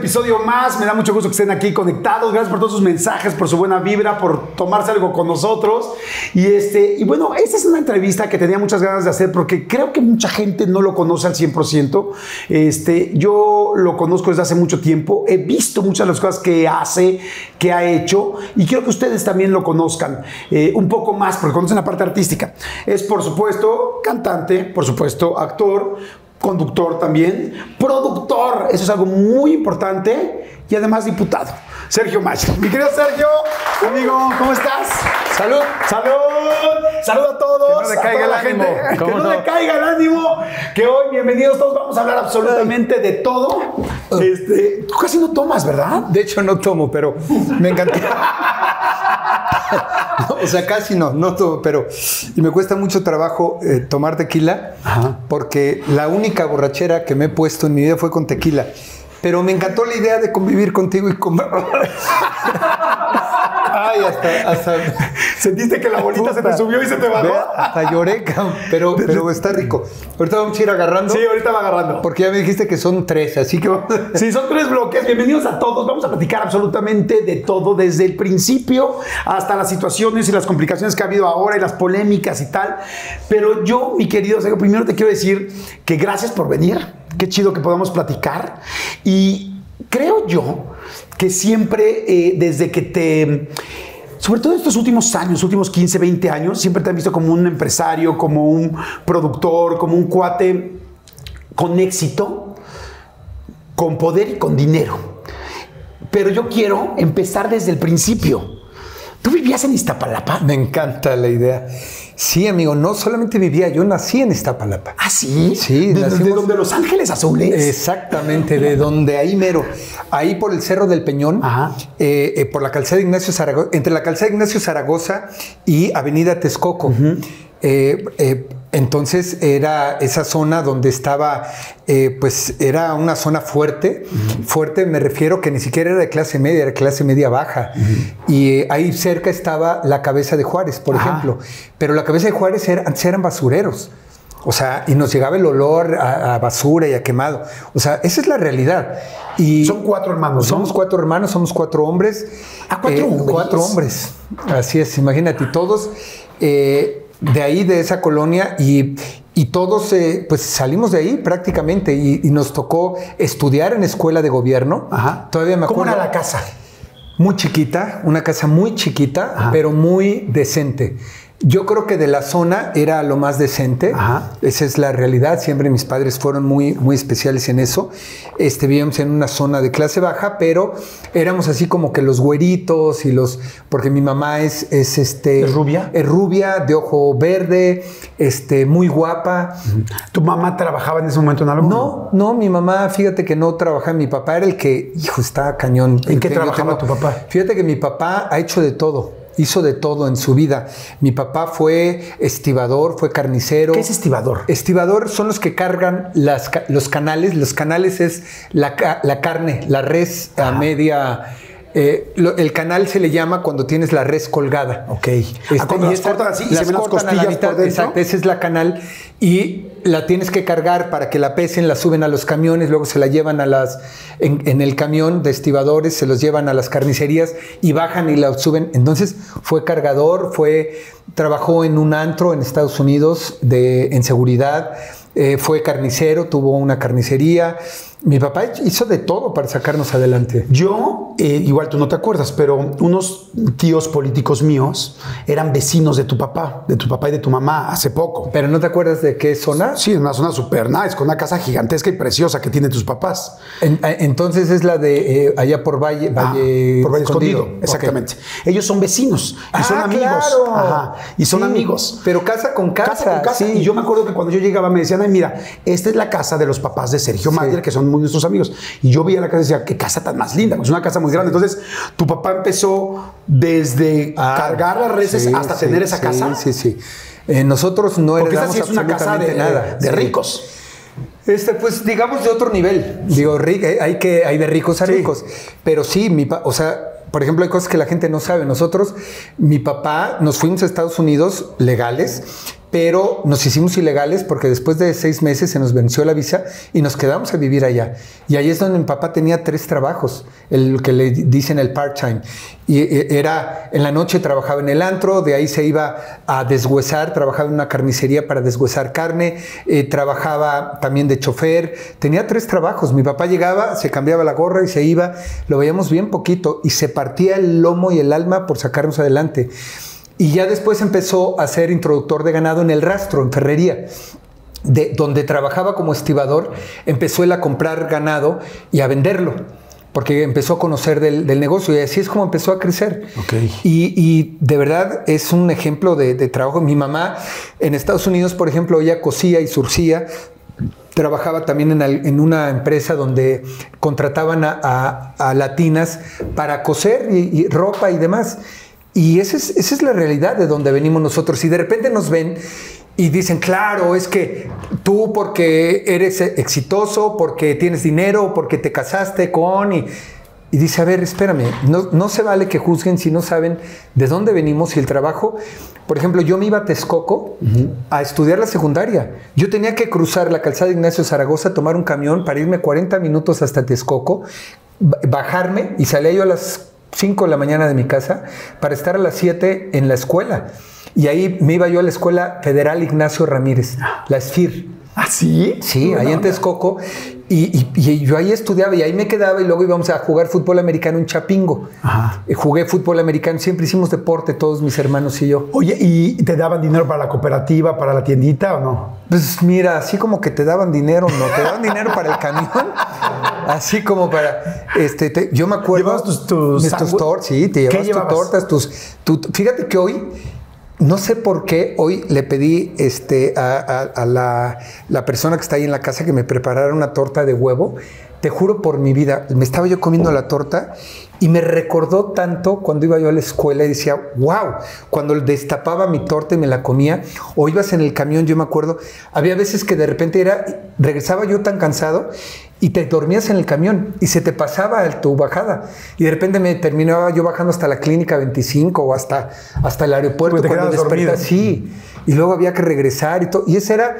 episodio más. Me da mucho gusto que estén aquí conectados. Gracias por todos sus mensajes, por su buena vibra, por tomarse algo con nosotros. Y bueno, esta es una entrevista que tenía muchas ganas de hacer porque creo que mucha gente no lo conoce al 100%. Yo lo conozco desde hace mucho tiempo. He visto muchas de las cosas que hace, que ha hecho, y quiero que ustedes también lo conozcan un poco más, porque conocen la parte artística. Es, por supuesto, cantante, por supuesto, actor, conductor también, productor, eso es algo muy importante, y además diputado. Sergio Mayer. Mi querido Sergio, amigo, ¿cómo estás? ¡Salud! ¡Salud! ¡Salud a todos! Que no decaiga el ánimo. Que no decaiga el ánimo. Que hoy, bienvenidos todos, vamos a hablar absolutamente de todo. Tú casi no tomas, ¿verdad? De hecho, no tomo, pero me encanta. No, o sea, casi no tomo, pero... Y me cuesta mucho trabajo tomar tequila. Ajá. Porque la única borrachera que me he puesto en mi vida fue con tequila. Pero me encantó la idea de convivir contigo y comer. Ay, hasta... ¿Sentiste que la bolita se te subió y se te bajó? Hasta lloré, pero está rico. Ahorita vamos a ir agarrando. Sí, ahorita va agarrando. Porque ya me dijiste que son 3, así que... Sí, son 3 bloques. Bienvenidos a todos. Vamos a platicar absolutamente de todo, desde el principio hasta las situaciones y las complicaciones que ha habido ahora y las polémicas y tal. Pero yo, mi querido Sergio, primero te quiero decir que gracias por venir. Qué chido que podamos platicar. Y creo yo que siempre, desde que sobre todo en estos últimos años, últimos 15, 20 años, siempre te han visto como un empresario, como un productor, como un cuate con éxito, con poder y con dinero. Pero yo quiero empezar desde el principio. ¿Tú vivías en Iztapalapa? Me encanta la idea. Sí, amigo, no solamente vivía, yo nací en Iztapalapa. ¿Ah, sí? Sí. ¿De donde Los Ángeles Azules? Exactamente, de donde ahí mero. Ahí por el Cerro del Peñón, por la calzada de Ignacio Zaragoza, entre la calzada de Ignacio Zaragoza y Avenida Texcoco. Entonces era esa zona donde estaba, pues era una zona fuerte. Fuerte me refiero que ni siquiera era de clase media, era clase media baja. Y ahí cerca estaba la Cabeza de Juárez, por ejemplo. Pero la Cabeza de Juárez antes eran basureros. O sea, y nos llegaba el olor a basura y a quemado. O sea, esa es la realidad. Y son 4 hermanos, ¿no? Somos 4 hermanos, somos 4 hombres. ¿Ah, 4 hombres? 4 hombres. Así es, imagínate. Y todos... de ahí, de esa colonia, y todos pues salimos de ahí prácticamente y nos tocó estudiar en escuela de gobierno. Todavía me acuerdo. ¿Cómo era la casa? Muy chiquita, una casa muy chiquita, pero muy decente. Yo creo que de la zona era lo más decente. Esa es la realidad. Siempre mis padres fueron muy, muy especiales en eso. Vivíamos en una zona de clase baja, pero éramos así como que los güeritos y los... Porque mi mamá ¿Es rubia? Es rubia, de ojo verde, muy guapa. ¿Tu mamá trabajaba en ese momento en algo? No, mi mamá, fíjate que no trabajaba. Mi papá era el que... Hijo, está cañón. ¿En qué trabajaba tu papá? Fíjate que mi papá ha hecho de todo. Hizo de todo en su vida. Mi papá fue estibador, fue carnicero. ¿Qué es estibador? Estibador son los que cargan los canales. Los canales es la carne, la res a media... el canal se le llama cuando tienes la res colgada. Ok. Cuando las cortan así y se ven las costillas por dentro. Exacto, esa es la canal. Y la tienes que cargar para que la pesen, la suben a los camiones, luego se la llevan a en el camión de estibadores, se los llevan a las carnicerías y bajan y la suben. Entonces fue cargador, trabajó en un antro en Estados Unidos en seguridad, fue carnicero, tuvo una carnicería. Mi papá hizo de todo para sacarnos adelante. Yo, igual tú no te acuerdas, pero unos tíos políticos míos eran vecinos de tu papá y de tu mamá hace poco. ¿Pero no te acuerdas de qué zona? Sí, una zona super nice, con una casa gigantesca y preciosa que tienen tus papás. Entonces es la de allá por Valle Escondido. Exactamente. Okay. Ellos son vecinos y son amigos. Claro. Y son amigos. Pero casa con casa. Sí. Y yo me acuerdo que cuando yo llegaba me decían, ay, mira, esta es la casa de los papás de Sergio Mayer, que son muy nuestros amigos. Y yo veía la casa y decía, qué casa tan más linda, es una casa muy grande. Entonces, tu papá empezó desde cargar las reses hasta tener esa casa. Sí. Nosotros no heredamos sí es una casa de ricos. Pues digamos de otro nivel. Digo, hay de ricos a ricos. Pero sí, o sea, por ejemplo, hay cosas que la gente no sabe. Mi papá, nos fuimos a Estados Unidos legales pero nos hicimos ilegales porque después de 6 meses se nos venció la visa y nos quedamos a vivir allá. Y ahí es donde mi papá tenía 3 trabajos, el que le dicen el part-time. Y era, en la noche trabajaba en el antro, de ahí se iba a deshuesar, trabajaba en una carnicería para deshuesar carne, trabajaba también de chofer, tenía 3 trabajos. Mi papá llegaba, se cambiaba la gorra y se iba, lo veíamos bien poquito y se partía el lomo y el alma por sacarnos adelante. Y ya después empezó a ser introductor de ganado en El Rastro, en Ferrería, donde trabajaba como estibador. Empezó él a comprar ganado y a venderlo, porque empezó a conocer del negocio y así es como empezó a crecer. Okay. Y de verdad es un ejemplo de trabajo. Mi mamá en Estados Unidos, por ejemplo, ella cosía y surcía. Trabajaba también en una empresa donde contrataban a latinas para coser y ropa y demás. Y esa es la realidad de donde venimos nosotros. Y de repente nos ven y dicen, claro, es que tú porque eres exitoso, porque tienes dinero, porque te casaste con... Y dice, a ver, espérame, no se vale que juzguen si no saben de dónde venimos y el trabajo. Por ejemplo, yo me iba a Texcoco a estudiar la secundaria. Yo tenía que cruzar la calzada Ignacio Zaragoza, tomar un camión para irme 40 minutos hasta Texcoco, bajarme y salía yo a las 5 de la mañana de mi casa para estar a las 7 en la escuela. Y ahí me iba yo a la Escuela Federal Ignacio Ramírez, la SFIR. ¿Ah, sí? Sí, ahí en Texcoco. Y yo ahí estudiaba y ahí me quedaba y luego íbamos a jugar fútbol americano en Chapingo. Ajá. Jugué fútbol americano, siempre hicimos deporte, todos mis hermanos y yo. Oye, ¿y te daban dinero para la cooperativa, para la tiendita o no? Pues mira, así como que te daban dinero, ¿no? Te daban dinero para el camión. Así como para... yo me acuerdo... ¿Llevabas tus tortas? Sí, te llevabas tus tortas. Fíjate que hoy... No sé por qué hoy le pedí a la persona que está ahí en la casa que me preparara una torta de huevo. Te juro por mi vida, me estaba yo comiendo la torta y me recordó tanto cuando iba yo a la escuela y decía, wow, cuando destapaba mi torta y me la comía, o ibas en el camión, yo me acuerdo, había veces que de repente regresaba yo tan cansado y te dormías en el camión y se te pasaba tu bajada y de repente me terminaba yo bajando hasta la clínica 25 o hasta el aeropuerto pues cuando despertas, sí, y luego había que regresar y todo, y ese era,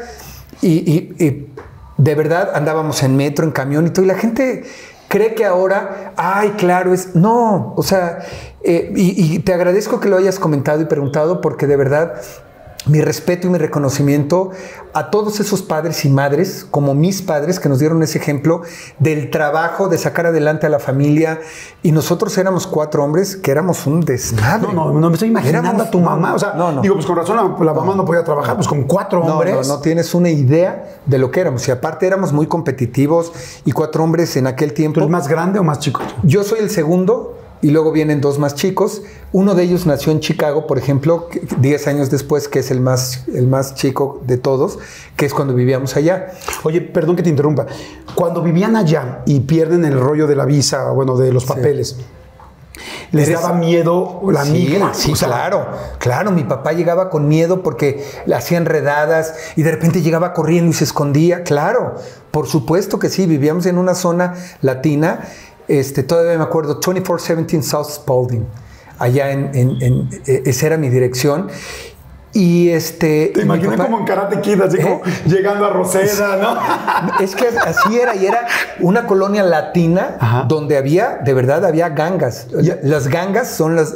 y de verdad andábamos en metro, en camión y todo, y la gente cree que ahora, ay, claro, no, o sea, y te agradezco que lo hayas comentado y preguntado porque de verdad mi respeto y mi reconocimiento a todos esos padres y madres, como mis padres, que nos dieron ese ejemplo del trabajo, de sacar adelante a la familia. Y nosotros éramos 4 hombres que éramos un desmadre. No me estoy imaginando a tu mamá. O sea, digo, pues con razón la mamá no podía trabajar, pues con 4 hombres. No tienes una idea de lo que éramos. Y aparte éramos muy competitivos y 4 hombres en aquel tiempo. ¿Tú eres más grande o más chico? Yo soy el segundo. Y luego vienen 2 más chicos. Uno de ellos nació en Chicago, por ejemplo, 10 años después, que es el más chico de todos, que es cuando vivíamos allá. Oye, perdón que te interrumpa. Cuando vivían allá y pierden el rollo de la visa, bueno, de los papeles, ¿les daba miedo la migra? Sí, o sea, claro. Mi papá llegaba con miedo porque le hacían redadas y de repente llegaba corriendo y se escondía. Claro, por supuesto que sí. Vivíamos en una zona latina. Todavía me acuerdo, 2417 South Spalding, allá esa era mi dirección. Y Te imaginé como en Karate Kid, así como llegando a Roseda, ¿no? Es que así era, y era una colonia latina donde de verdad había gangas. Las gangas son las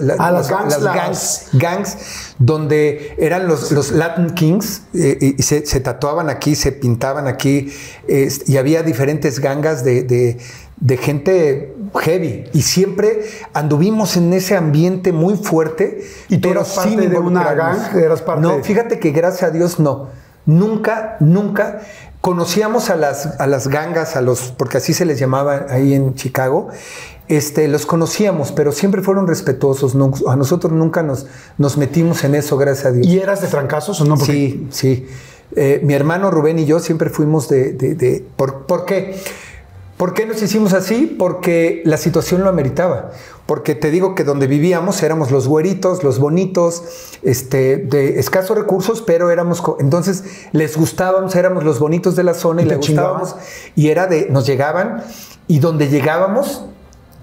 gangs, donde eran los Latin Kings, y se tatuaban aquí, se pintaban aquí, y había diferentes gangas de gente heavy, y siempre anduvimos en ese ambiente muy fuerte. ¿Y tú eras parte de una gang? No, fíjate que gracias a Dios no. Nunca conocíamos a las gangas, porque así se les llamaba ahí en Chicago. Los conocíamos, pero siempre fueron respetuosos. A nosotros nunca nos metimos en eso, gracias a Dios. ¿Y eras de trancazos o no? Sí. Mi hermano Rubén y yo siempre fuimos ¿por qué? ¿Por qué nos hicimos así? Porque la situación lo ameritaba. Porque te digo que donde vivíamos éramos los güeritos, los bonitos, de escasos recursos, pero entonces les gustábamos, éramos los bonitos de la zona y les gustábamos. Y nos llegaban, y donde llegábamos,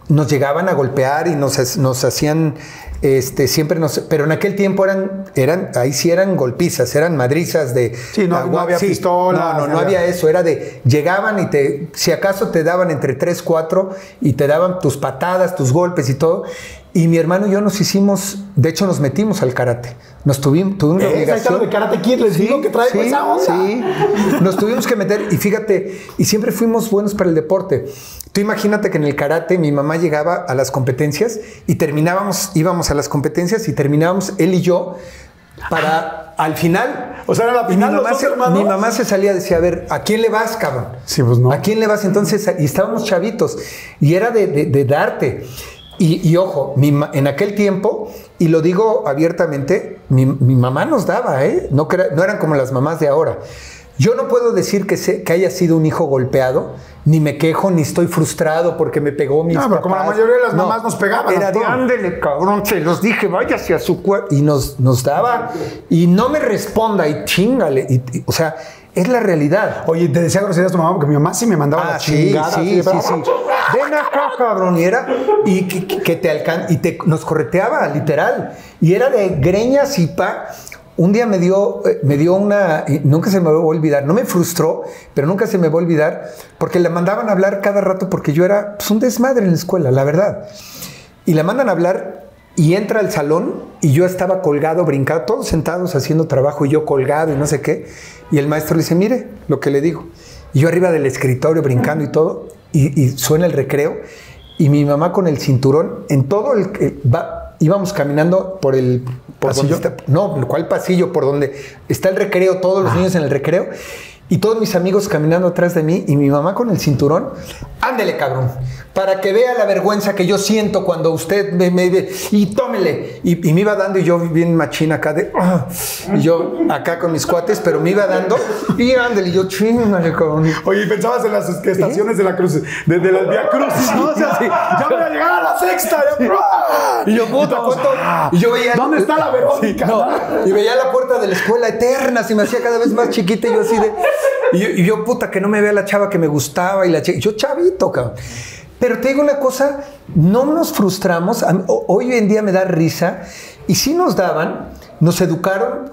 nos llegaban a golpear y nos hacían, siempre pero en aquel tiempo ahí sí eran golpizas, eran madrizas de... Sí, no había pistolas. No había eso, era de, llegaban y si acaso te daban entre 3, 4 y te daban tus patadas, tus golpes y todo. Y mi hermano y yo de hecho nos metimos al karate. Tuvimos la obligación. de Karate Kid, les digo que trae esa onda. Sí, nos tuvimos que meter y fíjate, y siempre fuimos buenos para el deporte. Tú imagínate que en el karate mi mamá llegaba a las competencias y íbamos a las competencias y terminábamos él y yo para al final. O sea, era la final, mi mamá se salía y decía, a ver, ¿a quién le vas, cabrón? Sí, pues no. ¿A quién le vas? Entonces, y estábamos chavitos y era de darte. Y ojo, en aquel tiempo, y lo digo abiertamente, mi mamá nos daba, no eran como las mamás de ahora. Yo no puedo decir que haya sido un hijo golpeado, ni me quejo, ni estoy frustrado porque me pegó mis papás. Pero como la mayoría de las mamás nos pegaban. Era de, ándele, cabrón, se los dije, váyase a su cuerpo. Y nos daba, y no me responda, y chíngale. O sea, es la realidad. Oye, te decía groserías tu mamá porque mi mamá sí me mandaba la chingada. Sí. Ven acá, cabrón. Y nos correteaba, literal. Y era de greñas y un día me dio una, nunca se me va a olvidar, no me frustró, pero nunca se me va a olvidar, porque la mandaban a hablar cada rato porque yo era un desmadre en la escuela, la verdad. Y la mandan a hablar y entra al salón y yo estaba colgado, brincado, todos sentados haciendo trabajo y yo colgado y no sé qué. Y el maestro le dice, mire lo que le digo. Y yo arriba del escritorio brincando y todo, y suena el recreo y mi mamá con el cinturón en todo íbamos caminando por el... ¿Pasillo? ¿Cuál pasillo? Por donde está el recreo, todos los niños en el recreo. Y todos mis amigos caminando atrás de mí y mi mamá con el cinturón. Ándele, cabrón, para que vea la vergüenza que yo siento cuando usted me ve. Y tómele. Y me iba dando y yo bien machina acá y yo acá con mis cuates, pero me iba dando. Y ándele, y yo chingale, cabrón. Oye, ¿y pensabas en las estaciones de la cruz, de las Vía Crucis, no? O sea, sí, ya voy a llegar a la sexta. Y yo, puta, ¿cuánto? Y yo veía... ¿Dónde está la Verónica? Y veía la puerta de la escuela eterna, se me hacía cada vez más chiquita y yo así de... Y yo, puta, que no me vea la chava que me gustaba y yo chavito, cabrón. Pero te digo una cosa, no nos frustramos. Hoy en día me da risa y sí nos daban, nos educaron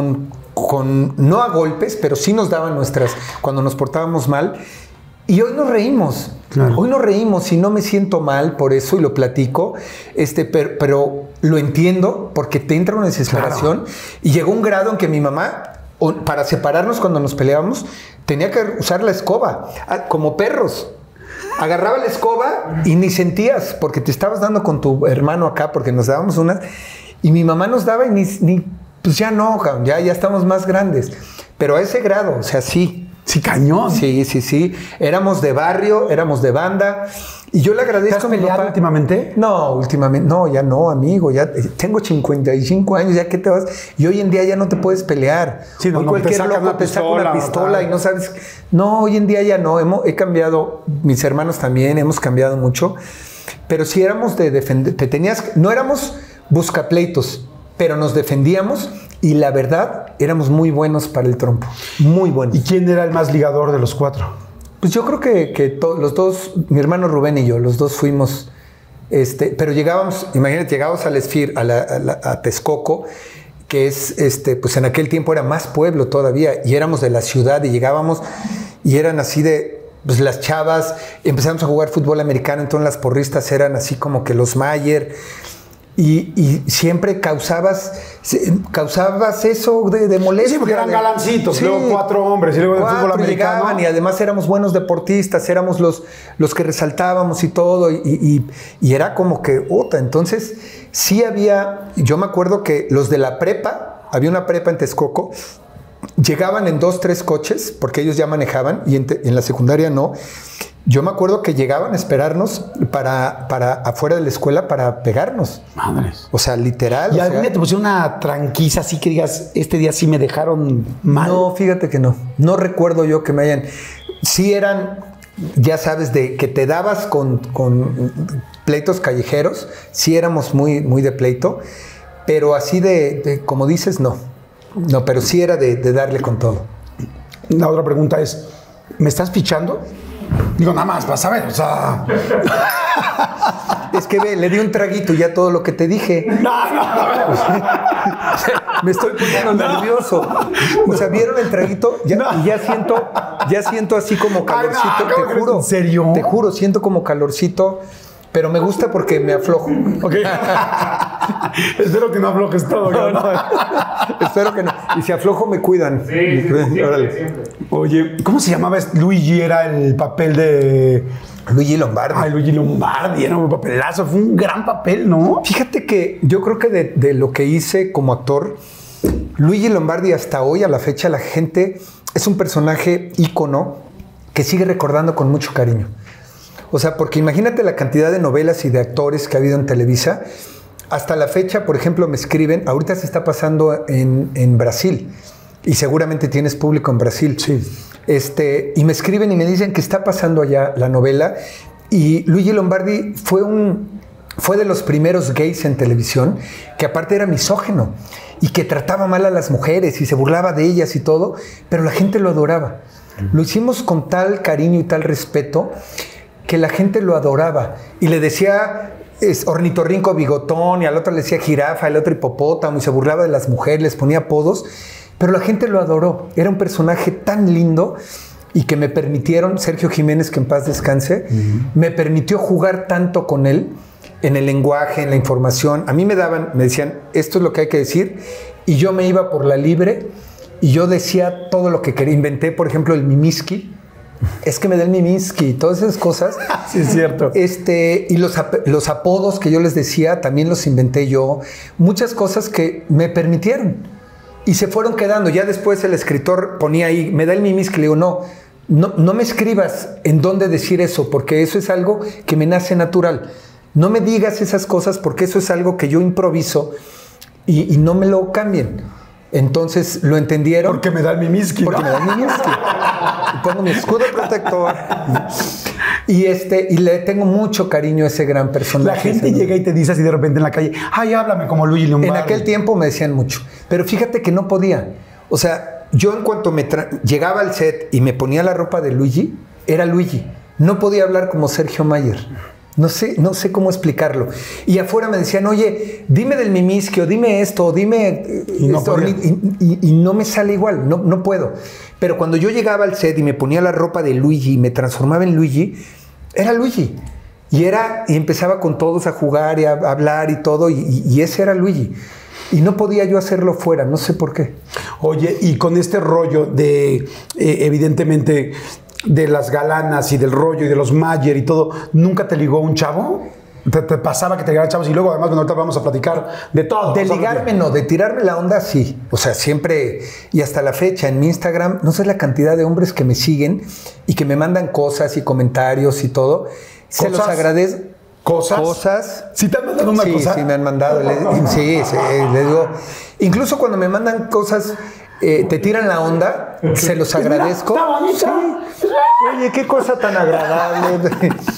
no a golpes, pero sí nos daban cuando nos portábamos mal. Y hoy nos reímos. Claro. Hoy nos reímos y no me siento mal por eso y lo platico, pero lo entiendo porque te entra una desesperación. Claro. Y llegó un grado en que mi mamá, para separarnos cuando nos peleábamos, tenía que usar la escoba, como perros. Agarraba la escoba y ni sentías, porque te estabas dando con tu hermano acá, porque nos dábamos unas, y mi mamá nos daba y pues ya no, ya estamos más grandes. Pero a ese grado, o sea, sí. Sí, cañón. Sí. Éramos de barrio, éramos de banda. Y yo le agradezco. ¿Te has peleado últimamente? No, últimamente. No, ya no, amigo. Ya tengo 55 años, ya que te vas. Y hoy en día ya no te puedes pelear. Sí, hoy cualquier loco te saca una pistola y no sabes. No, hoy en día ya no. He cambiado. Mis hermanos también hemos cambiado mucho. Pero sí éramos de defender. No éramos buscapleitos, pero nos defendíamos. Y la verdad, éramos muy buenos para el trompo. Muy buenos. ¿Y quién era el más ligador de los cuatro? Pues yo creo que los dos, mi hermano Rubén y yo, los dos fuimos, pero llegábamos al Esfir, a Texcoco, que es, pues en aquel tiempo era más pueblo todavía, y éramos de la ciudad, y llegábamos, y eran así pues las chavas, empezamos a jugar fútbol americano, entonces las porristas eran así como que los Mayer, y siempre causabas eso de molestia. Sí, porque eran galancitos, luego 4 hombres, y luego del fútbol americano. Llegaban, y además éramos buenos deportistas, éramos los que resaltábamos y todo, y era como que, entonces sí había, yo me acuerdo que los de la prepa, había una prepa en Texcoco, llegaban en 2, 3 coches, porque ellos ya manejaban, y en la secundaria no. Yo me acuerdo que llegaban a esperarnos para afuera de la escuela para pegarnos. Madres. O sea, literal. ¿Y algún día te pusieron una tranquiza así que digas, este día sí me dejaron mal? No, fíjate que no. No recuerdo yo que me hayan... Sí eran, ya sabes, de que te dabas con pleitos callejeros. Sí éramos muy, muy de pleito. Pero así como dices, no. No, pero sí era de darle con todo. La otra pregunta es, ¿me estás fichando? Digo, nada más, vas a ver, o sea... Es que ve, le di un traguito y ya todo lo que te dije. No. Me estoy poniendo nervioso. O sea, ¿vieron el traguito? Y ya siento así como calorcito. Ay, no, te juro. ¿en serio? Te juro, siento como calorcito. Pero me gusta porque me aflojo. Ok. Espero que no aflojes todo. No. Espero que no. Y si aflojo, me cuidan. Sí, siempre. Oye, ¿cómo se llamaba? Luigi era el papel de... Luigi Lombardi. Ay, Luigi Lombardi, era un papelazo. Fue un gran papel, ¿no? Fíjate que yo creo que de lo que hice como actor, Luigi Lombardi hasta hoy, a la fecha, la gente es un personaje ícono que sigue recordando con mucho cariño. O sea, porque imagínate la cantidad de novelas y de actores que ha habido en Televisa. Hasta la fecha, por ejemplo, me escriben, ahorita se está pasando en Brasil, y seguramente tienes público en Brasil. Sí. Y me escriben y me dicen que está pasando allá la novela, y Luigi Lombardi fue de los primeros gays en televisión, que aparte era misógino, y que trataba mal a las mujeres, y se burlaba de ellas y todo, pero la gente lo adoraba. Lo hicimos con tal cariño y tal respeto, que la gente lo adoraba, y le decía ornitorrinco bigotón, y al otro le decía jirafa, al otro hipopótamo, y se burlaba de las mujeres, les ponía apodos, pero la gente lo adoró. Era un personaje tan lindo, y que me permitieron, Sergio Jiménez, que en paz descanse, me permitió jugar tanto con él, en el lenguaje, en la información. A mí me decían, esto es lo que hay que decir, y yo me iba por la libre, y yo decía todo lo que quería. Inventé, por ejemplo, el mimiski. Es que me da el mimiski, todas esas cosas. Sí, es cierto. Y los apodos que yo les decía, también los inventé yo. Muchas cosas que me permitieron. Y se fueron quedando. Ya después el escritor ponía ahí, me da el mimiski. Le digo, no me escribas en dónde decir eso, porque eso es algo que me nace natural. No me digas esas cosas, porque eso es algo que yo improviso, y no me lo cambien. Entonces lo entendieron. Porque me da el mimiski. Porque me da el mimiski. Y pongo mi escudo protector. Y le tengo mucho cariño a ese gran personaje. La gente llega y te dice así de repente en la calle, ay, háblame como Luigi Lombardi. En aquel tiempo me decían mucho. Pero fíjate que no podía. O sea, yo en cuanto llegaba al set y me ponía la ropa de Luigi, era Luigi. No podía hablar como Sergio Mayer. No sé cómo explicarlo. Y afuera me decían, oye, dime del mimiski, o dime esto, o dime y no, esto, y no me sale igual, no puedo. Pero cuando yo llegaba al set y me ponía la ropa de Luigi y me transformaba en Luigi, era Luigi. Y empezaba con todos a jugar y a hablar y todo, y ese era Luigi. Y no podía yo hacerlo fuera, no sé por qué. Oye, y con este rollo de, evidentemente, de las galanas y del rollo y de los Mayer y todo, ¿nunca te ligó un chavo? ¿Te pasaba que te ligaran chavos? Y luego, además, bueno, ahorita vamos a platicar de todo. De ligarme no, de tirarme la onda sí. O sea, siempre, y hasta la fecha, en mi Instagram, no sé la cantidad de hombres que me siguen y que me mandan cosas y comentarios y todo. Se los agradezco. ¿Cosas? ¿Sí te han mandado una cosa? Sí, me han mandado. Sí, les digo. Incluso cuando me mandan cosas, te tiran la onda, se los agradezco. Mira, está bonita. Sí. Oye, qué cosa tan agradable.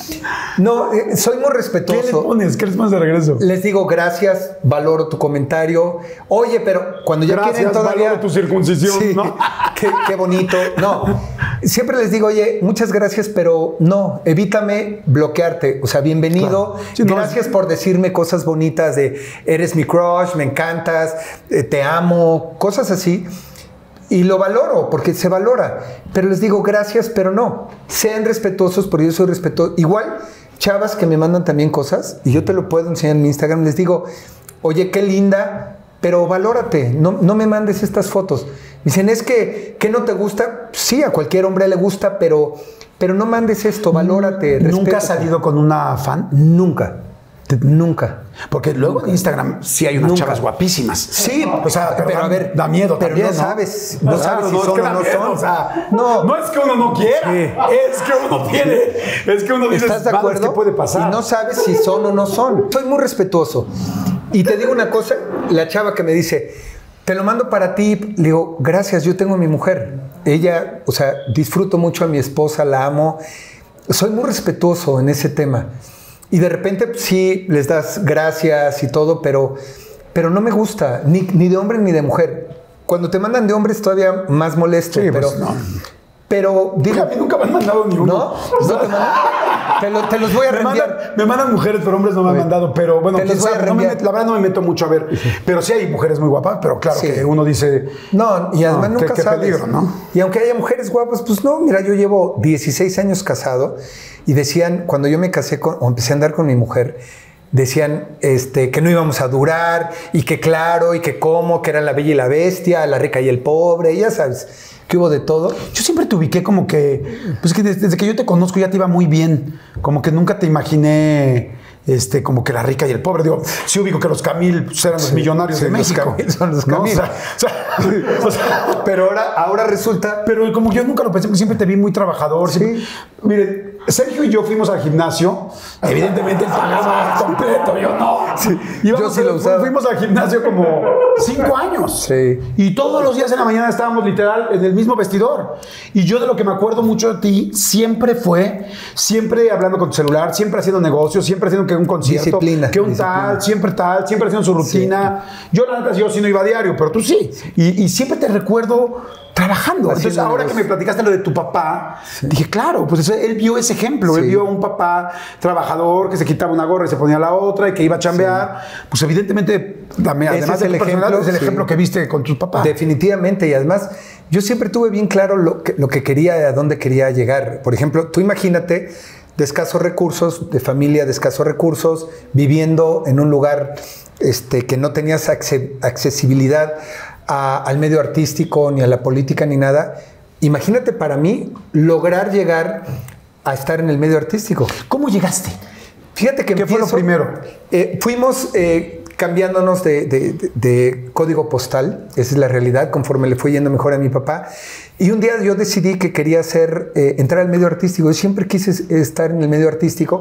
No, soy muy respetuoso. ¿Qué le pones? ¿Qué les pones de regreso? Les digo gracias, valoro tu comentario. Oye, pero cuando ya gracias, quieren todavía... valoro tu circuncisión, sí, ¿no? Qué bonito. No, siempre les digo, oye, muchas gracias, pero no, evítame bloquearte. O sea, bienvenido. Claro. Sí, gracias por decirme cosas bonitas de eres mi crush, me encantas, te amo, cosas así. Y lo valoro, porque se valora. Pero les digo gracias, pero no. Sean respetuosos, porque yo soy respetuoso. Igual, chavas que me mandan también cosas, y yo te lo puedo enseñar en mi Instagram, les digo, oye, qué linda, pero valórate, no me mandes estas fotos. Me dicen, es que no te gusta. Sí, a cualquier hombre le gusta, pero no mandes esto, valórate. ¿Nunca has salido con una fan? Nunca. Porque luego en Instagram sí hay unas chavas guapísimas. Sí, o sea, pero a ver, da miedo pero también, no sabes si son o no son. O sea, no es que uno no quiera, es que uno tiene, es que uno dice, ¿estás de acuerdo? ¿Qué puede pasar? Y no sabes si son o no son. Soy muy respetuoso. Y te digo una cosa, la chava que me dice, te lo mando para ti, le digo, gracias, yo tengo a mi mujer. Ella, o sea, disfruto mucho a mi esposa, la amo. Soy muy respetuoso en ese tema. Y de repente sí les das gracias y todo, pero no me gusta, ni de hombre ni de mujer. Cuando te mandan de hombres todavía más molesto, sí, pero, pues no. Pero Diga, a mí nunca me han mandado ni uno. ¿no? ¿No te mandan? Te los voy a reenviar. Me mandan mujeres, pero hombres no me han mandado. Pero bueno, Te los voy a la reenviar. verdad no me meto mucho a ver. Pero sí hay mujeres muy guapas, pero claro Sí. que uno dice... No, y además No, nunca qué sabes. peligro, ¿no? Y aunque haya mujeres guapas, pues no. Mira, yo llevo 16 años casado y decían, cuando yo me casé o empecé a andar con mi mujer, decían que no íbamos a durar y que claro, y que cómo, que era la bella y la bestia, la rica y el pobre, y ya sabes, que hubo de todo. Yo siempre te ubiqué como que... Pues que desde que yo te conozco ya te iba muy bien. Como que nunca te imaginé... como que la rica y el pobre. Digo, sí ubico que los Camil pues, eran los millonarios de los México. Camil son los ¿no? Camil. O sea, Pero ahora resulta... pero como yo nunca lo pensé, porque siempre te vi muy trabajador. Siempre, miren, Sergio y yo fuimos al gimnasio. Evidentemente él pagaba completo, yo no. Sí, Íbamos yo sí lo usaba. Fuimos al gimnasio como 5 años. Sí. Y todos los días en la mañana estábamos literal en el mismo vestidor. Y yo de lo que me acuerdo mucho de ti siempre hablando con tu celular, siempre haciendo negocios, siempre haciendo que un concierto, Disciplina, que un disciplina. tal, siempre haciendo su rutina. Yo la neta, yo sí no iba a diario, pero tú sí. Y siempre te recuerdo trabajando. Entonces, Haciendo ahora negocio. que me platicaste lo de tu papá, dije, claro, pues él vio ese ejemplo. Sí. Él vio a un papá trabajador que se quitaba una gorra y se ponía la otra y que iba a chambear. Pues evidentemente, además de tu personalidad, es el ejemplo que viste con tus papás. Definitivamente, y además yo siempre tuve bien claro lo que quería, a dónde quería llegar. Por ejemplo, tú imagínate de escasos recursos, de familia de escasos recursos, viviendo en un lugar que no tenías accesibilidad al medio artístico, ni a la política, ni nada. Imagínate para mí lograr llegar a estar en el medio artístico. ¿Cómo llegaste? Fíjate que ¿Qué fue lo primero? Fuimos cambiándonos de código postal, esa es la realidad, conforme le fue yendo mejor a mi papá. Y un día yo decidí que quería entrar al medio artístico. Yo siempre quise estar en el medio artístico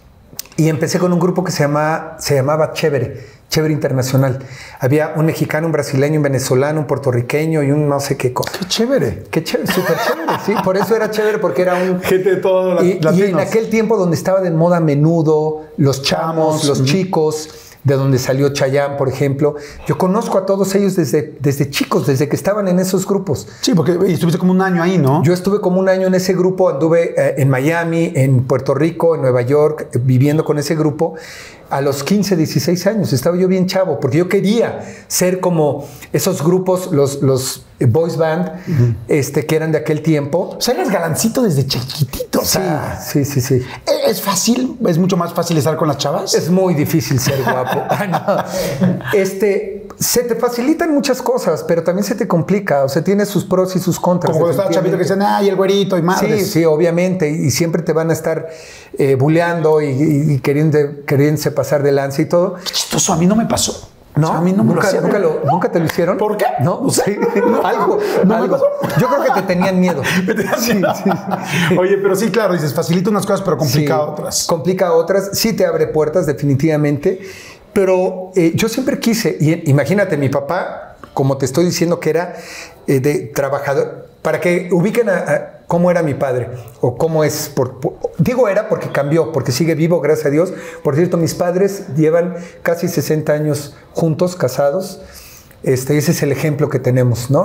y empecé con un grupo que se llamaba Chévere Internacional. Había un mexicano, un brasileño, un venezolano, un puertorriqueño y un no sé qué cosa. Qué chévere. Qué chévere, súper chévere, sí. Por eso era chévere, porque era un... Gente de todos los Y en aquel tiempo donde estaba de moda Menudo, los chamos, los chicos, de donde salió Chayanne, por ejemplo. Yo conozco a todos ellos desde chicos, desde que estaban en esos grupos. Sí, porque estuviste como un año ahí, ¿no? Yo estuve como un año en ese grupo, anduve en Miami, en Puerto Rico, en Nueva York, viviendo con ese grupo. A los 15, 16 años estaba yo bien chavo, porque yo quería ser como esos grupos, los boys band, que eran de aquel tiempo. O sea, eres galancito desde chiquitito. O sea, Sí. ¿Es fácil? ¿Es mucho más fácil estar con las chavas? Es muy difícil ser guapo. Se te facilitan muchas cosas, pero también se te complica. O sea, tiene sus pros y sus contras. Como cuando estaba chavito que dicen, ay, el güerito y madres. Sí, obviamente. Y siempre te van a estar buleando y queriéndose pasar de lanza y todo. Qué chistoso, a mí no me pasó. No, O sea, a mí no me lo hacían. ¿Nunca te lo hicieron? ¿Por qué? No, sí. No, algo. no me pasó. Yo creo que te tenían miedo. Sí. Oye, pero sí, claro, dices, facilita unas cosas, pero complica Sí, otras. Complica otras, sí te abre puertas definitivamente, pero yo siempre quise, y imagínate, mi papá, como te estoy diciendo que era de trabajador, para que ubiquen a cómo era mi padre, o cómo es, digo era porque cambió, porque sigue vivo, gracias a Dios. Por cierto, mis padres llevan casi 60 años juntos, casados, ese es el ejemplo que tenemos, ¿no?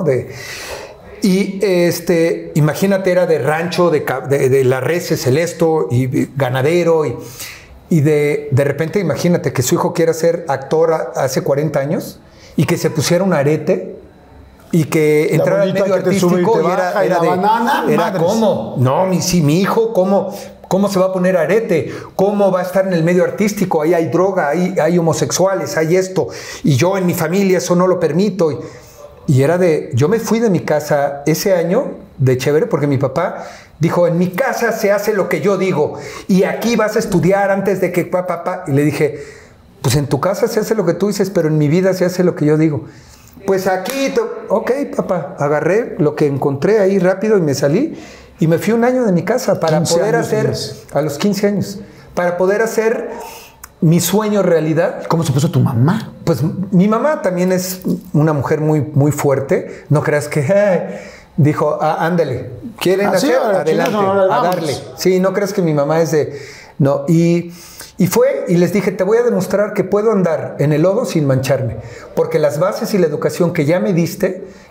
Y imagínate, era de rancho, de las reses, el esto, y ganadero, y de repente imagínate que su hijo quiera ser actor hace 40 años y que se pusiera un arete y que entrara al medio artístico y era ¿cómo? No, mi hijo, ¿cómo se va a poner arete? ¿Cómo va a estar en el medio artístico? Ahí hay droga, hay homosexuales, hay esto, y yo en mi familia eso no lo permito. Y era yo me fui de mi casa ese año de Chévere porque mi papá dijo, en mi casa se hace lo que yo digo y aquí vas a estudiar antes de que papá. Y le dije, pues en tu casa se hace lo que tú dices, pero en mi vida se hace lo que yo digo. Pues aquí, ok, papá, agarré lo que encontré ahí rápido y me salí y me fui un año de mi casa para poder hacer, a los 15 años, para poder hacer mi sueño realidad. ¿Cómo se puso tu mamá? Pues mi mamá también es una mujer muy, muy fuerte. No creas que dijo, ándale, ¿quieren hacer? Sí, adelante, a darle. Sí, no creas que mi mamá es de... No, y fue y les dije, te voy a demostrar que puedo andar en el lodo sin mancharme, porque las bases y la educación que ya me diste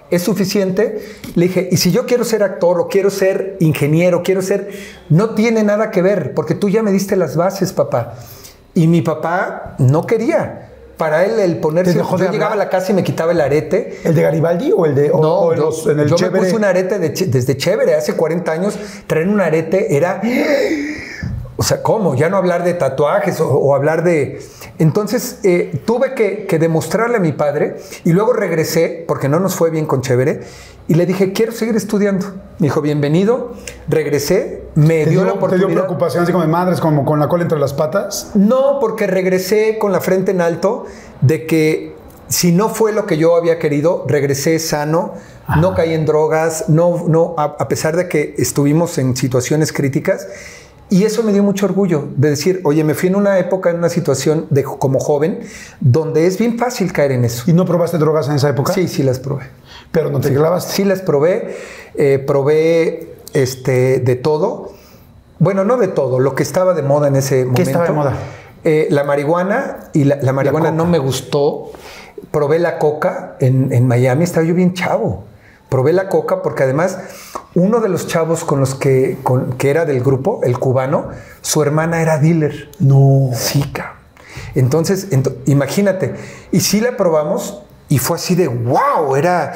¿es suficiente? Le dije, ¿y si yo quiero ser actor o quiero ser ingeniero, quiero ser... No tiene nada que ver, porque tú ya me diste las bases, papá. Y mi papá no quería. Para él el ponerse... Yo llegaba a la casa y me quitaba el arete. ¿El de Garibaldi o el de...? No, en el yo Chévere? Me puse un arete desde Chévere. Hace 40 años traer un arete era... O sea, ¿cómo? Ya no hablar de tatuajes o hablar de... Entonces, tuve que demostrarle a mi padre y luego regresé, porque no nos fue bien con Chévere, y le dije, quiero seguir estudiando. Me dijo, bienvenido. Regresé, me dio la oportunidad. ¿Te dio preocupación así como de madres, como con la cola entre las patas? No, porque regresé con la frente en alto de que si no fue lo que yo había querido, regresé sano, no caí en drogas, a pesar de que estuvimos en situaciones críticas. Y eso me dio mucho orgullo de decir, oye, me fui en una época, en una situación como joven, donde es bien fácil caer en eso. ¿Y no probaste drogas en esa época? Sí, sí las probé. ¿Pero no te clavaste? Sí las probé. Probé de todo. Bueno, no de todo, lo que estaba de moda en ese momento. ¿Qué estaba de moda? La marihuana, y la marihuana no me gustó. Probé la coca en Miami, estaba yo bien chavo. Probé la coca porque además uno de los chavos con los que era del grupo, el cubano, su hermana era dealer. No. Sí, cabrón. Entonces, imagínate. Y sí la probamos y fue así de wow, era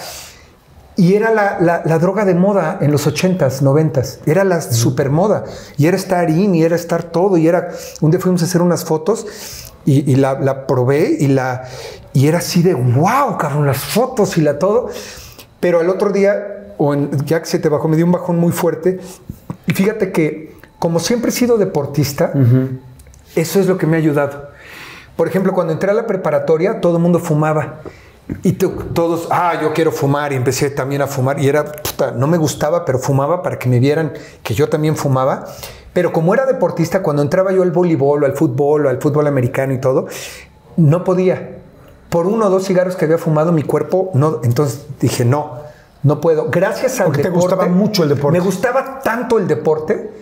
la droga de moda en los 80s, 90s. Era la super moda. Y era estar in, y era estar todo. Y era, un día fuimos a hacer unas fotos y la probé y era así de wow, cabrón, las fotos y todo. Pero al otro día, ya que se te bajó, me dio un bajón muy fuerte. Y fíjate que, como siempre he sido deportista, eso es lo que me ha ayudado. Por ejemplo, cuando entré a la preparatoria, todo el mundo fumaba. Y todos, yo quiero fumar. Y empecé también a fumar. Y no me gustaba, pero fumaba para que me vieran que yo también fumaba. Pero como era deportista, cuando entraba yo al voleibol, o al fútbol americano y todo, no podía. Por 1 o 2 cigarros que había fumado, mi cuerpo no. Entonces dije, no puedo. Gracias al deporte. Porque te gustaba mucho el deporte. Me gustaba tanto el deporte,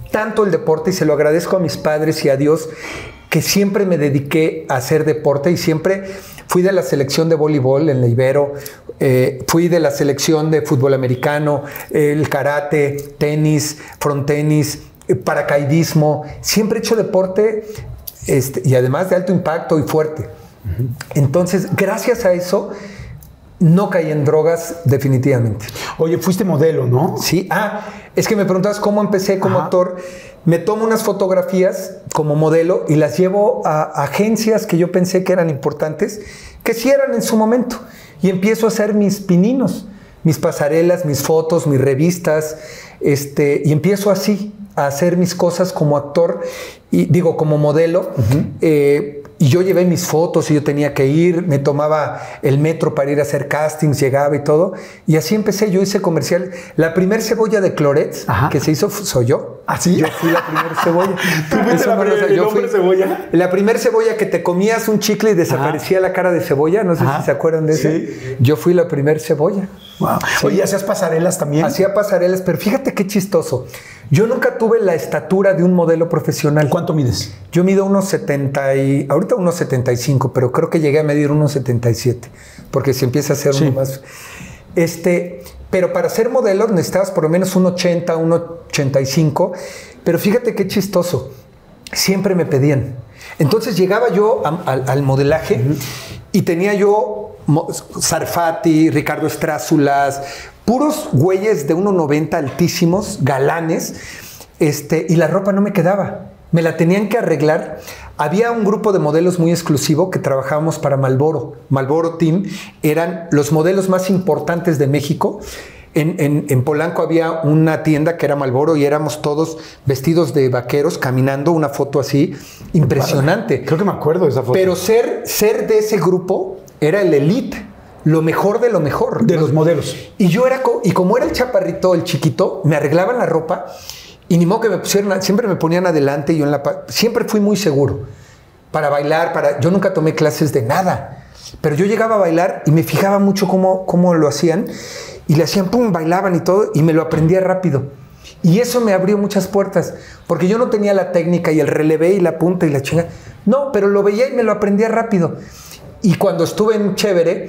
y se lo agradezco a mis padres y a Dios, que siempre me dediqué a hacer deporte y siempre fui de la selección de voleibol en la Ibero, fui de la selección de fútbol americano, el karate, tenis, frontenis, paracaidismo. Siempre he hecho deporte y además de alto impacto y fuerte. Entonces, gracias a eso, no caí en drogas definitivamente. Oye, fuiste modelo, ¿no? Sí. Es que me preguntabas cómo empecé como actor. Me tomo unas fotografías como modelo y las llevo a agencias que yo pensé que eran importantes, que sí eran en su momento. Y empiezo a hacer mis pininos, mis pasarelas, mis fotos, mis revistas, y empiezo así a hacer mis cosas como actor, como modelo. Y yo llevé mis fotos y yo tenía que ir, me tomaba el metro para ir a hacer castings, llegaba y todo. Y así empecé, yo hice comercial. La primer cebolla de Clorets que se hizo soy yo. ¿Ah, sí? Yo fui la primera cebolla. ¿Tú fuiste el hombre cebolla? La primera cebolla que te comías un chicle y desaparecía la cara de cebolla. No sé si se acuerdan de ese. Sí. Yo fui la primera cebolla. Wow. Sí. Oye, ¿hacías pasarelas también? Hacía pasarelas, pero fíjate qué chistoso. Yo nunca tuve la estatura de un modelo profesional. ¿Cuánto mides? Yo mido 1.70 ahorita 1.75, pero creo que llegué a medir 1.77, porque si empieza a ser uno más. Pero para ser modelo necesitabas por lo menos 1.80, 1.85, pero fíjate qué chistoso. Siempre me pedían. Entonces llegaba yo al modelaje y tenía yo Sarfati, Ricardo Estrázulas, puros güeyes de 1.90 altísimos, galanes, y la ropa no me quedaba. Me la tenían que arreglar. Había un grupo de modelos muy exclusivo que trabajábamos para Marlboro. Marlboro Team eran los modelos más importantes de México. En Polanco había una tienda que era Marlboro y éramos todos vestidos de vaqueros caminando, una foto así impresionante. Creo que me acuerdo de esa foto. Pero ser de ese grupo era el elite. Lo mejor de lo mejor. De los modelos. Y como era el chaparrito, el chiquito, me arreglaban la ropa y ni modo que me pusieran, siempre me ponían adelante y yo siempre fui muy seguro. Para bailar, yo nunca tomé clases de nada. Pero yo llegaba a bailar y me fijaba mucho cómo lo hacían y le hacían pum, bailaban y todo y me lo aprendía rápido. Y eso me abrió muchas puertas porque yo no tenía la técnica y el relevé y la punta y la chinga. No, pero lo veía y me lo aprendía rápido. Y cuando estuve en Chévere,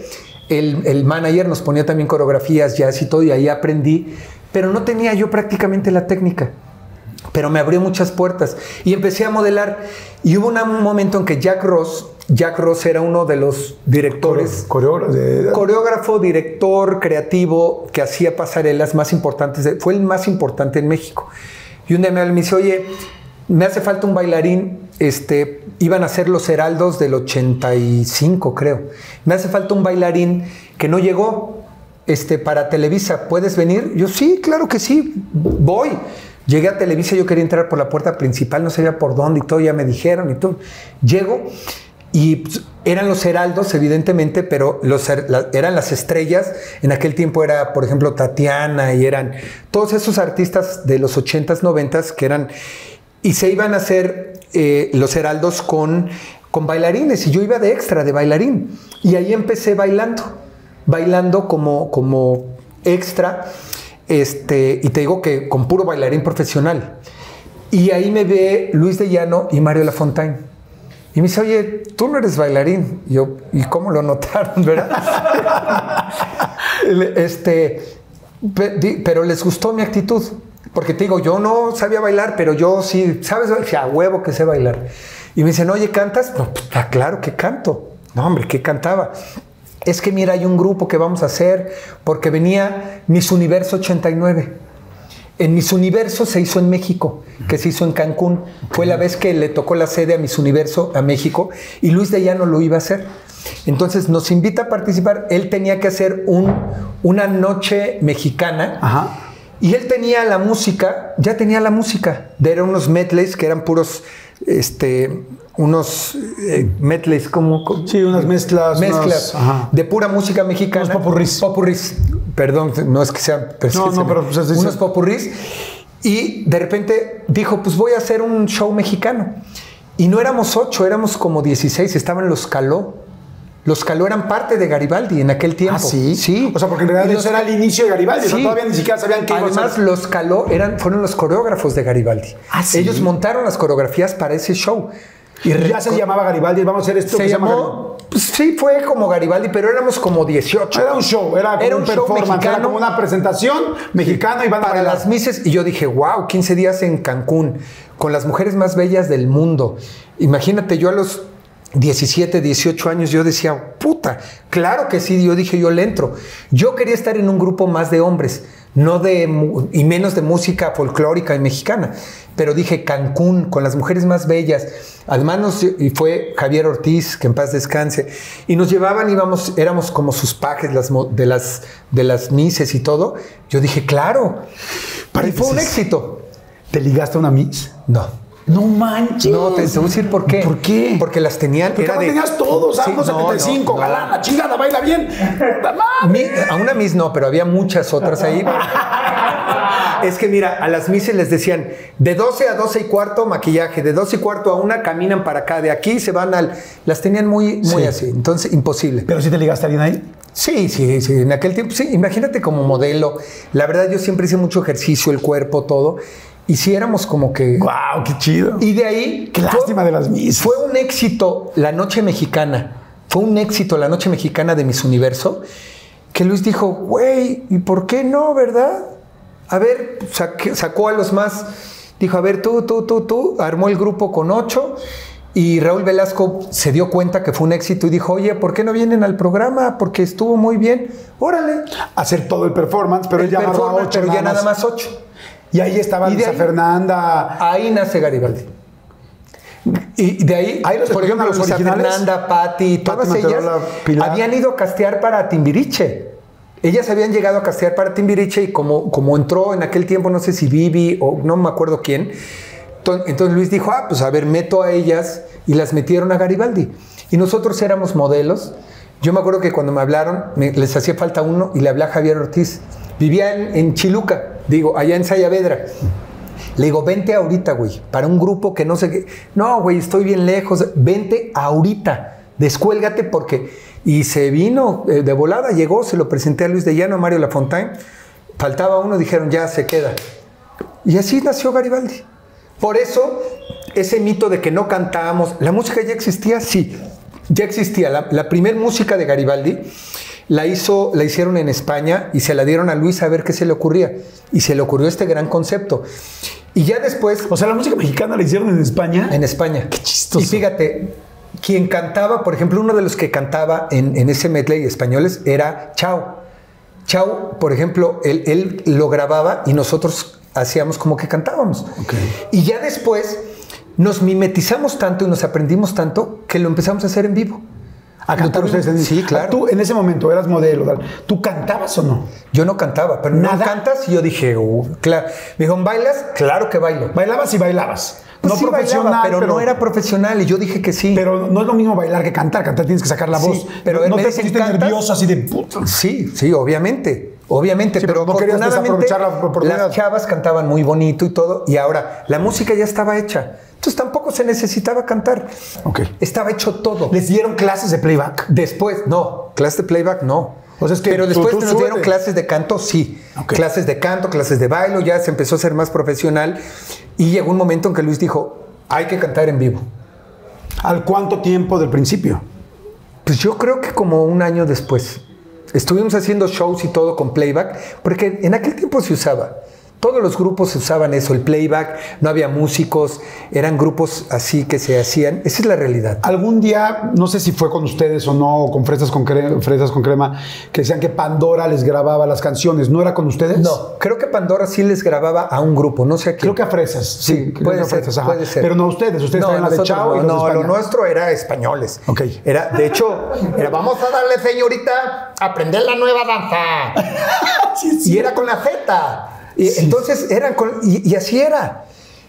El manager nos ponía también coreografías, jazz y todo, y ahí aprendí, pero no tenía yo prácticamente la técnica. Pero me abrió muchas puertas y empecé a modelar. Y hubo un momento en que Jack Ross era uno de los directores, coreógrafo, director, creativo, que hacía pasarelas más importantes, fue el más importante en México. Y un día me dice, oye, me hace falta un bailarín, iban a ser los Heraldos del 85, creo. Me hace falta un bailarín que no llegó para Televisa, ¿puedes venir? Yo, sí, claro que sí, voy. Llegué a Televisa, yo quería entrar por la puerta principal, no sabía por dónde y todo, ya me dijeron y todo. Llego y pues, eran los Heraldos, evidentemente, pero eran las estrellas. En aquel tiempo era, por ejemplo, Tatiana y eran todos esos artistas de los 80s, 90s que eran... Y se iban a hacer los Heraldos con bailarines y yo iba de extra, de bailarín. Y ahí empecé bailando como extra. Y te digo que con puro bailarín profesional. Y ahí me ve Luis de Llano y Mario Lafontaine. Y me dice, oye, tú no eres bailarín. Y yo, ¿y cómo lo notaron, verdad? Pero les gustó mi actitud. Porque te digo, yo no sabía bailar, pero yo sí, ¿sabes? A huevo que sé bailar. Y me dicen, oye, ¿cantas? No, pues, claro que canto. No, hombre, ¿qué cantaba? Es que mira, hay un grupo que vamos a hacer, porque venía Miss Universo 89. En Miss Universo se hizo en México, que se hizo en Cancún. Fue la vez que le tocó la sede a Miss Universo a México y Luis de Llano lo iba a hacer. Entonces nos invita a participar. Él tenía que hacer una noche mexicana. Ajá. Y él tenía la música, ya tenía la música. Eran unos medleys que eran puros... unos medleys como... Sí, unas mezclas de pura música mexicana. Unos popurrís. Perdón, no es que sean... pero pues unos popurrís. Y de repente dijo, pues voy a hacer un show mexicano. Y no éramos 8, éramos como 16. Estaban los Caló. Los Caló eran parte de Garibaldi en aquel tiempo. ¿Ah, sí? Sí. O sea, porque en realidad eso era el inicio de Garibaldi. Sí. Todavía ni siquiera sabían qué iba a ser. Además, los Caló fueron los coreógrafos de Garibaldi. ¿Ah, sí? Ellos montaron las coreografías para ese show. Y ya se llamaba Garibaldi. Vamos a hacer esto que se llama... Pues sí, fue como Garibaldi, pero éramos como 18. Era un show, era un performance, mexicano, era como una presentación mexicana. Y para las Misses. Y yo dije, wow, 15 días en Cancún, con las mujeres más bellas del mundo. Imagínate, yo a los 17, 18 años, yo decía, puta, claro que sí, yo dije, yo le entro. Yo quería estar en un grupo más de hombres, y menos de música folclórica y mexicana. Pero dije, Cancún, con las mujeres más bellas. Además, y fue Javier Ortiz, que en paz descanse, y nos llevaban, éramos como sus pajes de las Misses y todo. Yo dije, claro. Y fue un éxito. ¿Te ligaste a una Miss? No. No manches. No, te voy a decir por qué. ¿Por qué? Porque las tenían. Porque tenías todos, sí, 75, galán, chingada, baila bien. A una Miss no, pero había muchas otras ahí. Es que mira, a las Misses les decían, de 12 a 12 y cuarto maquillaje, de 12 y cuarto a 1 caminan para acá, de aquí se van Las tenían muy así, entonces imposible. ¿Pero sí te ligaste a alguien ahí? Sí, en aquel tiempo, sí, imagínate como modelo. La verdad, yo siempre hice mucho ejercicio, el cuerpo, todo. Y sí éramos como que... ¡Guau, qué chido! Y de ahí... ¡Qué lástima de las Misses! Fue un éxito la noche mexicana. Fue un éxito la noche mexicana de Miss Universo. Que Luis dijo, güey, ¿y por qué no, verdad? A ver, sacó a los más... Dijo, a ver, tú. Armó el grupo con 8. Y Raúl Velasco se dio cuenta que fue un éxito y dijo, oye, ¿por qué no vienen al programa? Porque estuvo muy bien. Órale. Hacer todo el performance, pero él ya agarró a 8. Pero ya nada más 8. Y ahí estaba Luisa Fernanda. Ahí nace Garibaldi. Y de ahí, por ejemplo, los Luisa originales, Fernanda, Patti, todas ellas habían ido a castear para Timbiriche. Ellas habían llegado a castear para Timbiriche y como entró en aquel tiempo, no sé si Vivi o no me acuerdo quién, entonces Luis dijo, pues a ver, meto a ellas y las metieron a Garibaldi. Y nosotros éramos modelos. Yo me acuerdo que cuando me hablaron, les hacía falta uno y le hablé a Javier Ortiz. Vivía en Chiluca. Allá en Sayavedra. Le digo, vente ahorita, güey, para un grupo que no sé qué. No, güey, estoy bien lejos. Vente ahorita. Descuélgate porque... Y se vino de volada, llegó, se lo presenté a Luis de Llano, a Mario Lafontaine. Faltaba uno, dijeron, ya se queda. Y así nació Garibaldi. Por eso, ese mito de que no cantábamos, la música ya existía, sí. Ya existía. La primer música de Garibaldi la hicieron en España y se la dieron a Luis a ver qué se le ocurría. Y se le ocurrió este gran concepto. Y ya después... O sea, la música mexicana la hicieron en España. En España. Qué chistoso. Y fíjate, quien cantaba, por ejemplo, uno de los que cantaba en ese medley españoles era Chao. Chao, por ejemplo, él lo grababa y nosotros hacíamos como que cantábamos. Okay. Y ya después nos mimetizamos tanto y nos aprendimos tanto que lo empezamos a hacer en vivo. A cantar ustedes en... Sí, claro. Tú en ese momento eras modelo, ¿verdad? ¿Tú cantabas o no? Yo no cantaba, pero ¿Nada? ¿no cantas? Y yo dije, claro. Me dijo, ¿bailas? Claro que bailo. Bailabas y bailabas. Pues no sí, profesional, bailaba, pero no era profesional y yo dije que sí. Pero no es lo mismo bailar que cantar. Cantar tienes que sacar la voz. Sí, pero no me te dicen, pusiste ¿cantas? nervioso así de puta. Sí, obviamente. Obviamente, Sí, pero no querías afortunadamente desaprovechar la oportunidad. las chavas cantaban muy bonito y todo, y ahora la música ya estaba hecha. Entonces tampoco se necesitaba cantar. Ok. Estaba hecho todo. ¿Les dieron clases de playback? Después, no, clases de playback no. O sea, es que pero después tú nos dieron súbete. clases de canto, sí. Ok. Clases de canto, clases de bailo, ya se empezó a ser más profesional. Y llegó un momento en que Luis dijo, hay que cantar en vivo. ¿Al cuánto tiempo del principio? Pues yo creo que como un año después. Estuvimos haciendo shows y todo con playback, porque en aquel tiempo se usaba. Todos los grupos usaban eso, el playback, no había músicos, eran grupos así que se hacían. Esa es la realidad. Algún día, no sé si fue con ustedes o no, o con Fresas con Crema, que decían que Pandora les grababa las canciones. ¿No era con ustedes? No, creo que Pandora sí les grababa a un grupo, no sé a quién. Creo que a Fresas. Sí, creo puede que a ser, Fresas, ajá. puede ser. Pero no ustedes. Ustedes no, traían la de nosotros Chao y los de no, España. lo nuestro era españoles. Ok. Era, de hecho, era vamos a darle, señorita, a aprender la nueva danza. Sí, sí. Y era con la Z. Y Sí. entonces eran y así era.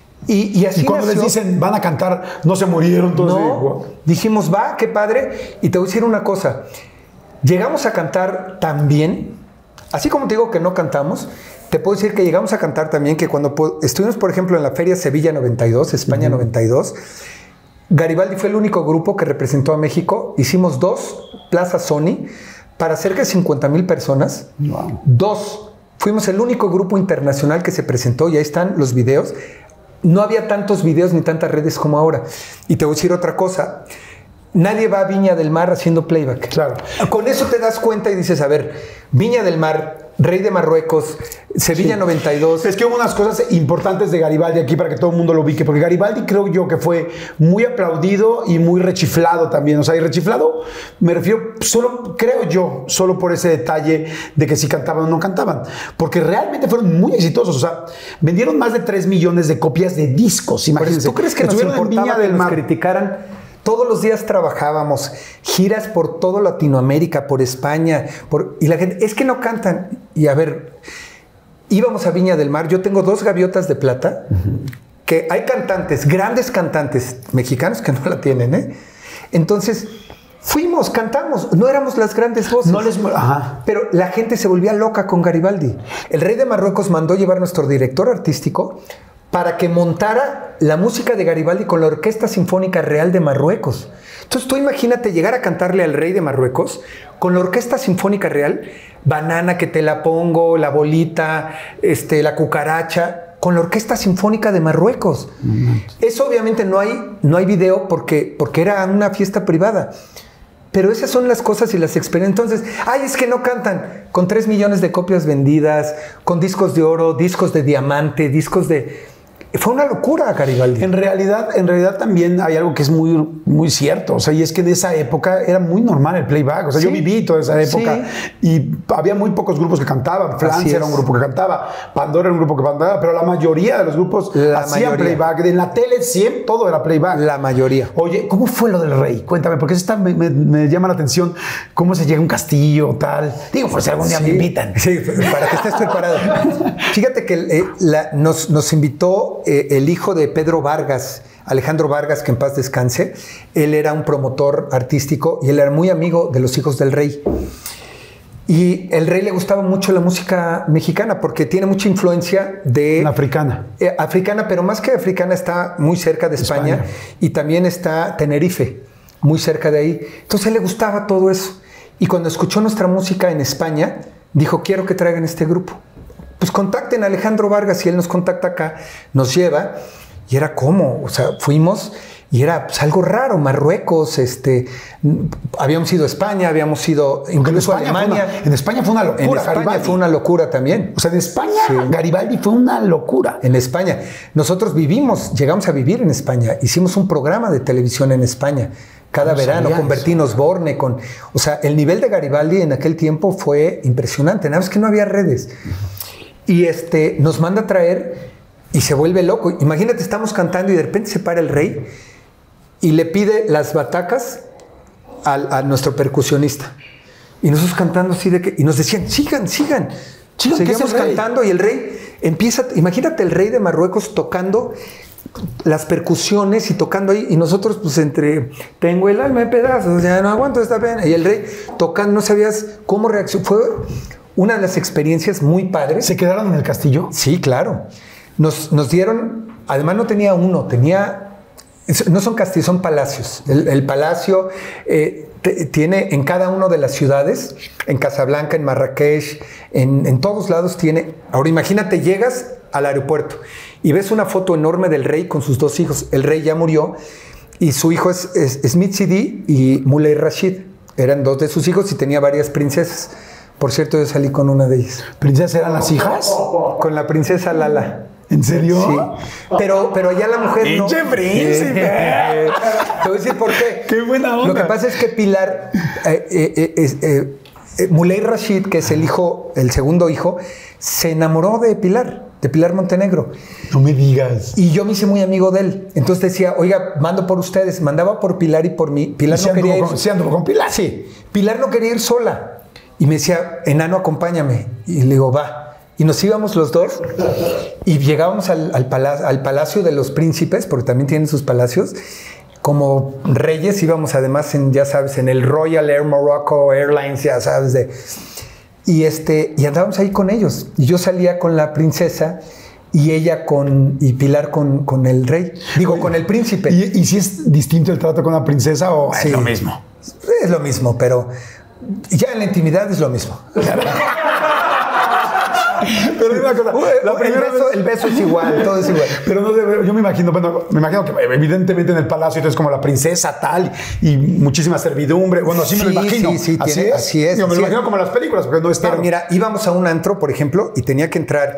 Y así Y cuando nació. les dicen, van a cantar, no se murieron todos. No, dijimos, va, qué padre. Y te voy a decir una cosa. Llegamos a cantar tan bien, así como te digo que no cantamos, te puedo decir que llegamos a cantar también que cuando estuvimos, por ejemplo, en la Feria Sevilla 92, España 92, Garibaldi fue el único grupo que representó a México. Hicimos 2 plazas Sony para cerca de 50,000 personas. Wow. 2. Fuimos el único grupo internacional que se presentó y ahí están los videos. No había tantos videos ni tantas redes como ahora. Y te voy a decir otra cosa. Nadie va a Viña del Mar haciendo playback. Claro. Con eso te das cuenta y dices, a ver, Viña del Mar, Rey de Marruecos, Sevilla Sí. 92. Es que hubo unas cosas importantes de Garibaldi aquí para que todo el mundo lo ubique, porque Garibaldi creo yo que fue muy aplaudido y muy rechiflado también. O sea, y rechiflado me refiero solo, creo yo, solo por ese detalle de que si cantaban o no cantaban. Porque realmente fueron muy exitosos. O sea, vendieron más de 3 millones de copias de discos, imagínense. ¿Tú crees que nos estuvieron en importaba Viña que del nos Mar? criticaran? Todos los días trabajábamos, giras por toda Latinoamérica, por España, y la gente, es que no cantan. Y a ver, íbamos a Viña del Mar, yo tengo 2 gaviotas de plata, que hay cantantes, grandes cantantes mexicanos que no la tienen, ¿eh? Entonces, fuimos, cantamos, no éramos las grandes voces. No les... Ajá. Pero la gente se volvía loca con Garibaldi. El rey de Marruecos mandó llevar a nuestro director artístico para que montara la música de Garibaldi con la Orquesta Sinfónica Real de Marruecos. Entonces tú imagínate llegar a cantarle al rey de Marruecos con la Orquesta Sinfónica Real, Banana, que te la pongo, La Bolita, La Cucaracha, con la Orquesta Sinfónica de Marruecos. Eso obviamente no hay video porque era una fiesta privada. Pero esas son las cosas y las experiencias. Entonces, ay, es que no cantan. Con 3 millones de copias vendidas, con discos de oro, discos de diamante, discos de... Fue una locura, Garibaldi. En realidad también hay algo que es muy, muy cierto. O sea, y es que en esa época era muy normal el playback. O sea, Sí. yo viví toda esa época y había muy pocos grupos que cantaban. Francia era un grupo que cantaba, Pandora era un grupo que cantaba, pero la mayoría de los grupos hacían playback. En la tele siempre todo era playback. La mayoría. Oye, ¿cómo fue lo del rey? Cuéntame, porque eso me llama la atención. ¿Cómo se llega a un castillo tal? Digo, por si algún día me invitan. Sí, para que estés preparado. Fíjate que nos invitó el hijo de Pedro Vargas, Alejandro Vargas, que en paz descanse. Él era un promotor artístico y él era muy amigo de los hijos del rey. Y el rey le gustaba mucho la música mexicana porque tiene mucha influencia de... La africana. Africana, pero más que africana está muy cerca de España. Y también está Tenerife, muy cerca de ahí. Entonces a él le gustaba todo eso. Y cuando escuchó nuestra música en España, dijo, quiero que traigan este grupo. Pues contacten a Alejandro Vargas y él nos contacta acá, nos lleva. Y era como, o sea, fuimos y era pues, algo raro. Marruecos, habíamos ido a España, habíamos ido incluso a Alemania. En España fue una locura. En España Garibaldi fue una locura también. O sea, en España Garibaldi fue una locura. En España. Nosotros llegamos a vivir en España. Hicimos un programa de televisión en España cada verano con Bertín Osborne. O sea, el nivel de Garibaldi en aquel tiempo fue impresionante. Nada más que no había redes. Y nos manda a traer y se vuelve loco. Imagínate, estamos cantando y de repente se para el rey y le pide las batacas a nuestro percusionista. Y nosotros cantando así y nos decían, sigan. Seguimos cantando y el rey empieza, imagínate el rey de Marruecos tocando las percusiones y tocando ahí, y nosotros pues tengo el alma en pedazos, ya no aguanto esta pena, y el rey tocando, no sabías cómo reaccionar. Fue una de las experiencias muy padres. ¿Se quedaron en el castillo? Sí, claro. Nos dieron, además no tenía uno, no son castillos, son palacios. El palacio tiene en cada una de las ciudades, en Casablanca, en Marrakech, en todos lados tiene. Ahora imagínate, llegas al aeropuerto y ves una foto enorme del rey con sus 2 hijos. El rey ya murió y su hijo es Smith Sidi y Moulay Rashid. Eran 2 de sus hijos y tenía varias princesas. Por cierto, yo salí con una de ellas. ¿Princesas eran las hijas? Con la princesa Lala. ¿En serio? Sí. Pero allá la mujer no. ¡Pinche príncipe! Te voy a decir por qué. ¡Qué buena onda! Lo que pasa es que Pilar, Moulay Rashid, que es el segundo hijo, se enamoró de Pilar Montenegro. No me digas. Y yo me hice muy amigo de él. Entonces decía, oiga, mando por ustedes. Mandaba por Pilar y por mí. Pilar no quería ir. ¿Se andó con Pilar? Sí. Pilar no quería ir sola. Y me decía, enano, acompáñame. Y le digo, va. Y nos íbamos los 2 y llegábamos al Palacio de los Príncipes, porque también tienen sus palacios. Como reyes íbamos además ya sabes, en el Royal Air Morocco Airlines, ya sabes. Y andábamos ahí con ellos. Y yo salía con la princesa y Pilar con el rey. Digo, con el príncipe. ¿Y si es distinto el trato con la princesa o es lo mismo? Es lo mismo, pero ya en la intimidad es lo mismo. Pero una cosa, el beso es igual, todo es igual. Pero no, yo me imagino que evidentemente en el palacio entonces como la princesa tal y muchísima servidumbre. Bueno, así me lo imagino. Sí, así es. Yo me lo imagino como en las películas, porque no está. Pero mira, íbamos a un antro, por ejemplo, y tenía que entrar.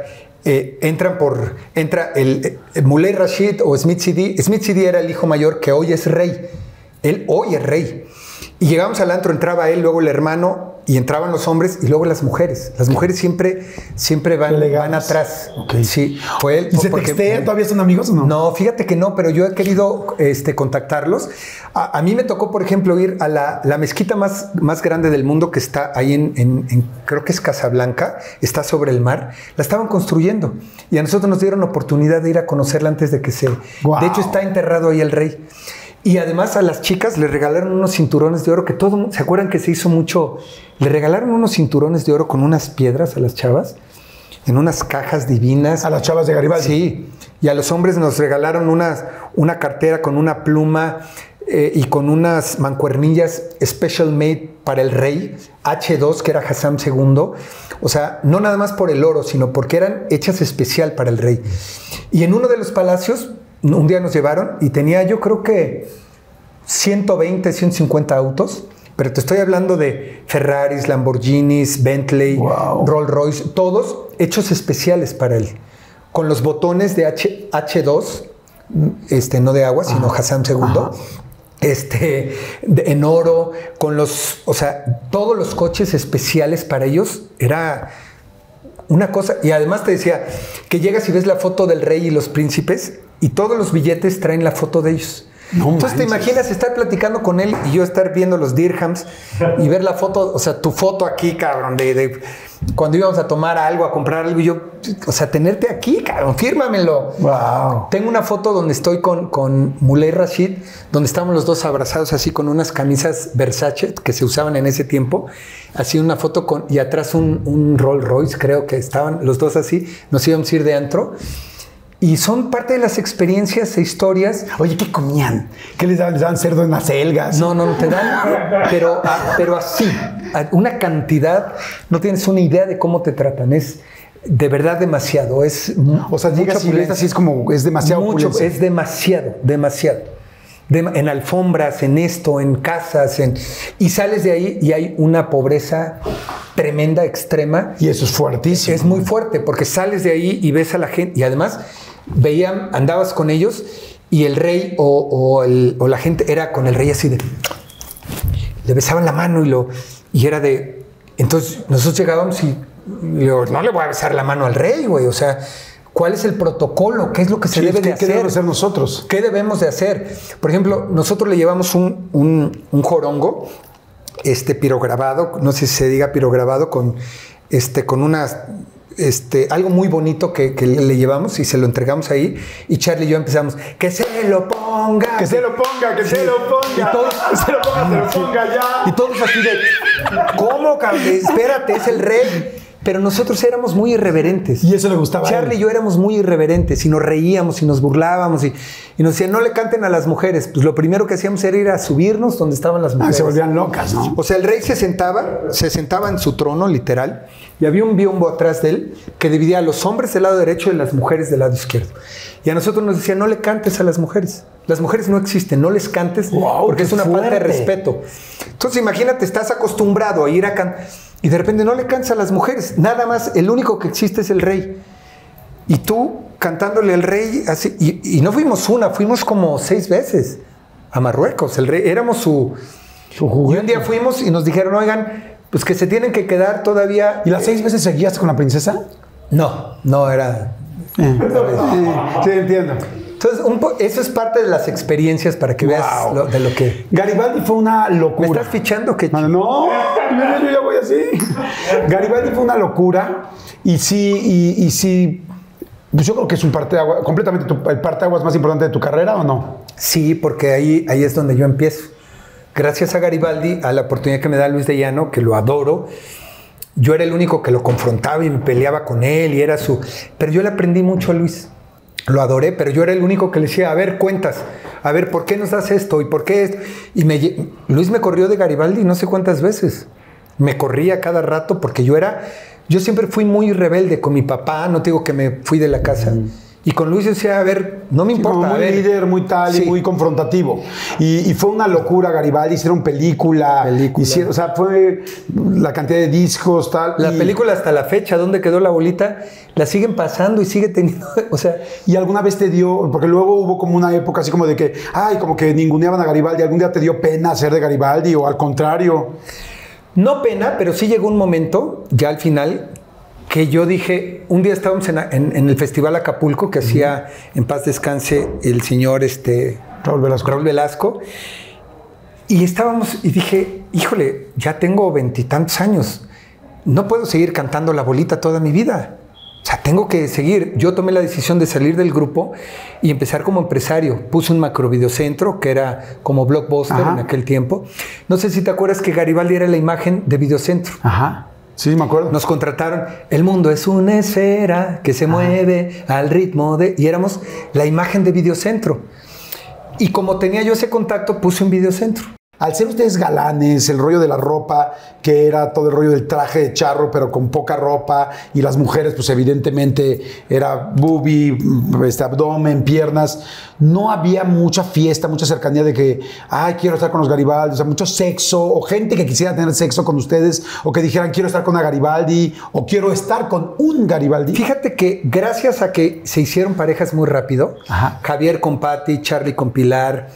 Entra el Moulay Rashid o Smith Sidi. Smith Sidi era el hijo mayor que hoy es rey. Él hoy es rey. Y llegamos al antro, entraba él, luego el hermano, y entraban los hombres y luego las mujeres. Las mujeres siempre van atrás. Okay. Sí, fue él. ¿Y se textean? ¿Todavía son amigos o no? No, fíjate que no, pero yo he querido contactarlos. A mí me tocó, por ejemplo, ir a la mezquita más grande del mundo que está ahí en creo que es Casablanca, está sobre el mar. La estaban construyendo y a nosotros nos dieron oportunidad de ir a conocerla antes de que Wow. De hecho, está enterrado ahí el rey. Y además a las chicas le regalaron unos cinturones de oro que ¿se acuerdan que se hizo mucho? Le regalaron unos cinturones de oro con unas piedras a las chavas, en unas cajas divinas. ¿A las chavas de Garibaldi? Sí. Y a los hombres nos regalaron una cartera con una pluma y con unas mancuernillas special made para el rey, H2, que era Hassan II. O sea, no nada más por el oro, sino porque eran hechas especial para el rey. Y en uno de los palacios, un día nos llevaron y tenía yo creo que 120, 150 autos, pero te estoy hablando de Ferraris, Lamborghinis, Bentley, wow. Rolls Royce, todos hechos especiales para él, con los botones de H2, no de agua, sino Hassan II, en oro, todos los coches especiales para ellos, era una cosa. Y además te decía que llegas y ves la foto del rey y los príncipes y todos los billetes traen la foto de ellos. No Entonces manches. Te imaginas estar platicando con él y yo estar viendo los dirhams y ver la foto, o sea, tu foto aquí, cabrón, de cuando íbamos a tomar algo, a comprar algo, y yo, o sea, tenerte aquí, cabrón, fírmamelo. Wow. Tengo una foto donde estoy con Moulay Rashid, donde estamos los dos abrazados así con unas camisas Versace que se usaban en ese tiempo, así una foto y atrás un Rolls Royce, creo que estaban los dos así, nos íbamos a ir de antro. Y son parte de las experiencias e historias. Oye, ¿qué comían? ¿Qué les daban? ¿Les daban cerdo en las selgas? No, te dan, pero así, una cantidad, no tienes una idea de cómo te tratan, es de verdad demasiado, o sea, llegas y ves así, es como, es demasiado mucho, es demasiado. en alfombras, en esto, en casas, y sales de ahí y hay una pobreza tremenda, extrema. Y eso es fuertísimo. Es muy fuerte, porque sales de ahí y ves a la gente, y además andabas con ellos y el rey o la gente era con el rey así de... Le besaban la mano y era de... Entonces nosotros llegábamos y digo, no le voy a besar la mano al rey, güey, o sea... ¿Cuál es el protocolo? ¿Qué es lo que se debe de hacer? ¿Qué debemos hacer nosotros? ¿Qué debemos de hacer? Por ejemplo, nosotros le llevamos un jorongo, pirograbado, no sé si se diga pirograbado, con unas... algo muy bonito que le llevamos y se lo entregamos ahí, y Charlie y yo empezamos, ¡que se lo ponga! ¡Que se lo ponga! ¡Que Sí. se lo ponga! Y todos, ¡Que se lo ponga! ¡Se lo ponga ya! Y todos así de, ¿cómo, cabrón? Espérate, es el rey. Pero nosotros éramos muy irreverentes. Y eso le gustaba a él. Charlie y yo éramos muy irreverentes y nos reíamos y nos burlábamos y nos decían, no le canten a las mujeres. Pues lo primero que hacíamos era ir a subirnos donde estaban las mujeres. Se volvían locas, ¿no? O sea, el rey se sentaba en su trono, literal, y había un biombo atrás de él que dividía a los hombres del lado derecho y a las mujeres del lado izquierdo. Y a nosotros nos decían, no le cantes a las mujeres. Las mujeres no existen, no les cantes, porque es una falta de respeto. Entonces, imagínate, estás acostumbrado a ir a cantar y de repente no le cantas a las mujeres. Nada más, el único que existe es el rey. Y tú cantándole al rey así. Y no fuimos una, fuimos como 6 veces a Marruecos. El rey, éramos su juguete. Y un día fuimos y nos dijeron, oigan, pues que se tienen que quedar todavía. ¿Y las 6 veces seguías con la princesa? No era. Sí, entiendo. Entonces, eso es parte de las experiencias para que veas de lo que... Garibaldi fue una locura. ¿Me estás fichando? ¿Qué? No, yo ya voy así. Garibaldi fue una locura y sí, pues yo creo que es un parteaguas, completamente el parteaguas más importante de tu carrera, ¿o no? Sí, porque ahí es donde yo empiezo. Gracias a Garibaldi, a la oportunidad que me da Luis de Llano, que lo adoro, yo era el único que lo confrontaba y me peleaba con él y era su... Pero yo le aprendí mucho a Luis. Lo adoré, pero yo era el único que le decía, a ver, cuentas, a ver, ¿por qué nos das esto? ¿Y por qué esto? Y Luis me corrió de Garibaldi no sé cuántas veces. Me corría cada rato porque yo siempre fui muy rebelde con mi papá, no te digo que me fui de la casa. Y con Luis decía, a ver, no me importa. Como muy líder, muy tal y muy confrontativo. Y fue una locura Garibaldi, hicieron película. O sea, fue la cantidad de discos, tal. La película hasta la fecha, ¿dónde quedó la bolita? La siguen pasando y sigue teniendo, o sea... ¿Y alguna vez te dio, porque luego hubo como una época así como de que, como que ninguneaban a Garibaldi, ¿algún día te dio pena ser de Garibaldi o al contrario? No pena, pero sí llegó un momento, ya al final... que yo dije, un día estábamos en el Festival Acapulco que hacía, en paz descanse, el señor Raúl Velasco, y estábamos, y dije, híjole, ya tengo 20 y tantos años, no puedo seguir cantando La Bolita toda mi vida, o sea, tengo que seguir. Yo tomé la decisión de salir del grupo y empezar como empresario. Puse un macrovideocentro que era como Blockbuster en aquel tiempo. No sé si te acuerdas que Garibaldi era la imagen de Videocentro. Ajá. Sí, me acuerdo. Nos contrataron. El mundo es una esfera que se mueve al ritmo de... Y éramos la imagen de Videocentro. Y como tenía yo ese contacto, puse un Videocentro. Al ser ustedes galanes, el rollo de la ropa, que era todo el rollo del traje de charro, pero con poca ropa, y las mujeres, pues evidentemente era boobie, abdomen, piernas, no había mucha fiesta, mucha cercanía de que, quiero estar con los Garibaldi, o sea, mucho sexo, o gente que quisiera tener sexo con ustedes, o que dijeran, quiero estar con una Garibaldi, o quiero estar con un Garibaldi. Fíjate que gracias a que se hicieron parejas muy rápido, Javier con Patti, Charlie con Pilar,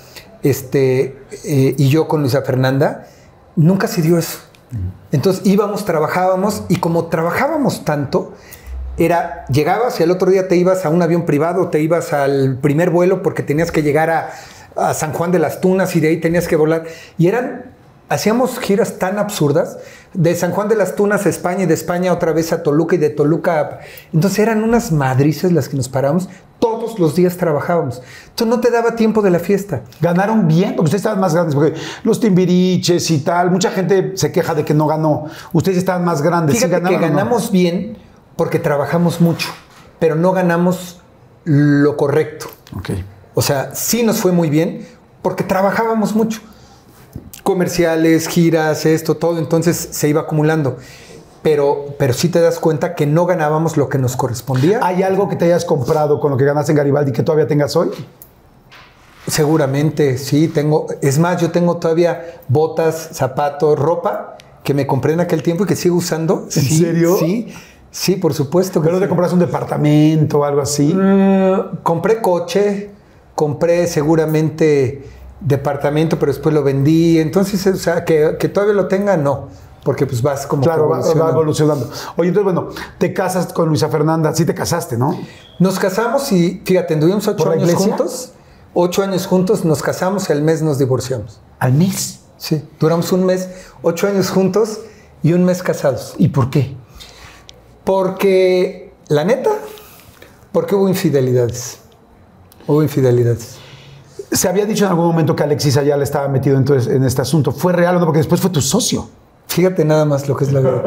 y yo con Luisa Fernanda, nunca se dio eso. Entonces íbamos, trabajábamos, y como trabajábamos tanto, llegabas y el otro día te ibas a un avión privado, te ibas al primer vuelo porque tenías que llegar a San Juan de las Tunas y de ahí tenías que volar. Y hacíamos giras tan absurdas, de San Juan de las Tunas a España y de España otra vez a Toluca y de Toluca entonces eran unas madrices las que nos parábamos, todos los días trabajábamos. Entonces no te daba tiempo de la fiesta. ¿Ganaron bien? Porque ustedes estaban más grandes, porque los Timbiriches y tal, mucha gente se queja de que no ganó. Ustedes estaban más grandes. Fíjate ¿sí ganaron, que ganamos bien porque trabajamos mucho, pero no ganamos lo correcto. Okay. O sea, sí nos fue muy bien porque trabajábamos mucho. Comerciales, giras, esto, todo, entonces se iba acumulando. Pero sí te das cuenta que no ganábamos lo que nos correspondía. ¿Hay algo que te hayas comprado con lo que ganaste en Garibaldi que todavía tengas hoy? Seguramente, sí, tengo. Es más, yo tengo todavía botas, zapatos, ropa que me compré en aquel tiempo y que sigo usando. ¿En serio? Sí, por supuesto. ¿Pero te compraste un departamento o algo así? Compré coche, compré seguramente departamento, pero después lo vendí. Entonces, o sea, que todavía lo tenga, no. Porque pues vas como claro, va evolucionando. Oye, entonces, bueno, te casas con Luisa Fernanda. Sí te casaste, ¿no? Nos casamos y, fíjate, tuvimos 8 años juntos. 8 años juntos, nos casamos, al mes nos divorciamos. ¿Al mes? Sí, duramos un mes, 8 años juntos y un mes casados. ¿Y por qué? Porque, la neta, porque hubo infidelidades. Hubo infidelidades. Se había dicho en algún momento que Alexis Ayala estaba metido entonces en este asunto. ¿Fue real o no? Porque después fue tu socio. Fíjate nada más lo que es la verdad.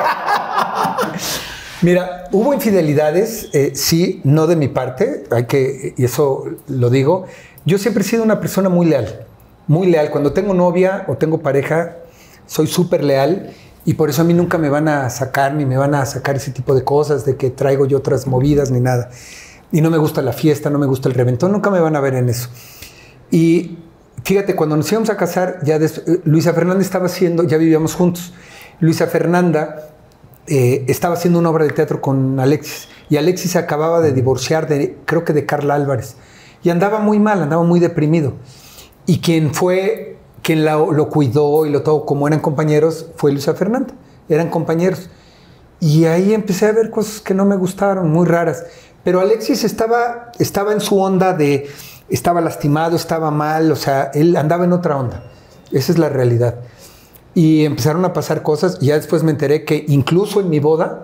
Mira, hubo infidelidades, sí, no de mi parte, y eso lo digo. Yo siempre he sido una persona muy leal, muy leal. Cuando tengo novia o tengo pareja, soy súper leal y por eso a mí nunca me van a sacar, ni me van a sacar ese tipo de cosas, de que traigo yo otras movidas, ni nada. Y no me gusta la fiesta, no me gusta el reventón, nunca me van a ver en eso. Y fíjate, cuando nos íbamos a casar, Luisa Fernanda estaba haciendo, ya vivíamos juntos, Luisa Fernanda estaba haciendo una obra de teatro con Alexis y Alexis se acababa de divorciar creo que de Carla Álvarez y andaba muy mal, andaba muy deprimido y quien lo cuidó y lo todo como eran compañeros fue Luisa Fernanda, eran compañeros y ahí empecé a ver cosas que no me gustaron, muy raras, pero Alexis estaba en su onda estaba lastimado, estaba mal, o sea, él andaba en otra onda, esa es la realidad. Y empezaron a pasar cosas y ya después me enteré que incluso en mi boda,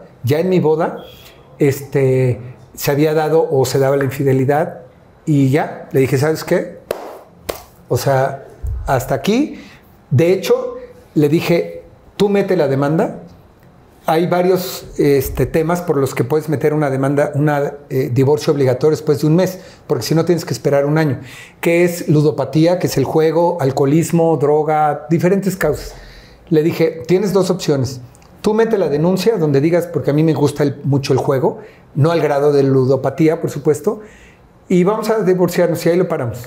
se había dado o se daba la infidelidad y ya, le dije, ¿sabes qué? O sea, hasta aquí. De hecho, le dije, tú mete la demanda. Hay varios temas por los que puedes meter una demanda, divorcio obligatorio después de un mes, porque si no tienes que esperar un año, que es ludopatía, que es el juego, alcoholismo, droga, diferentes causas. Le dije, tienes 2 opciones. Tú mete la denuncia donde digas, porque a mí me gusta mucho el juego, no al grado de ludopatía, por supuesto, y vamos a divorciarnos y ahí lo paramos.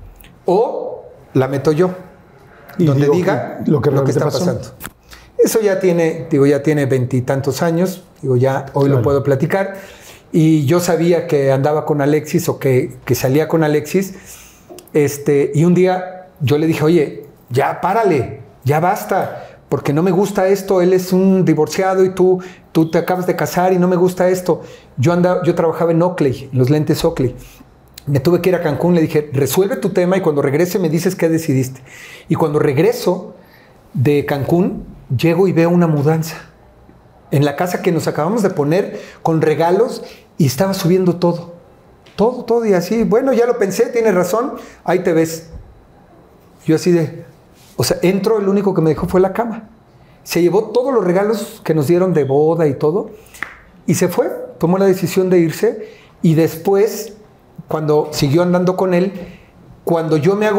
O la meto yo, y donde diga lo que está pasando. Eso ya tiene 20 y tantos años, ya hoy lo puedo platicar, y yo sabía que andaba con Alexis o que salía con Alexis, y un día yo le dije, oye, ya párale, ya basta, porque no me gusta esto, él es un divorciado y tú te acabas de casar y no me gusta esto. Yo trabajaba en Oakley, en los lentes Oakley. Me tuve que ir a Cancún, le dije, resuelve tu tema y cuando regrese me dices qué decidiste. Y cuando regreso de Cancún, llego y veo una mudanza en la casa que nos acabamos de poner con regalos y estaba subiendo todo, y así, bueno, ya lo pensé, tienes razón, ahí te ves. Yo así o sea, entro, el único que me dejó fue la cama. Se llevó todos los regalos que nos dieron de boda y todo y se fue, tomó la decisión de irse y después, cuando siguió andando con él, cuando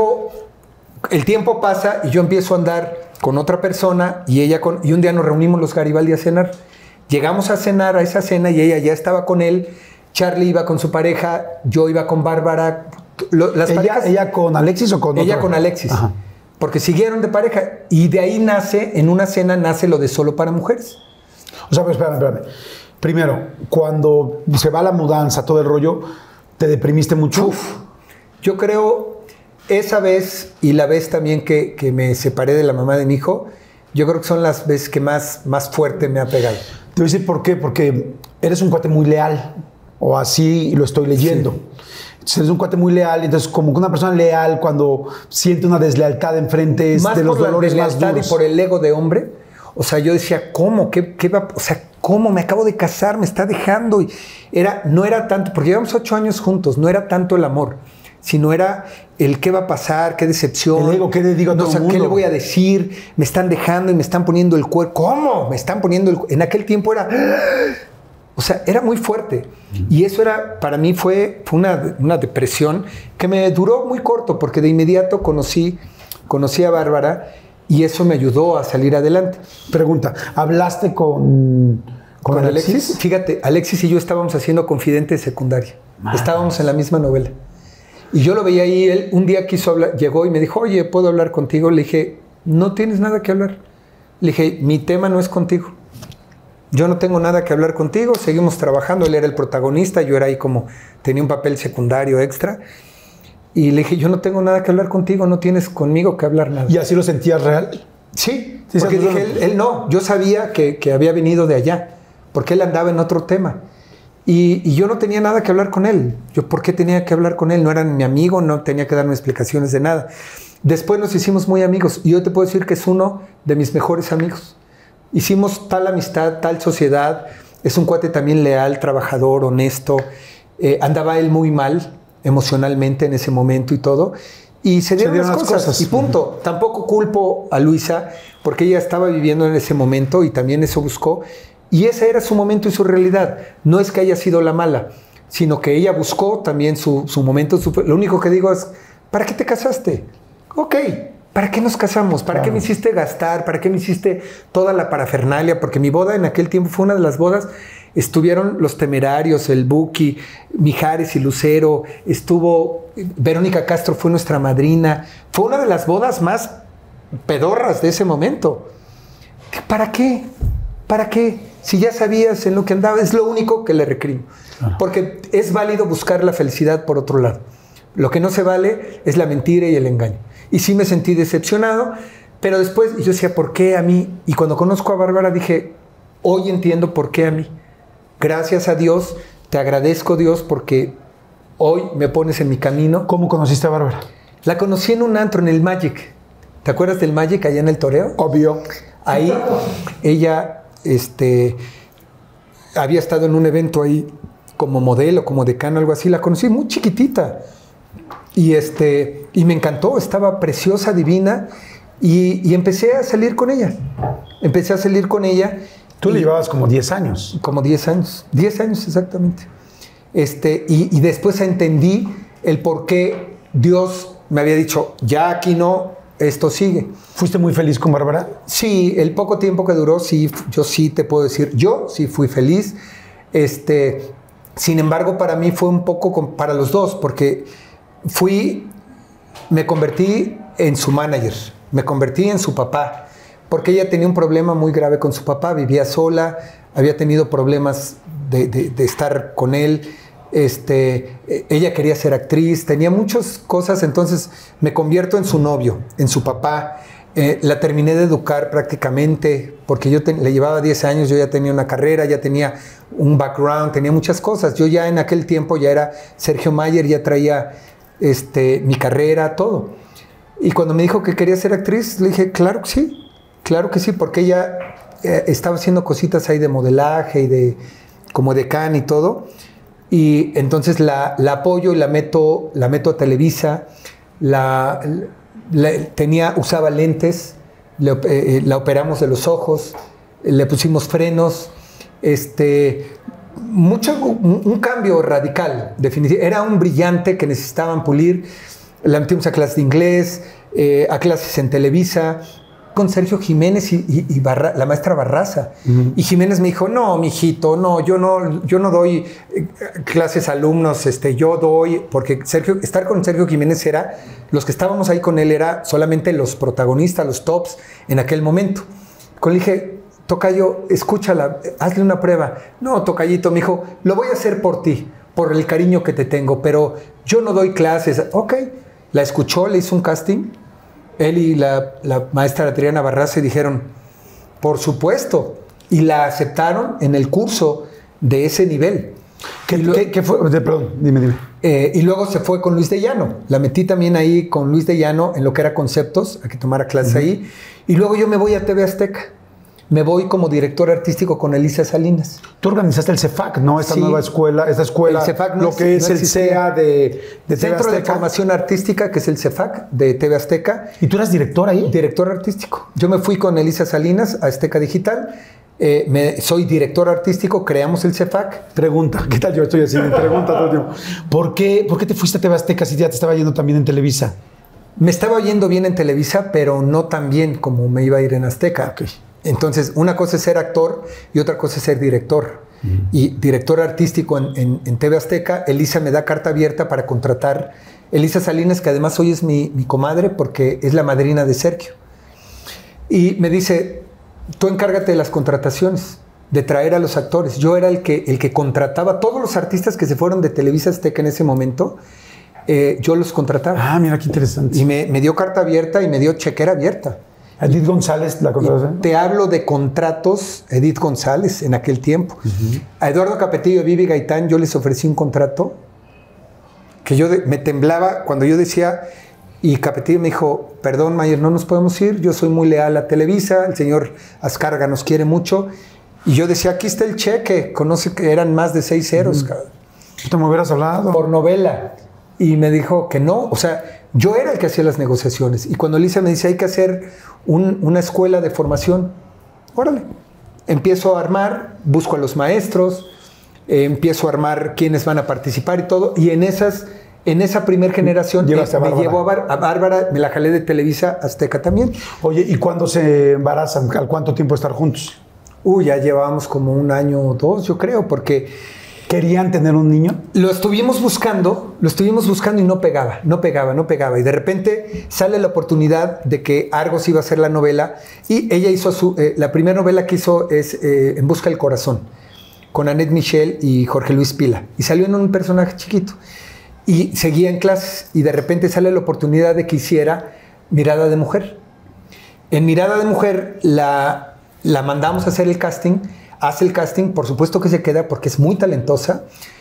el tiempo pasa y yo empiezo a andar con otra persona y un día nos reunimos los Garibaldi a cenar. Llegamos a cenar a esa cena y ella ya estaba con él, Charlie iba con su pareja, yo iba con Bárbara. ¿Ella con Alexis o con ella con Alexis. Ajá. Porque siguieron de pareja y de ahí en una cena nace lo de Solo para Mujeres. O sea, pero espérame. Primero, cuando se va la mudanza, todo el rollo, ¿te deprimiste mucho? Yo creo, esa vez y la vez también que me separé de la mamá de mi hijo, yo creo que son las veces que más fuerte me ha pegado. Te voy a decir por qué, porque eres un cuate muy leal, o así lo estoy leyendo. Sí. Entonces eres un cuate muy leal, entonces como una persona leal cuando siente una deslealtad enfrente es de los dolores más duros. Y por el ego de hombre, o sea, yo decía, ¿cómo? ¿Qué va? O sea, ¿cómo? Me acabo de casar, me está dejando. Y no era tanto, porque llevamos 8 años juntos, no era tanto el amor, sino era el qué va a pasar, qué decepción. El ego, ¿qué le digo a todo el mundo? ¿Qué le voy a decir? Me están dejando y me están poniendo el cuerpo. ¿Cómo? Me están poniendo el cuerpo. En aquel tiempo era... O sea, era muy fuerte. Y eso para mí fue una depresión que me duró muy corto, porque de inmediato conocí a Bárbara y eso me ayudó a salir adelante. Pregunta, ¿hablaste con Alexis? Fíjate, Alexis y yo estábamos haciendo Confidente de secundaria. Estábamos en la misma novela. Y yo lo veía ahí, él un día quiso hablar, llegó y me dijo, oye, ¿puedo hablar contigo? Le dije, no tienes nada que hablar. Le dije, mi tema no es contigo. Yo no tengo nada que hablar contigo, seguimos trabajando. Él era el protagonista, yo era ahí como, tenía un papel secundario extra. Y le dije, yo no tengo nada que hablar contigo, no tienes conmigo que hablar nada. ¿Y así lo sentías real? Sí, porque dije, él no, yo sabía que había venido de allá, porque él andaba en otro tema. Y yo no tenía nada que hablar con él. Yo, ¿por qué tenía que hablar con él? No era mi amigo, no tenía que darme explicaciones de nada. Después nos hicimos muy amigos y yo te puedo decir que es uno de mis mejores amigos. Hicimos tal amistad, tal sociedad. Es un cuate también leal, trabajador, honesto. Andaba él muy mal emocionalmente en ese momento y todo. Y se dieron las cosas y punto. Tampoco culpo a Luisa porque ella estaba viviendo en ese momento y también eso buscó. Y ese era su momento y su realidad. No es que haya sido la mala, sino que ella buscó también su momento. Lo único que digo es, ¿para qué te casaste? Ok, ¿para qué nos casamos? ¿Para qué me hiciste gastar? ¿Para qué me hiciste toda la parafernalia? Porque mi boda en aquel tiempo fue una de las bodas. Estuvieron Los Temerarios, el Buki, Mijares y Lucero. Estuvo Verónica Castro, fue nuestra madrina. Fue una de las bodas más pedorras de ese momento. ¿Para qué? ¿Para qué? Si ya sabías en lo que andaba, es lo único que le recrimo. Porque es válido buscar la felicidad por otro lado. Lo que no se vale es la mentira y el engaño. Y sí me sentí decepcionado, pero después yo decía, ¿por qué a mí? Y cuando conozco a Bárbara dije, hoy entiendo por qué a mí. Gracias a Dios, te agradezco Dios porque hoy me pones en mi camino. ¿Cómo conociste a Bárbara? La conocí en un antro, en el Magic. ¿Te acuerdas del Magic allá en el Toreo? Obvio. Ahí ella había estado en un evento ahí como modelo, como decano, algo así. La conocí muy chiquitita. Y me encantó, estaba preciosa, divina. Y empecé a salir con ella. Tú le llevabas como 10 años. Como 10 años. 10 años exactamente. Y después entendí el por qué Dios me había dicho, ya aquí no, esto sigue. ¿Fuiste muy feliz con Bárbara? Sí, el poco tiempo que duró, sí, yo sí te puedo decir, yo sí fui feliz. Sin embargo, para mí fue un poco para los dos, porque me convertí en su manager, me convertí en su papá, porque ella tenía un problema muy grave con su papá, vivía sola, había tenido problemas de estar con él. Ella quería ser actriz, tenía muchas cosas, entonces me convierto en su novio, en su papá. La terminé de educar prácticamente, porque yo le llevaba 10 años, yo ya tenía una carrera, ya tenía un background, tenía muchas cosas. Yo ya en aquel tiempo ya era Sergio Mayer, ya traía mi carrera, todo. Y cuando me dijo que quería ser actriz, le dije, claro que sí, porque ella estaba haciendo cositas ahí de modelaje y como decán y todo. Y entonces la apoyo y la meto a Televisa. Usaba lentes, la operamos de los ojos, le pusimos frenos, un cambio radical, definitivamente. Era un brillante que necesitaban pulir. La metimos a clases de inglés, a clases en Televisa, con Sergio Jiménez y la maestra Barraza. Y Jiménez me dijo, no, mijito, no, yo no doy clases a alumnos, yo doy, porque estar con Sergio Jiménez los que estábamos ahí con él era solamente los protagonistas, los tops en aquel momento. Le dije, tocayo, escúchala, hazle una prueba. No, tocayito, me dijo, lo voy a hacer por ti, por el cariño que te tengo, pero yo no doy clases. Ok, la escuchó, le hizo un casting. Él y la maestra Adriana Barraza dijeron, por supuesto, y la aceptaron en el curso de ese nivel. ¿Qué fue? Perdón, dime. Y luego se fue con Luis de Llano. La metí también ahí con Luis de Llano en lo que era conceptos, a que tomara clases ahí. Y luego yo me voy a TV Azteca. Me voy como director artístico con Elisa Salinas. Tú organizaste el CEFAC, ¿no? Esta nueva escuela, el CEFAC no lo que es el CEA de TV Centro Azteca. de Formación Artística, que es el CEFAC de TV Azteca. ¿Y tú eras director ahí? Director artístico. Yo me fui con Elisa Salinas a Azteca Digital. Soy director artístico, creamos el CEFAC. Pregunta, ¿qué tal? Yo estoy así, me pregunta todo el tiempo. ¿Por qué te fuiste a TV Azteca si ya te estaba yendo también en Televisa? Me estaba yendo bien en Televisa, pero no tan bien como me iba a ir en Azteca. Okay. Entonces, una cosa es ser actor y otra cosa es ser director. Y director artístico en TV Azteca, Elisa me da carta abierta para contratar Elisa Salinas, que además hoy es mi comadre porque es la madrina de Sergio. Y me dice, tú encárgate de las contrataciones, de traer a los actores. Yo era el que contrataba a todos los artistas que se fueron de Televisa Azteca en ese momento. Yo los contrataba. Ah, mira qué interesante. Y me dio carta abierta y me dio chequera abierta. Edith González, la contratación. Te hablo de contratos, Edith González, en aquel tiempo. A Eduardo Capetillo y Vivi Gaitán yo les ofrecí un contrato que me temblaba cuando yo decía, y Capetillo me dijo, perdón, Mayer, no nos podemos ir, yo soy muy leal a Televisa, el señor Azcárraga nos quiere mucho. Y yo decía, aquí está el cheque, conoce que eran más de 6 ceros, cabrón. ¿Tú me hubieras hablado? Por novela. Y me dijo que no, o sea, yo era el que hacía las negociaciones. Y cuando Elisa me dice, hay que hacer una escuela de formación, órale. Empiezo a armar, busco a los maestros, empiezo a armar quiénes van a participar y todo. Y en esa primer generación me llevó a Bárbara, me la jalé de Televisa Azteca también. Oye, ¿y cuándo se embarazan? ¿Al cuánto tiempo estar juntos? Ya llevábamos como 1 año o 2, yo creo, porque... ¿Querían tener un niño? Lo estuvimos buscando y no pegaba. Y de repente sale la oportunidad de que Argos iba a hacer la novela y ella hizo la primera novela que hizo es En busca del corazón, con Annette Michel y Jorge Luis Pila. Y salió en un personaje chiquito. Y seguía en clases y de repente sale la oportunidad de que hiciera Mirada de Mujer. En Mirada de Mujer la mandamos a hacer el casting. Hace el casting, por supuesto que se queda porque es muy talentosa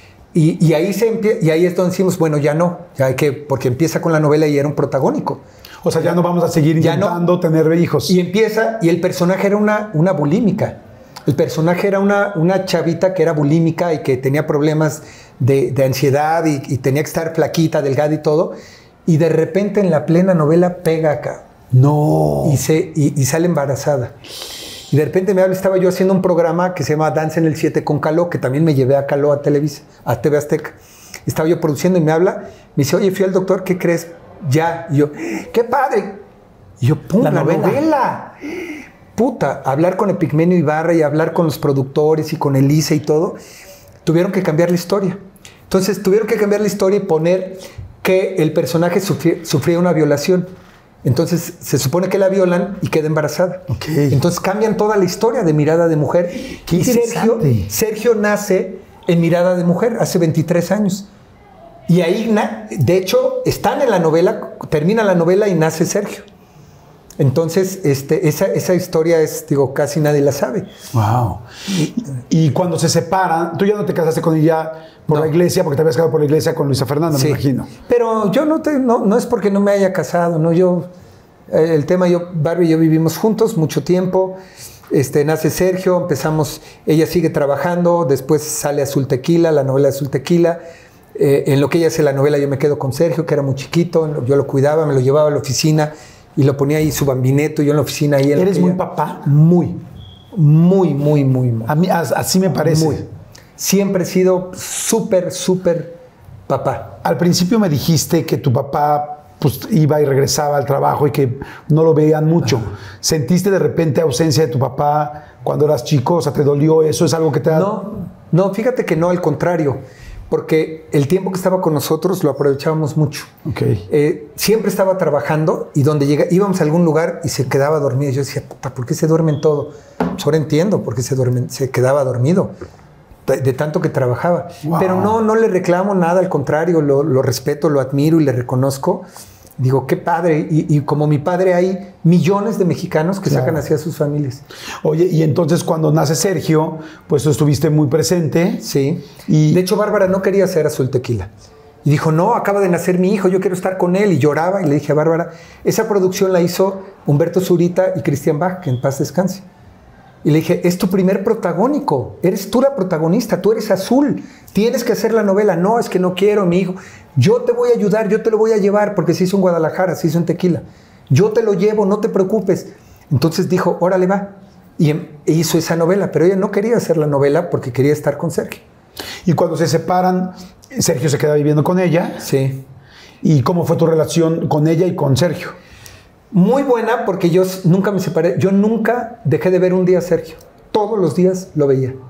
y ahí es donde decimos, bueno, ya no, ya hay que, porque empieza con la novela y era un protagónico. O sea, ya no vamos a seguir intentando tener hijos. Y empieza, y el personaje era una bulímica. El personaje era una chavita que era bulímica y que tenía problemas de ansiedad y tenía que estar flaquita, delgada y todo. Y de repente en la plena novela pega acá. No. Y sale embarazada. Y de repente me habla, estaba yo haciendo un programa que se llama Danza en el 7 con Caló, que también me llevé a Caló a Televisa, a TV Azteca. Estaba yo produciendo y me habla, me dice, oye, fui al doctor, ¿qué crees? Ya. Y yo, ¡qué padre! Y yo, ¡pum! ¡La novela! Puta, hablar con Epigmenio Ibarra y hablar con los productores y con Elisa y todo, tuvieron que cambiar la historia. Entonces, tuvieron que cambiar la historia y poner que el personaje sufría una violación. Entonces, se supone que la violan y queda embarazada. Okay. Entonces, cambian toda la historia de Mirada de Mujer. Qué y Sergio nace en Mirada de Mujer hace 23 años. Y ahí, de hecho, están en la novela, termina la novela y nace Sergio. Entonces, esa historia es, digo, casi nadie la sabe. Wow. Y cuando se separan, tú ya no te casaste con ella por la iglesia, porque te habías casado por la iglesia con Luisa Fernanda, sí, me imagino. Pero yo no es porque no me haya casado, no, el tema, Barbie y yo vivimos juntos mucho tiempo, nace Sergio, empezamos, ella sigue trabajando, después sale Azul Tequila, la novela Azul Tequila, en lo que ella hace la novela yo me quedo con Sergio, que era muy chiquito, yo lo cuidaba, me lo llevaba a la oficina y lo ponía ahí su bambineto, yo en la oficina ahí. ¿Eres muy papá? Muy. A mí así me parece. Muy. Siempre he sido súper papá. Al principio me dijiste que tu papá pues, iba y regresaba al trabajo y que no lo veían mucho. ¿Sentiste de repente ausencia de tu papá cuando eras chico? O sea, ¿te dolió eso? ¿Es algo que te ha...? No, fíjate que no, al contrario. Porque el tiempo que estaba con nosotros lo aprovechábamos mucho. Okay. Siempre estaba trabajando y donde íbamos a algún lugar y se quedaba dormido. Yo decía, puta, ¿por qué se duermen todo? Pues ahora entiendo por qué se quedaba dormido. De tanto que trabajaba. Wow. Pero no le reclamo nada, al contrario, lo respeto, lo admiro y le reconozco. Digo, qué padre. Y como mi padre, hay millones de mexicanos que sacan hacia sus familias. Oye, y entonces cuando nace Sergio, pues tú estuviste muy presente. Sí. De hecho, Bárbara no quería hacer Azul Tequila. Y dijo, no, acaba de nacer mi hijo, yo quiero estar con él. Y lloraba y le dije a Bárbara, esa producción la hizo Humberto Zurita y Christian Bach, que en paz descanse. Y le dije, es tu primer protagónico, eres tú la protagonista, tú eres Azul, tienes que hacer la novela. No, es que no quiero, mi hijo. Yo te voy a ayudar, yo te lo voy a llevar, porque se hizo en Guadalajara, se hizo en Tequila. Yo te lo llevo, no te preocupes. Entonces dijo, órale, va. Y hizo esa novela, pero ella no quería hacer la novela porque quería estar con Sergio. Y cuando se separan, Sergio se queda viviendo con ella. Sí. ¿Y cómo fue tu relación con ella y con Sergio? Muy buena, porque yo nunca me separé. Yo nunca dejé de ver un día a Sergio. Todos los días lo veía.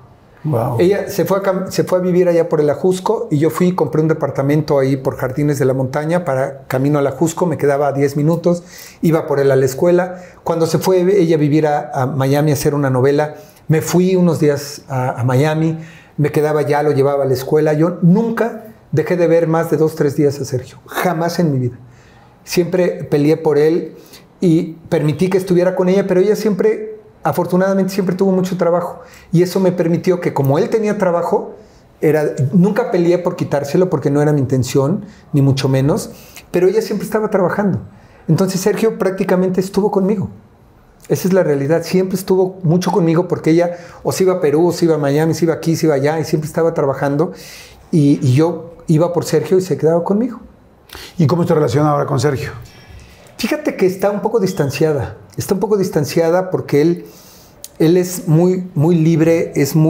Wow. Ella se fue a vivir allá por el Ajusco y yo fui y compré un departamento ahí por Jardines de la Montaña para camino al Ajusco, me quedaba a 10 minutos, iba por él a la escuela. Cuando se fue ella a vivir a Miami a hacer una novela, me fui unos días a Miami, me quedaba allá, lo llevaba a la escuela. Yo nunca dejé de ver más de 2 o 3 días a Sergio, jamás en mi vida. Siempre peleé por él y permití que estuviera con ella, pero ella siempre... Afortunadamente siempre tuvo mucho trabajo y eso me permitió que como él tenía trabajo, nunca peleé por quitárselo porque no era mi intención, ni mucho menos, pero ella siempre estaba trabajando. Entonces Sergio prácticamente estuvo conmigo. Esa es la realidad, siempre estuvo mucho conmigo porque ella o se iba a Perú, o se iba a Miami, se iba aquí, se iba allá y siempre estaba trabajando y yo iba por Sergio y se quedaba conmigo. ¿Y cómo es tu relación ahora con Sergio? Fíjate que está un poco distanciada. Está un poco distanciada porque él es muy, muy libre,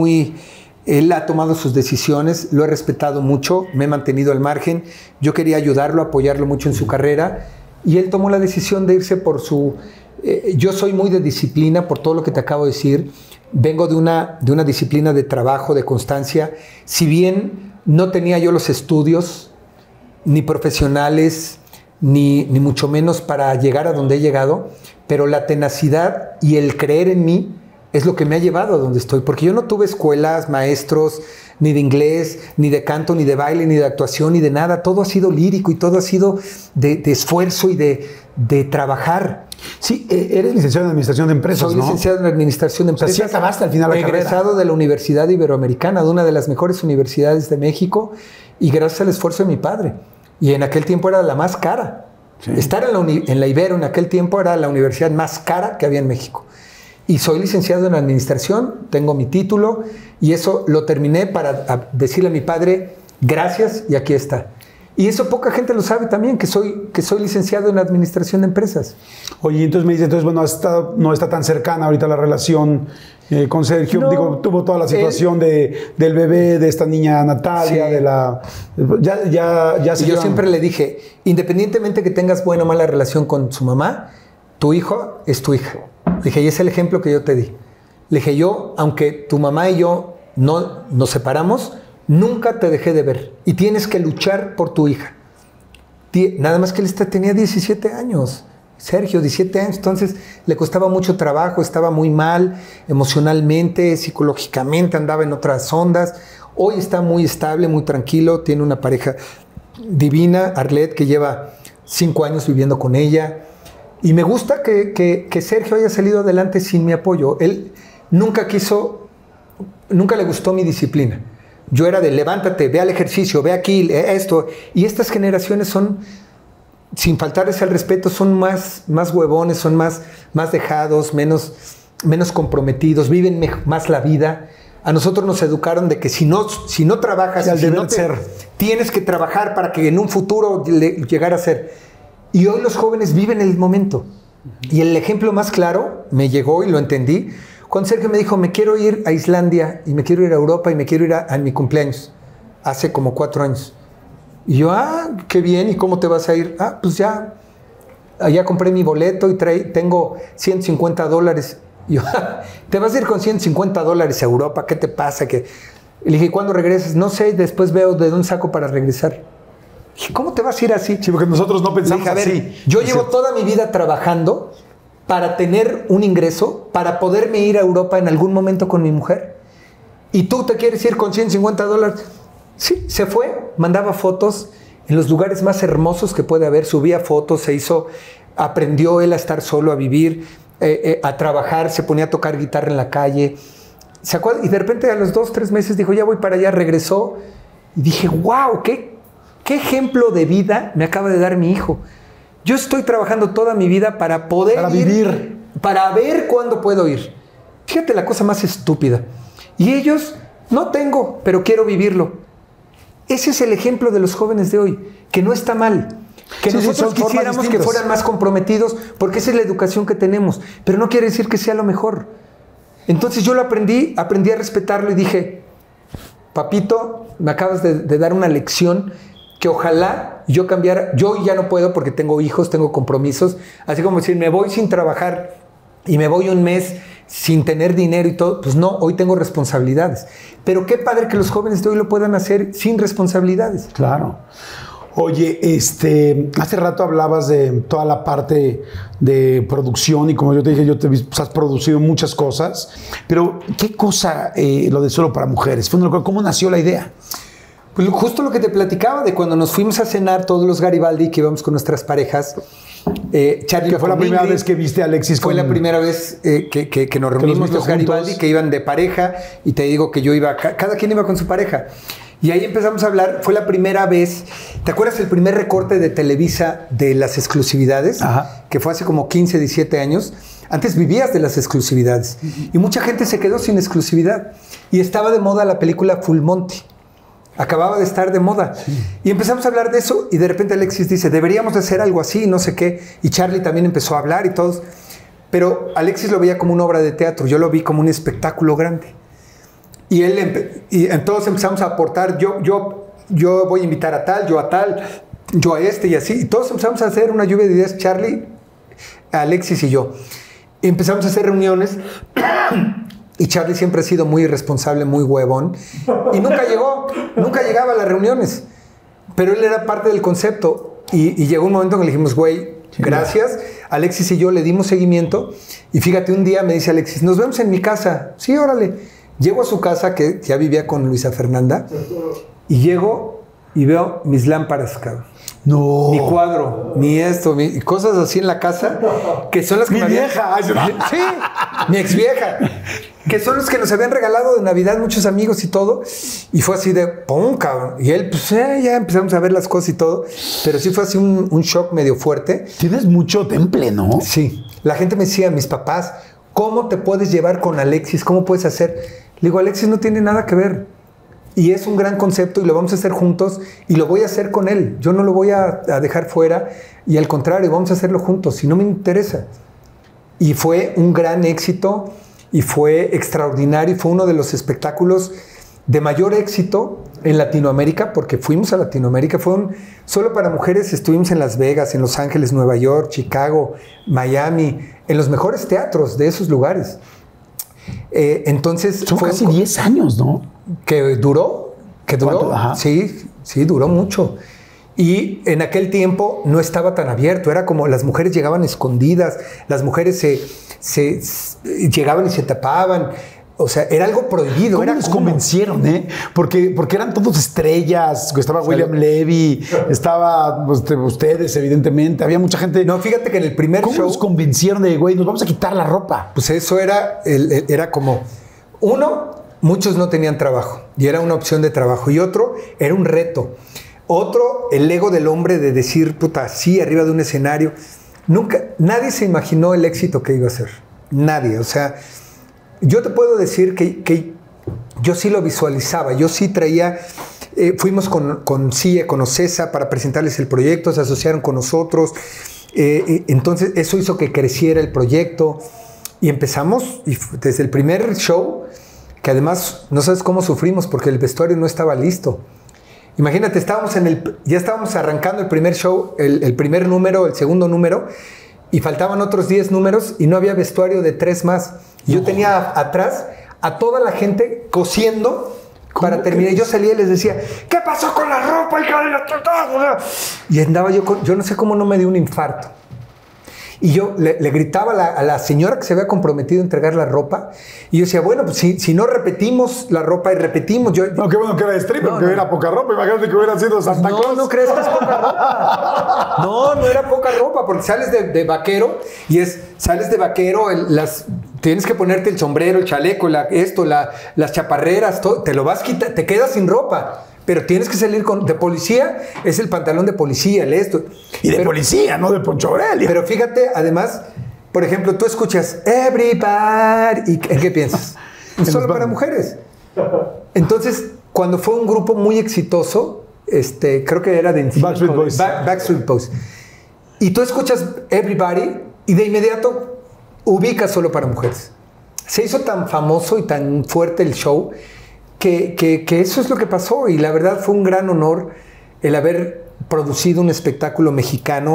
él ha tomado sus decisiones, lo he respetado mucho, me he mantenido al margen. Yo quería ayudarlo, apoyarlo mucho en su carrera y él tomó la decisión de irse por su... yo soy muy de disciplina por todo lo que te acabo de decir. Vengo de una disciplina de trabajo, de constancia. Si bien no tenía yo los estudios ni profesionales, ni mucho menos para llegar a donde he llegado, pero la tenacidad y el creer en mí es lo que me ha llevado a donde estoy, porque yo no tuve escuelas, maestros, ni de inglés, ni de canto, ni de baile, ni de actuación, ni de nada. Todo ha sido lírico y todo ha sido de esfuerzo y de trabajar. Sí, eres licenciado en Administración de Empresas, Soy licenciado en Administración de Empresas. O sea, sí acabaste al final la carrera. Egresado de la Universidad Iberoamericana, de una de las mejores universidades de México, y gracias al esfuerzo de mi padre. Y en aquel tiempo era la más cara. Sí. Estar en la Ibero en aquel tiempo era la universidad más cara que había en México. Y soy licenciado en Administración, tengo mi título, y eso lo terminé para decirle a mi padre, gracias, y aquí está. Y eso poca gente lo sabe también, que soy licenciado en Administración de Empresas. Oye, entonces me dice, bueno, no está tan cercana ahorita la relación con Sergio. No, digo, tuvo toda la situación del bebé, de esta niña Natalia, sí. de la... Ya y yo siempre le dije, independientemente que tengas buena o mala relación con su mamá, tu hijo es tu hija. Le dije, y es el ejemplo que yo te di. Le dije, yo, aunque tu mamá y yo no nos separamos, nunca te dejé de ver y tienes que luchar por tu hija. Nada más que él tenía 17 años, Sergio, 17 años, entonces le costaba mucho trabajo, estaba muy mal emocionalmente, psicológicamente, andaba en otras ondas. Hoy está muy estable, muy tranquilo, tiene una pareja divina, Arlette, que lleva 5 años viviendo con ella. Y me gusta que Sergio haya salido adelante sin mi apoyo. Él nunca le gustó mi disciplina. Yo era de levántate, ve al ejercicio, ve aquí, esto. Y estas generaciones son, sin faltarles al respeto, son más huevones, son más dejados, menos comprometidos, viven más la vida. A nosotros nos educaron de que si no trabajas, tienes que trabajar para que en un futuro llegara a ser. Y hoy los jóvenes viven el momento. Y el ejemplo más claro me llegó y lo entendí cuando Sergio me dijo, me quiero ir a Islandia y me quiero ir a Europa y me quiero ir a mi cumpleaños. Hace como 4 años. Y yo, qué bien, ¿y cómo te vas a ir? Pues ya compré mi boleto y tengo $150. Y yo, ¿te vas a ir con $150 a Europa? ¿Qué te pasa? Le dije, ¿cuándo regresas? No sé, después veo de dónde saco para regresar. Dije, ¿cómo te vas a ir así? Sí, porque nosotros no pensamos dije, así. Yo llevo toda mi vida trabajando para tener un ingreso, para poderme ir a Europa en algún momento con mi mujer. ¿Y tú te quieres ir con $150? Sí, se fue, mandaba fotos en los lugares más hermosos que puede haber, subía fotos, aprendió él a estar solo, a vivir, a trabajar, se ponía a tocar guitarra en la calle. Y de repente a los 2 o 3 meses dijo, ya voy para allá, regresó. Y dije, wow, ¿qué ejemplo de vida me acaba de dar mi hijo? Yo estoy trabajando toda mi vida para poder vivir, para ver cuándo puedo ir. Fíjate la cosa más estúpida. Y ellos, no tengo, pero quiero vivirlo. Ese es el ejemplo de los jóvenes de hoy, que no está mal. Que nosotros quisiéramos que fueran más comprometidos, porque esa es la educación que tenemos. Pero no quiere decir que sea lo mejor. Entonces yo lo aprendí a respetarlo y dije, papito, me acabas de dar una lección que ojalá yo cambiara. Yo ya no puedo porque tengo hijos, tengo compromisos. Así como decir, me voy sin trabajar y me voy un mes sin tener dinero y todo. Pues no, hoy tengo responsabilidades. Pero qué padre que los jóvenes de hoy lo puedan hacer sin responsabilidades. Claro. Oye, hace rato hablabas de toda la parte de producción y como yo te dije, yo te vi, pues, has producido muchas cosas, pero ¿qué cosa lo de Solo para Mujeres? ¿Cómo nació la idea? Pues justo lo que te platicaba de cuando nos fuimos a cenar todos los Garibaldi, que íbamos con nuestras parejas. Charlie, que fue la primera vez que viste a Alexis. Fue la primera vez que nos reunimos los Garibaldi, que iban de pareja, y te digo que yo iba, cada quien iba con su pareja. Y ahí empezamos a hablar, fue la primera vez, ¿te acuerdas el primer recorte de Televisa de las exclusividades? Ajá. Que fue hace como 15, 17 años. Antes vivías de las exclusividades. Y mucha gente se quedó sin exclusividad. Y estaba de moda la película Full Monty. Acababa de estar de moda. Sí. Y empezamos a hablar de eso y de repente Alexis dice, deberíamos de hacer algo así, no sé qué. Y Charlie también empezó a hablar y todos. Pero Alexis lo veía como una obra de teatro, yo lo vi como un espectáculo grande. Y entonces empezamos a aportar, yo voy a invitar a tal, yo a este y así. Y todos empezamos a hacer una lluvia de ideas, Charlie, Alexis y yo. Y empezamos a hacer reuniones. Y Charlie siempre ha sido muy irresponsable, muy huevón. Y nunca llegaba a las reuniones. Pero él era parte del concepto. Y llegó un momento en que le dijimos, güey, gracias. Alexis y yo le dimos seguimiento. Y fíjate, un día me dice Alexis, nos vemos en mi casa. Sí, órale. Llego a su casa, que ya vivía con Luisa Fernanda. Y llego y veo mis lámparas, cabrón. No. Mi cuadro, mi esto, y cosas así en la casa, que son las que mi vieja. Sí, mi ex vieja. Que son los que nos habían regalado de Navidad muchos amigos y todo. Y fue así de, ¡pum, cabrón! Y él, pues ya empezamos a ver las cosas y todo. Pero sí fue así un shock medio fuerte. Tienes mucho temple, ¿no? Sí. La gente me decía, mis papás, ¿cómo te puedes llevar con Alexis? ¿Cómo puedes hacer? Le digo, Alexis no tiene nada que ver. Y es un gran concepto y lo vamos a hacer juntos y lo voy a hacer con él. Yo no lo voy a dejar fuera y al contrario, vamos a hacerlo juntos. Si no me interesa. Y fue un gran éxito y fue extraordinario. Y fue uno de los espectáculos de mayor éxito en Latinoamérica, porque fuimos a Latinoamérica. Solo para mujeres estuvimos en Las Vegas, en Los Ángeles, Nueva York, Chicago, Miami, en los mejores teatros de esos lugares. Entonces son casi 10 años, ¿no? Que duró. Sí, duró mucho. Y en aquel tiempo no estaba tan abierto, era como las mujeres llegaban escondidas, las mujeres llegaban y se tapaban. O sea, era algo prohibido. ¿Cómo les convencieron, Porque eran todos estrellas. Estaba William Levy, estaba ustedes, evidentemente. Había mucha gente. No, fíjate que en el primer show... ¿Cómo los convencieron de, güey, nos vamos a quitar la ropa? Pues eso era como... Uno, muchos no tenían trabajo. Y era una opción de trabajo. Y otro, era un reto. Otro, el ego del hombre de decir, puta, sí, arriba de un escenario. Nadie se imaginó el éxito que iba a ser. Nadie, o sea... Yo te puedo decir que yo sí lo visualizaba, yo sí traía, fuimos con CIE, con OCESA para presentarles el proyecto, se asociaron con nosotros, entonces eso hizo que creciera el proyecto y empezamos y desde el primer show, que además no sabes cómo sufrimos porque el vestuario no estaba listo. Imagínate, ya estábamos arrancando el primer show, el primer número, el segundo número, y faltaban otros 10 números y no había vestuario de 3 más. Yo tenía atrás a toda la gente cosiendo para terminar. Yo salía y les decía, ¿qué pasó con la ropa? Y andaba yo no sé cómo no me dio un infarto. Y yo le gritaba a la señora que se había comprometido a entregar la ropa. Y yo decía, bueno, pues si no repetimos la ropa y repetimos... No, qué bueno que era stripper, que era poca ropa. Imagínate que hubiera sido Santa Claus. No crees que es poca ropa. No era poca ropa, porque sales de vaquero y sales de vaquero, tienes que ponerte el sombrero, el chaleco, las chaparreras, todo, te lo vas a quitar, te quedas sin ropa. Pero tienes que salir de policía, es el pantalón de policía, Y de policía, no de Poncho Aurelio. Pero fíjate, además, por ejemplo, tú escuchas Everybody, ¿y en qué piensas? Solo para mujeres. Entonces, cuando fue un grupo muy exitoso, creo que era de Backstreet Boys. Backstreet Boys. Y tú escuchas Everybody y de inmediato ubicas Solo para Mujeres. Se hizo tan famoso y tan fuerte el show que eso es lo que pasó, y la verdad fue un gran honor el haber producido un espectáculo mexicano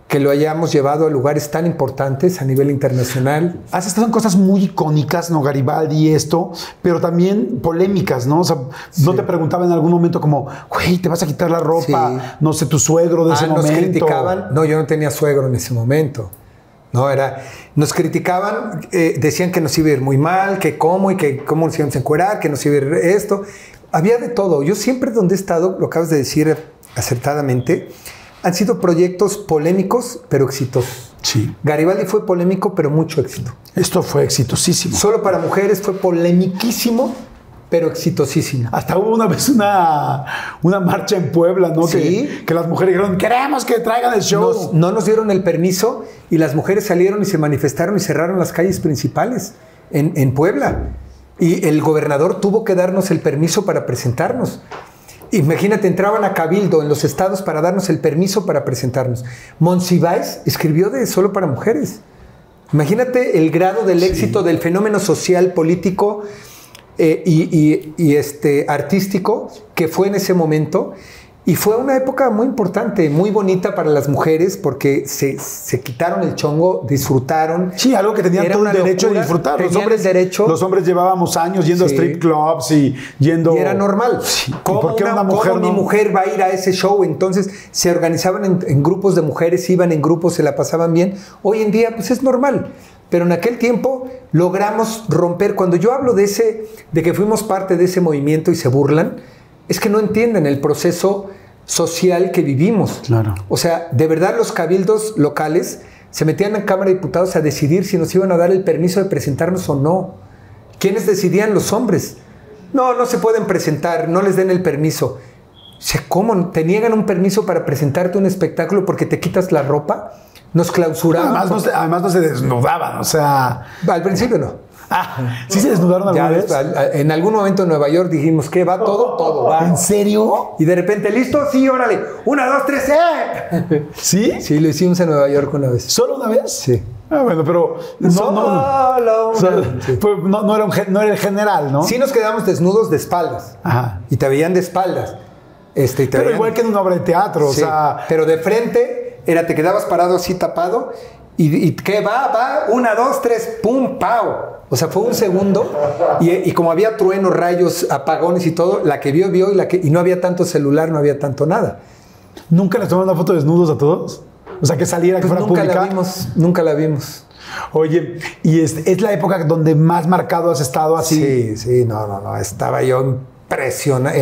que lo hayamos llevado a lugares tan importantes a nivel internacional. Has estado en cosas muy icónicas, ¿no? Garibaldi y esto, pero también polémicas, ¿no? O sea, no te preguntaba en algún momento como, güey, ¿te vas a quitar la ropa? Sí. No sé, tu suegro de ese momento. Nos criticaban. No, yo no tenía suegro en ese momento. No, nos criticaban, decían que nos iba a ir muy mal, que cómo y que cómo nos íbamos a encuerar, que nos iba a ir esto. Había de todo. Yo siempre donde he estado, lo acabas de decir acertadamente, han sido proyectos polémicos, pero exitosos. Sí. Garibaldi fue polémico, pero mucho éxito. Esto fue exitosísimo. Solo para mujeres fue polemiquísimo, pero exitosísimo. Hasta hubo una vez una marcha en Puebla, ¿no? Sí. Que las mujeres dijeron, queremos que traigan el show. No nos dieron el permiso y las mujeres salieron y se manifestaron y cerraron las calles principales en Puebla. Y el gobernador tuvo que darnos el permiso para presentarnos. Imagínate, entraban a Cabildo en los estados para darnos el permiso para presentarnos. Monsiváis escribió de Solo para Mujeres. Imagínate el grado del éxito del fenómeno social, político artístico que fue en ese momento. Y fue una época muy importante, muy bonita para las mujeres porque se quitaron el chongo, disfrutaron. Sí, algo que tenían todo el derecho de disfrutar. Los hombres llevábamos años yendo a strip clubs y yendo... Y era normal. Sí. ¿Cómo mi mujer va a ir a ese show? Entonces se organizaban en grupos de mujeres, iban en grupos, se la pasaban bien. Hoy en día pues es normal. Pero en aquel tiempo logramos romper. Cuando yo hablo de que fuimos parte de ese movimiento y se burlan, es que no entienden el proceso social que vivimos. Claro. O sea, de verdad los cabildos locales se metían en Cámara de Diputados a decidir si nos iban a dar el permiso de presentarnos o no. ¿Quiénes decidían? Los hombres. No se pueden presentar, no les den el permiso. O sea, ¿cómo? ¿Te niegan un permiso para presentarte un espectáculo porque te quitas la ropa? Nos clausuraban. Además no se desnudaban, o sea... Al principio no. ¿Sí se desnudaron alguna vez? En algún momento en Nueva York dijimos que va todo va. ¿En serio? Y de repente, ¿listo? Sí, órale. 1, 2, 3, ¿Sí? Sí, lo hicimos en Nueva York una vez. ¿Solo una vez? Sí. Bueno, pero no era el general, ¿no? Sí nos quedamos desnudos de espaldas. Ajá. Y te veían de espaldas. Pero igual que en una obra de teatro, sí, o sea... Pero de frente, te quedabas parado así tapado y ¿qué va? 1, 2, 3, pum, pau. O sea, fue un segundo y como había truenos, rayos, apagones y todo, la que vio y no había tanto celular, no había tanto nada. ¿Nunca les tomaron una foto desnudos a todos? O sea, que saliera, que fuera pública. Nunca la vimos. Oye, ¿y es la época donde más marcado has estado así? Sí, no, estaba yo impresionado,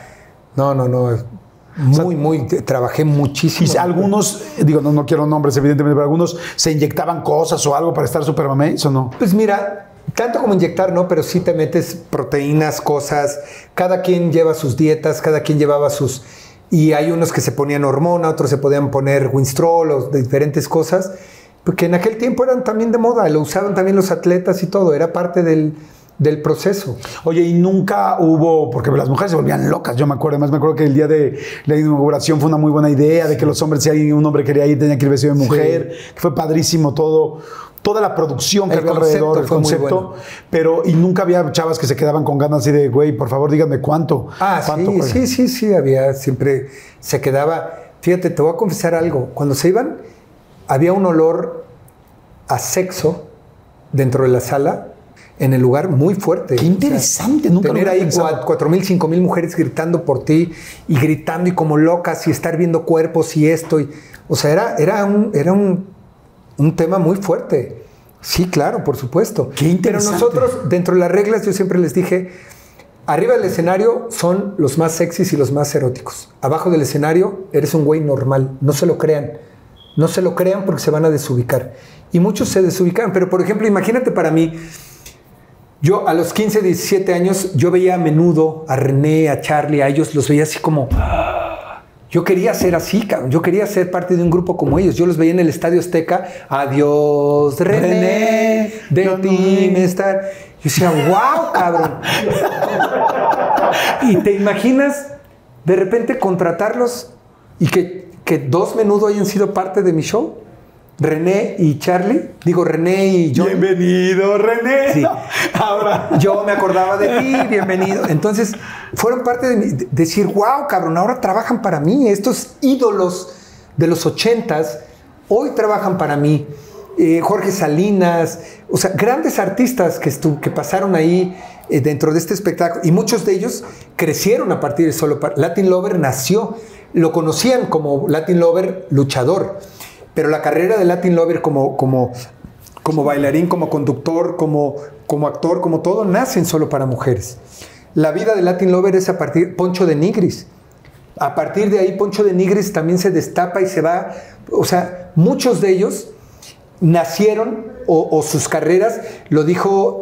trabajé muchísimo. Y algunos, no quiero nombres evidentemente, pero algunos se inyectaban cosas o algo para estar super mames, ¿o no? Pues mira, tanto como inyectar, no, pero sí te metes proteínas, cosas, cada quien lleva sus dietas, cada quien llevaba sus... Y hay unos que se ponían hormona, otros se podían poner Winstrol o de diferentes cosas, porque en aquel tiempo eran también de moda, lo usaban también los atletas y todo, era parte del proceso. Oye, y nunca hubo, porque las mujeres se volvían locas, yo me acuerdo que el día de la inauguración fue una muy buena idea, de que los hombres, si un hombre quería ir, tenía que ir vestido de mujer, que fue padrísimo toda la producción que había alrededor, el concepto, bueno. Y nunca había chavas que se quedaban con ganas así de, güey, por favor, díganme cuánto. Sí, había, siempre se quedaba. Fíjate, te voy a confesar algo, cuando se iban, había un olor a sexo dentro de la sala, en el lugar muy fuerte. Qué interesante, nunca tener ahí 4,000, 5,000 mujeres gritando por ti y gritando y como locas y estar viendo cuerpos y esto. O sea, era un tema muy fuerte. Sí, claro, por supuesto. Qué interesante. Pero nosotros, dentro de las reglas, yo siempre les dije, arriba del escenario son los más sexys y los más eróticos. Abajo del escenario eres un güey normal. No se lo crean. No se lo crean porque se van a desubicar. Y muchos se desubicaron. Pero, por ejemplo, imagínate para mí... Yo a los 15, 17 años, yo veía a Menudo, a René, a Charlie, a ellos, los veía así como... Yo quería ser así, cabrón. Yo quería ser parte de un grupo como ellos. Yo los veía en el Estadio Azteca. Adiós, René, de ti me estar... Yo decía, wow, cabrón. Y te imaginas de repente contratarlos y que dos Menudo hayan sido parte de mi show. René y Charlie, René y yo. Bienvenido, René. Sí. No, ahora. Yo me acordaba de ti, bienvenido. Entonces, fueron parte de decir, wow, cabrón, ahora trabajan para mí. Estos ídolos de los 80s, hoy trabajan para mí. Jorge Salinas, o sea, grandes artistas que pasaron ahí dentro de este espectáculo, y muchos de ellos crecieron a partir de Solo para... Latin Lover nació, lo conocían como Latin Lover luchador, pero la carrera de Latin Lover como bailarín, como conductor, como actor, como todo, nacen Solo para Mujeres. La vida de Latin Lover es a partir Poncho de Nigris. A partir de ahí Poncho de Nigris también se destapa y se va, o sea, muchos de ellos nacieron o sus carreras, lo dijo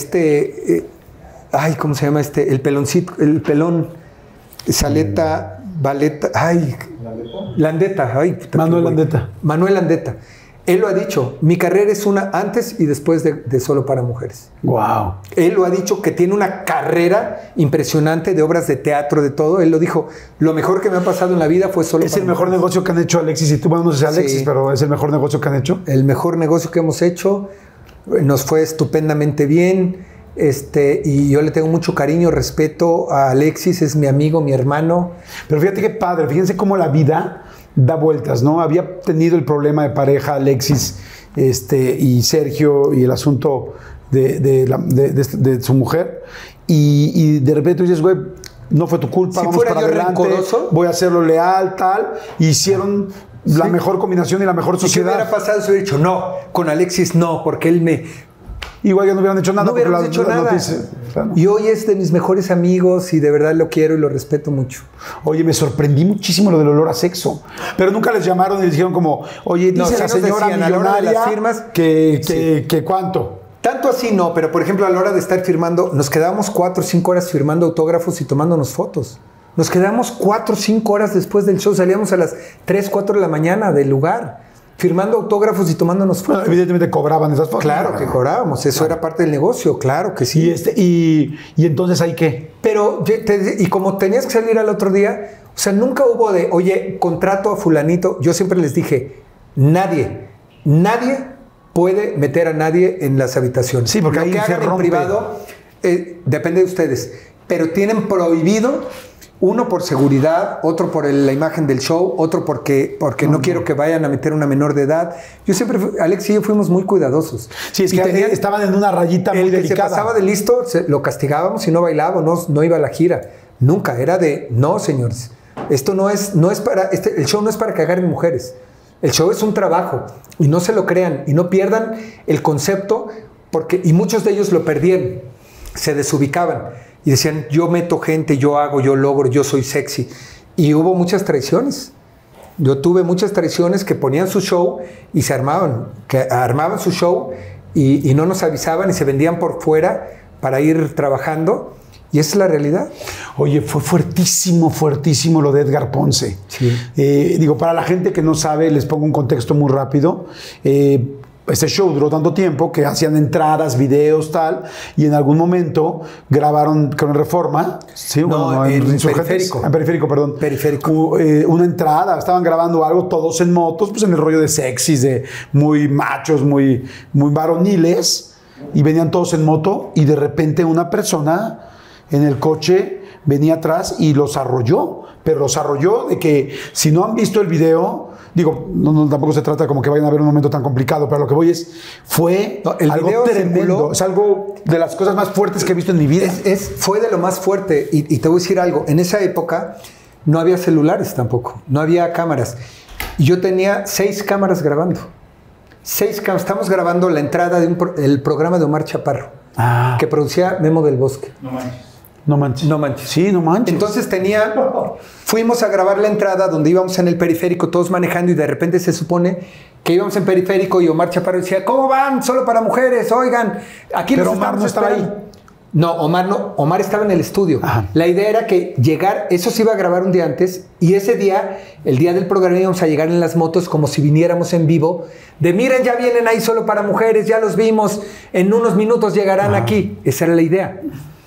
¿cómo se llama el peloncito, el pelón, Saleta, Valeta, Landeta, Manuel Landeta. Manuel Landeta. Él lo ha dicho, mi carrera es una antes y después de Solo para Mujeres. Wow. Él lo ha dicho, que tiene una carrera impresionante de obras de teatro, de todo. Él lo dijo, lo mejor que me ha pasado en la vida fue Solo para Mujeres. Es el mejor negocio que han hecho Alexis y tú. Bueno, no sé si Alexis, sí, pero es el mejor negocio que han hecho. El mejor negocio que hemos hecho. Nos fue estupendamente bien. Y yo le tengo mucho cariño, respeto a Alexis, es mi amigo, mi hermano. Pero fíjate qué padre, fíjense cómo la vida da vueltas, ¿no? Había tenido el problema de pareja Alexis y Sergio y el asunto de su mujer, y de repente tú dices, güey, no fue tu culpa, si vamos fuera para yo adelante, rencoroso, voy a hacerlo leal, tal, hicieron la mejor combinación y la mejor sociedad. ¿Y qué hubiera pasado si hubiera dicho, no, con Alexis no, porque él me... Igual ya no hubieran hecho nada. No hubieran hecho nada. Claro. Y hoy es de mis mejores amigos y de verdad lo quiero y lo respeto mucho. Oye, me sorprendí muchísimo lo del olor a sexo. Pero nunca les llamaron y les dijeron como, oye, dice la señora millonaria las firmas, que ¿cuánto? Tanto así no, pero por ejemplo a la hora de estar firmando, nos quedábamos 4 o 5 horas firmando autógrafos y tomándonos fotos. Nos quedamos 4 o 5 horas después del show, salíamos a las 3, 4 de la mañana del lugar, firmando autógrafos y tomándonos fotos. Bueno, evidentemente cobraban esas fotos. Claro que cobrábamos, eso era parte del negocio, claro que sí. Y entonces, ¿ahí qué? Pero, y como tenías que salir al otro día, o sea, nunca hubo de, oye, contrato a fulanito. Yo siempre les dije, nadie puede meter a nadie en las habitaciones. Sí, porque lo ahí que se hagan rompe. En privado depende de ustedes, pero tienen prohibido. Uno por seguridad, otro por la imagen del show, otro porque no quiero que vayan a meter una menor de edad. Yo siempre, Alex y yo fuimos muy cuidadosos. Sí, es que estaban en una rayita muy delicada. El que se pasaba de listo, lo castigábamos y no bailaba, no iba a la gira. Nunca, era de, no señores, esto no es para, el show no es para que agarren mujeres. El show es un trabajo y no se lo crean y no pierdan el concepto, y muchos de ellos lo perdieron, se desubicaban. Y decían, yo meto gente, yo hago, yo logro, yo soy sexy. Y hubo muchas traiciones. Yo tuve muchas traiciones que ponían su show y se armaban su show y no nos avisaban y se vendían por fuera para ir trabajando. Y esa es la realidad. Oye, fue fuertísimo lo de Edgar Ponce. Sí. Para la gente que no sabe, les pongo un contexto muy rápido. Este show duró tanto tiempo que hacían entradas, videos, tal, y en algún momento grabaron con Reforma, ¿sí? En Periférico. En Periférico, perdón. Periférico. Una entrada, estaban grabando algo, todos en motos, pues en el rollo de sexys, de muy machos, muy varoniles, y venían todos en moto, y de repente una persona en el coche venía atrás y los arrolló, pero los arrolló de que, si no han visto el video, tampoco se trata como que vayan a ver un momento tan complicado, pero lo que voy fue algo tremendo. Es algo de las cosas más fuertes que he visto en mi vida. Fue de lo más fuerte. Y te voy a decir algo. En esa época no había celulares tampoco. No había cámaras. Y yo tenía 6 cámaras grabando. 6 cámaras. Estamos grabando la entrada del programa de Omar Chaparro, que producía Memo del Bosque. No manches. Sí, no manches. Entonces fuimos a grabar la entrada donde íbamos en el periférico, todos manejando, y de repente se supone que íbamos en periférico y Omar Chaparro decía, ¿cómo van? Solo para mujeres, oigan, aquí pero los Omar no estaba ahí. No, Omar estaba en el estudio. Ajá. La idea era que eso se iba a grabar un día antes, y ese día, el día del programa, íbamos a llegar en las motos como si viniéramos en vivo, de miren, ya vienen ahí Solo para Mujeres, ya los vimos, en unos minutos llegarán aquí. Esa era la idea.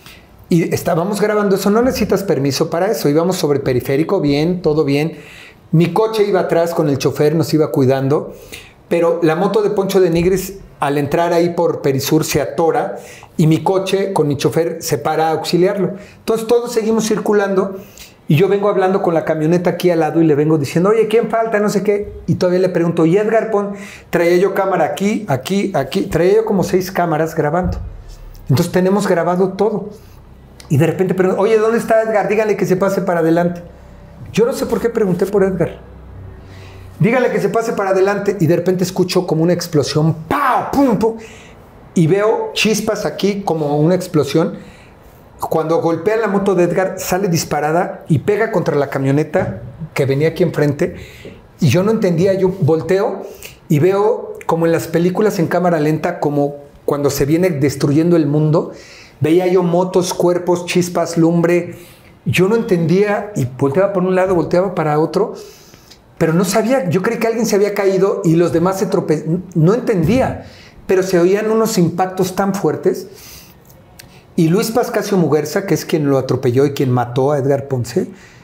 Y estábamos grabando eso, no necesitas permiso para eso. Íbamos sobre Periférico, bien, todo bien. Mi coche iba atrás con el chofer, nos iba cuidando. Pero la moto de Poncho de Nigris, al entrar ahí por Perisur, se atora y mi coche con mi chofer se para a auxiliarlo. Entonces todos seguimos circulando Y yo vengo hablando con la camioneta aquí al lado y le vengo diciendo, oye, ¿quién falta? No sé qué. Y todavía le pregunto, ¿y Edgar Ponce? Traía yo cámara aquí, aquí, aquí. Traía yo como 6 cámaras grabando. Entonces tenemos grabado todo. Y de repente pregunto, oye, ¿dónde está Edgar? Díganle que se pase para adelante. Yo no sé por qué pregunté por Edgar. Díganle que se pase para adelante. Y de repente escucho como una explosión. ¡Pau! ¡Pum! ¡Pum! Y veo chispas aquí como una explosión. Cuando golpea la moto de Edgar, sale disparada y pega contra la camioneta que venía aquí enfrente. Y yo no entendía. Yo volteo y veo como en las películas en cámara lenta, como cuando se viene destruyendo el mundo. Veía yo motos, cuerpos, chispas, lumbre. Yo no entendía y volteaba por un lado, volteaba para otro, pero no sabía. Yo creí que alguien se había caído y los demás se tropezaron. No entendía, pero se oían unos impactos tan fuertes. Y Luis Pascasio Muguerza, que es quien lo atropelló y quien mató a Edgar Ponce,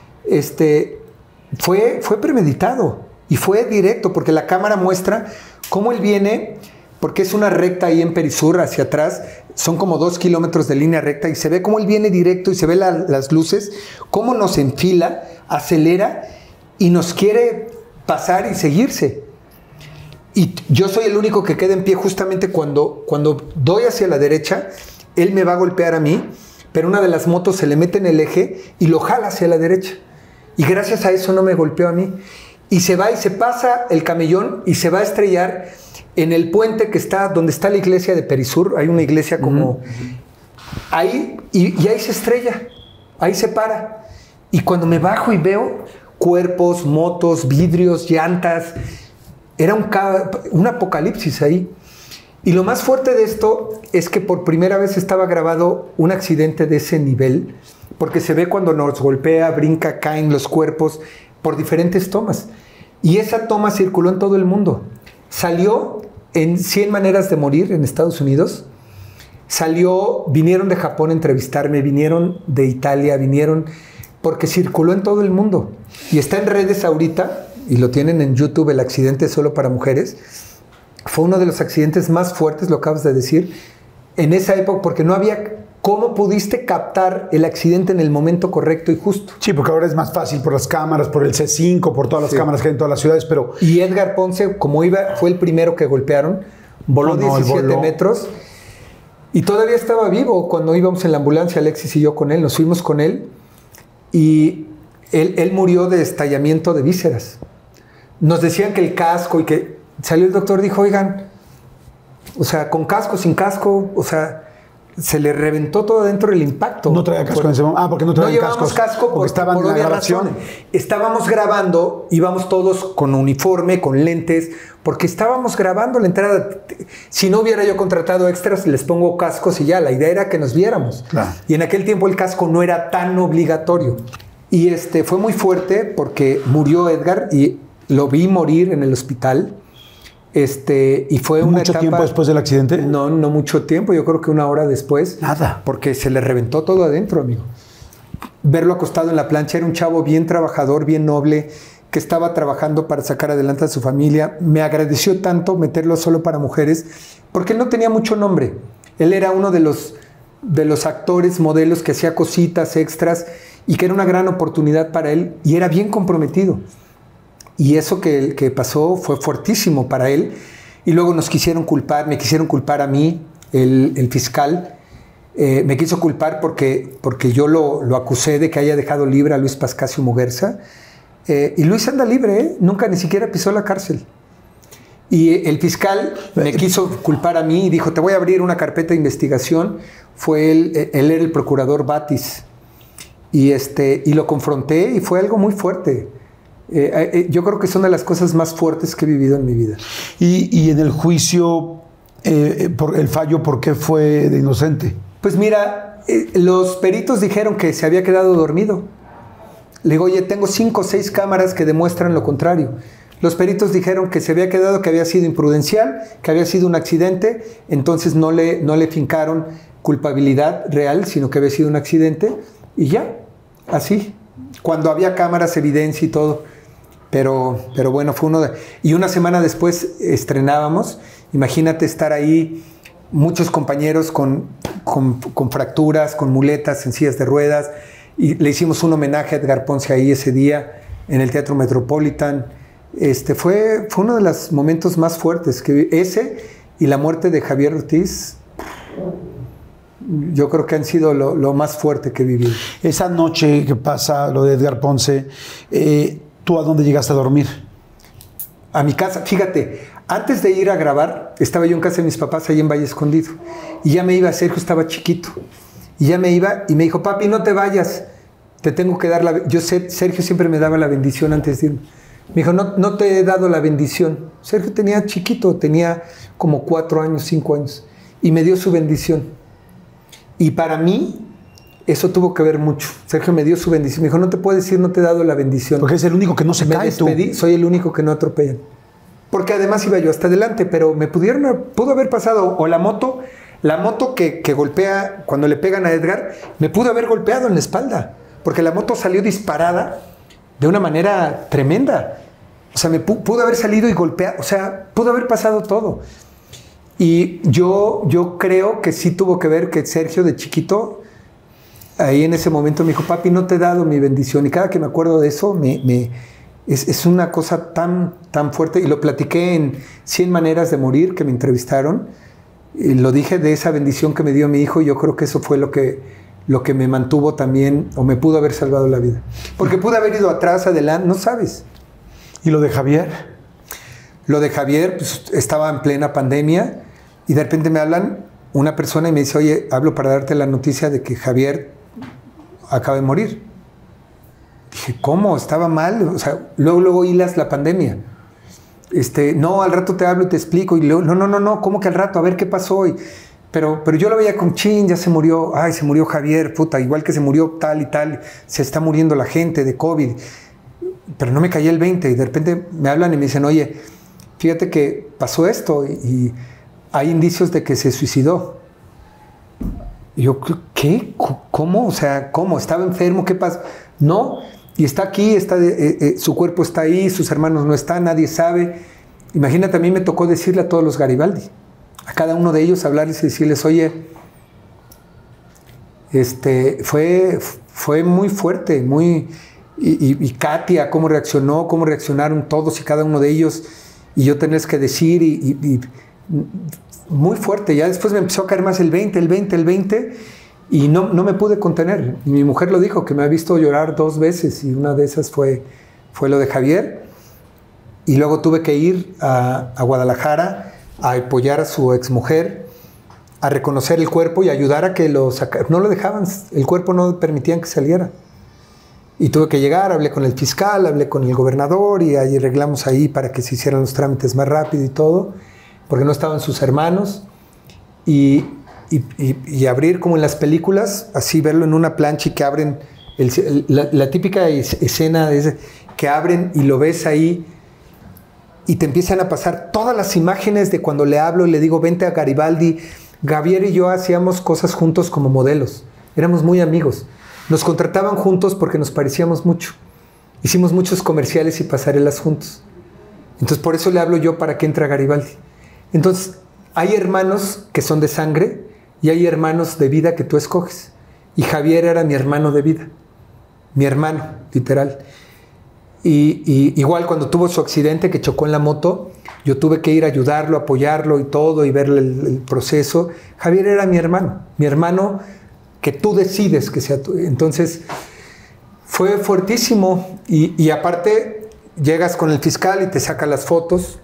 fue premeditado y fue directo, porque la cámara muestra cómo él viene, porque es una recta ahí en Perisur hacia atrás. Son como 2 kilómetros de línea recta y se ve cómo él viene directo y se ve las luces, cómo nos enfila, acelera y nos quiere pasar y seguirse. Y yo soy el único que queda en pie justamente cuando doy hacia la derecha. Él me va a golpear a mí, pero una de las motos se le mete en el eje y lo jala hacia la derecha. Y gracias a eso no me golpeó a mí. Y se va y se pasa el camellón y se va a estrellar en el puente que está donde está la iglesia de Perisur. Hay una iglesia como ahí, y ahí se estrella, ahí se para. Y cuando me bajo y veo cuerpos, motos, vidrios, llantas, era un apocalipsis ahí. Y lo más fuerte de esto es que por primera vez estaba grabado un accidente de ese nivel, porque se ve cuando nos golpea, brinca, caen los cuerpos por diferentes tomas. Y esa toma circuló en todo el mundo. Salió en 100 maneras de morir en Estados Unidos. Vinieron de Japón a entrevistarme, vinieron de Italia, porque circuló en todo el mundo. Y está en redes ahorita, y lo tienen en YouTube, el accidente solo para mujeres. Fue uno de los accidentes más fuertes, lo acabas de decir, en esa época, porque no había cómo pudiste captar el accidente en el momento correcto y justo. Sí, porque ahora es más fácil por las cámaras, por el C5, por todas las cámaras que hay en todas las ciudades, pero... Y Edgar Ponce, como fue el primero que golpearon, voló 17 metros y todavía estaba vivo cuando íbamos en la ambulancia, Alexis y yo con él, nos fuimos con él y él murió de estallamiento de vísceras. Nos decían que el casco y que... Salió el doctor, dijo, oigan, o sea, con casco, sin casco, o sea, se le reventó todo adentro el impacto. No traía casco en ese momento. Ah, porque no traía casco. No llevábamos casco porque estaban en la grabación. Estábamos grabando, íbamos todos con uniforme, con lentes, porque estábamos grabando la entrada. Si no hubiera yo contratado extras, les pongo cascos y ya, la idea era que nos viéramos. Claro. Y en aquel tiempo el casco no era tan obligatorio. Y fue muy fuerte porque murió Edgar y lo vi morir en el hospital. Y fue una etapa... ¿Mucho tiempo después del accidente? No mucho tiempo, yo creo que 1 hora después. Nada. Porque se le reventó todo adentro, amigo. Verlo acostado en la plancha, era un chavo bien trabajador, bien noble, que estaba trabajando para sacar adelante a su familia. Me agradeció tanto meterlo solo para mujeres, porque él no tenía mucho nombre. Él era uno de los actores, modelos que hacía cositas, extras, y que era una gran oportunidad para él, y era bien comprometido. Y eso que pasó fue fuertísimo para él. Y luego me quisieron culpar a mí, el fiscal. Me quiso culpar porque yo lo acusé de que haya dejado libre a Luis Pascasio Muguerza. Y Luis anda libre, nunca ni siquiera pisó la cárcel. Y el fiscal me quiso culpar a mí y dijo, te voy a abrir una carpeta de investigación. Fue él era el procurador Batis. Y lo confronté y fue algo muy fuerte. Yo creo que son de las cosas más fuertes que he vivido en mi vida. Y en el juicio, por el fallo, ¿por qué fue de inocente? Pues mira, los peritos dijeron que se había quedado dormido. Le digo, oye, tengo 5 o 6 cámaras que demuestran lo contrario. Los peritos dijeron que se había quedado, que había sido imprudencial, que había sido un accidente, entonces no le fincaron culpabilidad real, sino que había sido un accidente, y ya, así. Cuando había cámaras, evidencia y todo. Pero bueno, fue y una semana después estrenábamos. Imagínate estar ahí, muchos compañeros con fracturas, con muletas, en sillas de ruedas, y le hicimos un homenaje a Edgar Ponce ahí ese día en el Teatro Metropolitan. Fue uno de los momentos más fuertes que ese y la muerte de Javier Ortiz. Yo creo que han sido lo más fuerte que he vivido. Esa noche que pasa lo de Edgar Ponce, ¿tú a dónde llegaste a dormir? A mi casa. Fíjate, antes de ir a grabar, estaba yo en casa de mis papás ahí en Valle Escondido. Y ya me iba, Sergio estaba chiquito. Y ya me iba y me dijo, papi, no te vayas. Te tengo que dar la... Sergio siempre me daba la bendición antes de irme. Me dijo, no te he dado la bendición. Sergio tenía chiquito, tenía como 4 años, 5 años. Y me dio su bendición. Y para mí, eso tuvo que ver mucho. Sergio me dio su bendición. Me dijo, no te puedo decir, no te he dado la bendición. Porque es el único que no se cae, tú. Soy el único que no atropellan. Porque además iba yo hasta adelante, pero pudo haber pasado, o la moto que golpea, cuando le pegan a Edgar, me pudo haber golpeado en la espalda. Porque la moto salió disparada de una manera tremenda. O sea, me pudo haber salido y golpeado. O sea, pudo haber pasado todo. Y yo creo que sí tuvo que ver que Sergio de chiquito, ahí en ese momento me dijo, papi, no te he dado mi bendición. Y cada que me acuerdo de eso, es una cosa tan fuerte. Y lo platiqué en 100 maneras de morir, que me entrevistaron. Y lo dije de esa bendición que me dio mi hijo. Y yo creo que eso fue lo que me mantuvo también, o me pudo haber salvado la vida. Porque pude haber ido atrás, adelante, no sabes. ¿Y lo de Javier? Lo de Javier, pues, estaba en plena pandemia y de repente me hablan una persona y me dice, oye, hablo para darte la noticia de que Javier acaba de morir. Dije, ¿cómo? ¿Estaba mal? O sea, luego hilas la pandemia. No, al rato te hablo y te explico. Y luego, no, ¿cómo que al rato? A ver qué pasó. Pero yo lo veía con ya se murió, se murió Javier, puta, igual que se murió tal y tal, se está muriendo la gente de COVID. Pero no me caía el 20 y de repente me hablan y me dicen, oye, fíjate que pasó esto y hay indicios de que se suicidó. Y yo, ¿qué? ¿Cómo? O sea, ¿cómo? ¿Estaba enfermo? ¿Qué pasa? No, y está aquí, su cuerpo está ahí, sus hermanos no están, nadie sabe. Imagínate, a mí me tocó decirle a todos los Garibaldi, a cada uno de ellos hablarles y decirles, oye, fue muy fuerte, y Katia, cómo reaccionaron todos y cada uno de ellos, y yo tenerles que decir, y muy fuerte. Ya después me empezó a caer más el 20, y no me pude contener. Y mi mujer lo dijo, que me ha visto llorar 2 veces, y una de esas fue lo de Javier. Y luego tuve que ir a Guadalajara a apoyar a su exmujer, a reconocer el cuerpo y ayudar a que lo sacara. No lo dejaban, el cuerpo no permitían que saliera. Y tuve que llegar, hablé con el fiscal, hablé con el gobernador y ahí arreglamos ahí para que se hicieran los trámites más rápido y todo, porque no estaban sus hermanos. Y abrir como en las películas, así verlo en una plancha y que abren, la típica escena es que abren y lo ves ahí y te empiezan a pasar todas las imágenes de cuando le hablo y le digo, vente a Garibaldi. Javier y yo hacíamos cosas juntos como modelos, éramos muy amigos. Nos contrataban juntos porque nos parecíamos mucho. Hicimos muchos comerciales y pasarelas juntos. Entonces, por eso le hablo yo para que entre a Garibaldi. Entonces, hay hermanos que son de sangre y hay hermanos de vida que tú escoges. Y Javier era mi hermano de vida. Mi hermano, literal. Y igual cuando tuvo su accidente que chocó en la moto, yo tuve que ir a ayudarlo, apoyarlo y todo, y verle el proceso. Javier era mi hermano que tú decides que sea tú. Entonces, fue fuertísimo. Y aparte, llegas con el fiscal y te saca las fotos.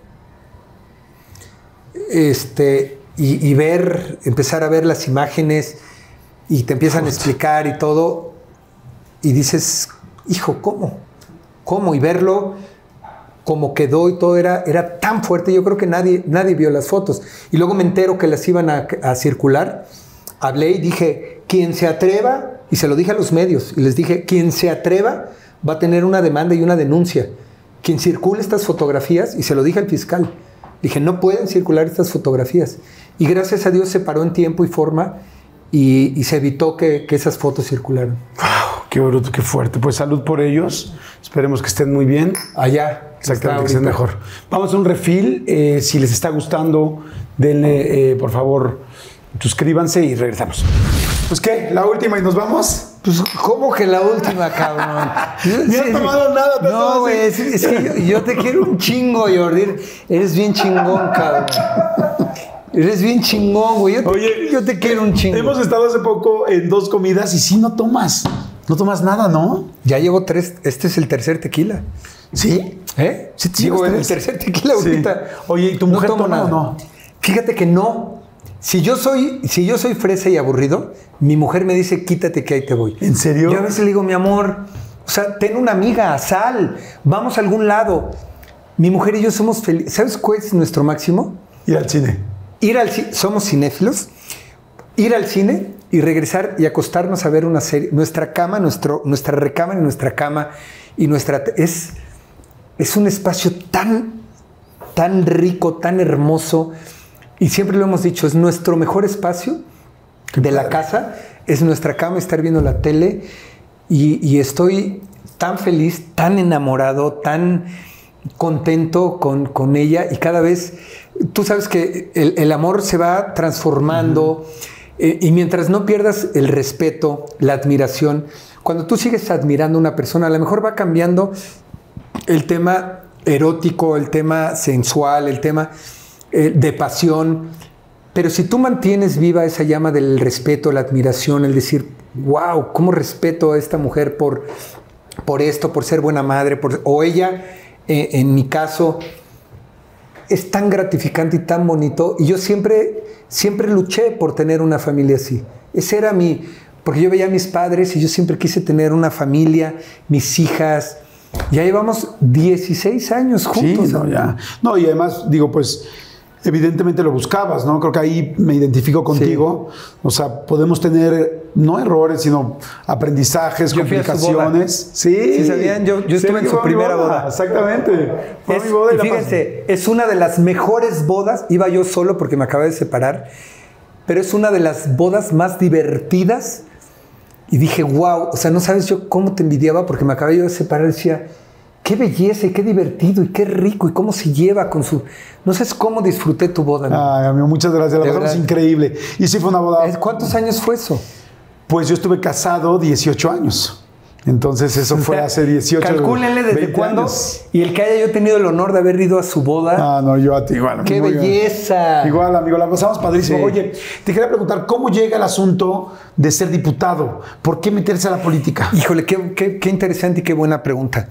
Y empezar a ver las imágenes, y te empiezan a explicar y todo. Y dices, hijo, ¿Cómo? Y verlo como quedó y todo era tan fuerte. Yo creo que nadie vio las fotos. Y luego me entero que las iban a circular. Hablé y dije, quien se atreva, y se lo dije a los medios, y les dije, quien se atreva va a tener una demanda y una denuncia. Quien circule estas fotografías, y se lo dije al fiscal, dije, no pueden circular estas fotografías. Y gracias a Dios se paró en tiempo y forma y se evitó que esas fotos circularan. ¡Wow! ¡Qué bruto, qué fuerte! Pues salud por ellos. Esperemos que estén muy bien. Allá. Exactamente, que estén mejor. Vamos a un refill. Si les está gustando, denle, por favor, suscríbanse y regresamos. Pues, ¿qué? ¿La última y nos vamos? Pues, ¿cómo que la última, cabrón? Ni has tomado nada. No, güey, es que yo te quiero un chingo, Jordi. Eres bien chingón, cabrón. Eres bien chingón, güey. Yo te quiero un chingo. Hemos estado hace poco en 2 comidas y sí no tomas. No tomas nada, ¿no? Ya llevo 3. Este es el tercer tequila. ¿Sí? ¿Eh? Sí, Digo, el tercer tequila ahorita. Oye, ¿y tu mujer no tomo toma nada? o no? Fíjate que no. Si yo soy fresa y aburrido, mi mujer me dice, quítate que ahí te voy. ¿En serio? Yo a veces le digo, mi amor, o sea, ten una amiga, sal, vamos a algún lado. Mi mujer y yo somos felices. ¿Sabes cuál es nuestro máximo? Ir al cine. Somos cinéfilos. Ir al cine y regresar y acostarnos a ver una serie. Nuestra cama, nuestra recámara y nuestra cama y es un espacio tan rico, tan hermoso. Y siempre lo hemos dicho, es nuestro mejor espacio de la casa, es nuestra cama, estar viendo la tele. Y estoy tan feliz, tan enamorado, tan contento con ella. Y cada vez, tú sabes que el amor se va transformando. Y mientras no pierdas el respeto, la admiración, cuando tú sigues admirando a una persona, a lo mejor va cambiando el tema erótico, el tema sensual, el tema de pasión, pero si tú mantienes viva esa llama del respeto, la admiración, el decir, wow, cómo respeto a esta mujer por esto, por ser buena madre, o ella, en mi caso, es tan gratificante y tan bonito, y yo siempre luché por tener una familia así. Ese era porque yo veía a mis padres y yo siempre quise tener una familia, mis hijas. Ya llevamos 16 años juntos. Sí, no, ya. No, y además, digo, pues, evidentemente lo buscabas, ¿no? Creo que ahí me identifico contigo. Sí. O sea, podemos tener, no errores, sino aprendizajes, complicaciones. Sí, ¿sabían? Yo estuve en su primera boda. Exactamente. Fue mi boda y fíjense, es una de las mejores bodas. Iba yo solo porque me acabé de separar, pero es una de las bodas más divertidas. Y dije, wow, o sea, no sabes yo cómo te envidiaba porque me acabé yo de separar. Decía, qué belleza y qué divertido y qué rico y cómo se lleva con su... No sé cómo disfruté tu boda. ¿No? Ay, amigo, muchas gracias. La pasamos increíble. Y sí fue una boda... ¿Cuántos años fue eso? Pues yo estuve casado 18 años. Entonces eso fue hace 18 años. Calcúlenle desde cuándo. Y el que haya yo tenido el honor de haber ido a su boda. Ah, no, yo a ti igual. ¡Qué belleza! Igual, amigo, la pasamos padrísimo. Sí. Oye, te quería preguntar, ¿cómo llega el asunto de ser diputado? ¿Por qué meterse a la política? Híjole, qué interesante y qué buena pregunta.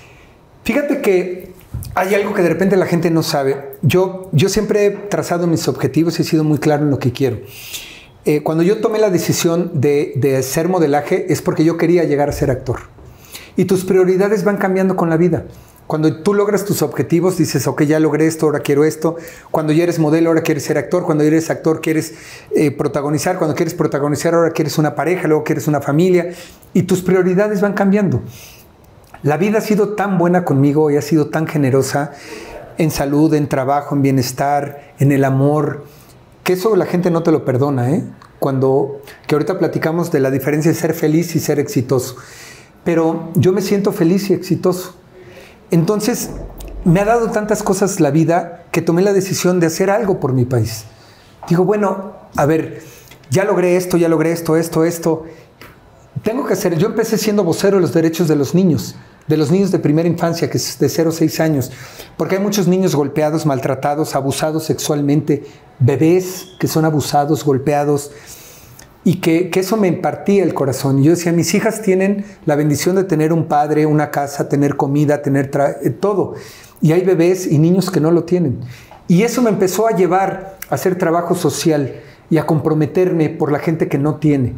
Fíjate que hay algo que de repente la gente no sabe. Yo siempre he trazado mis objetivos y he sido muy claro en lo que quiero. Cuando yo tomé la decisión de hacer modelaje es porque yo quería llegar a ser actor. Y tus prioridades van cambiando con la vida. Cuando tú logras tus objetivos, dices, ok, ya logré esto, ahora quiero esto. Cuando ya eres modelo, ahora quieres ser actor. Cuando ya eres actor, quieres protagonizar. Cuando quieres protagonizar, ahora quieres una pareja, luego quieres una familia. Y tus prioridades van cambiando. La vida ha sido tan buena conmigo y ha sido tan generosa en salud, en trabajo, en bienestar, en el amor, que eso la gente no te lo perdona, ¿eh? Que ahorita platicamos de la diferencia de ser feliz y ser exitoso. Pero yo me siento feliz y exitoso. Entonces, me ha dado tantas cosas la vida que tomé la decisión de hacer algo por mi país. Digo, bueno, a ver, ya logré esto, esto. Tengo que hacer, yo empecé siendo vocero de los derechos de los niños de primera infancia, que es de 0 a 6 años, porque hay muchos niños golpeados, maltratados, abusados sexualmente, bebés que son abusados, golpeados, y que eso me partía el corazón. Y yo decía, mis hijas tienen la bendición de tener un padre, una casa, tener comida, tener todo, y hay bebés y niños que no lo tienen. Y eso me empezó a llevar a hacer trabajo social y a comprometerme por la gente que no tiene.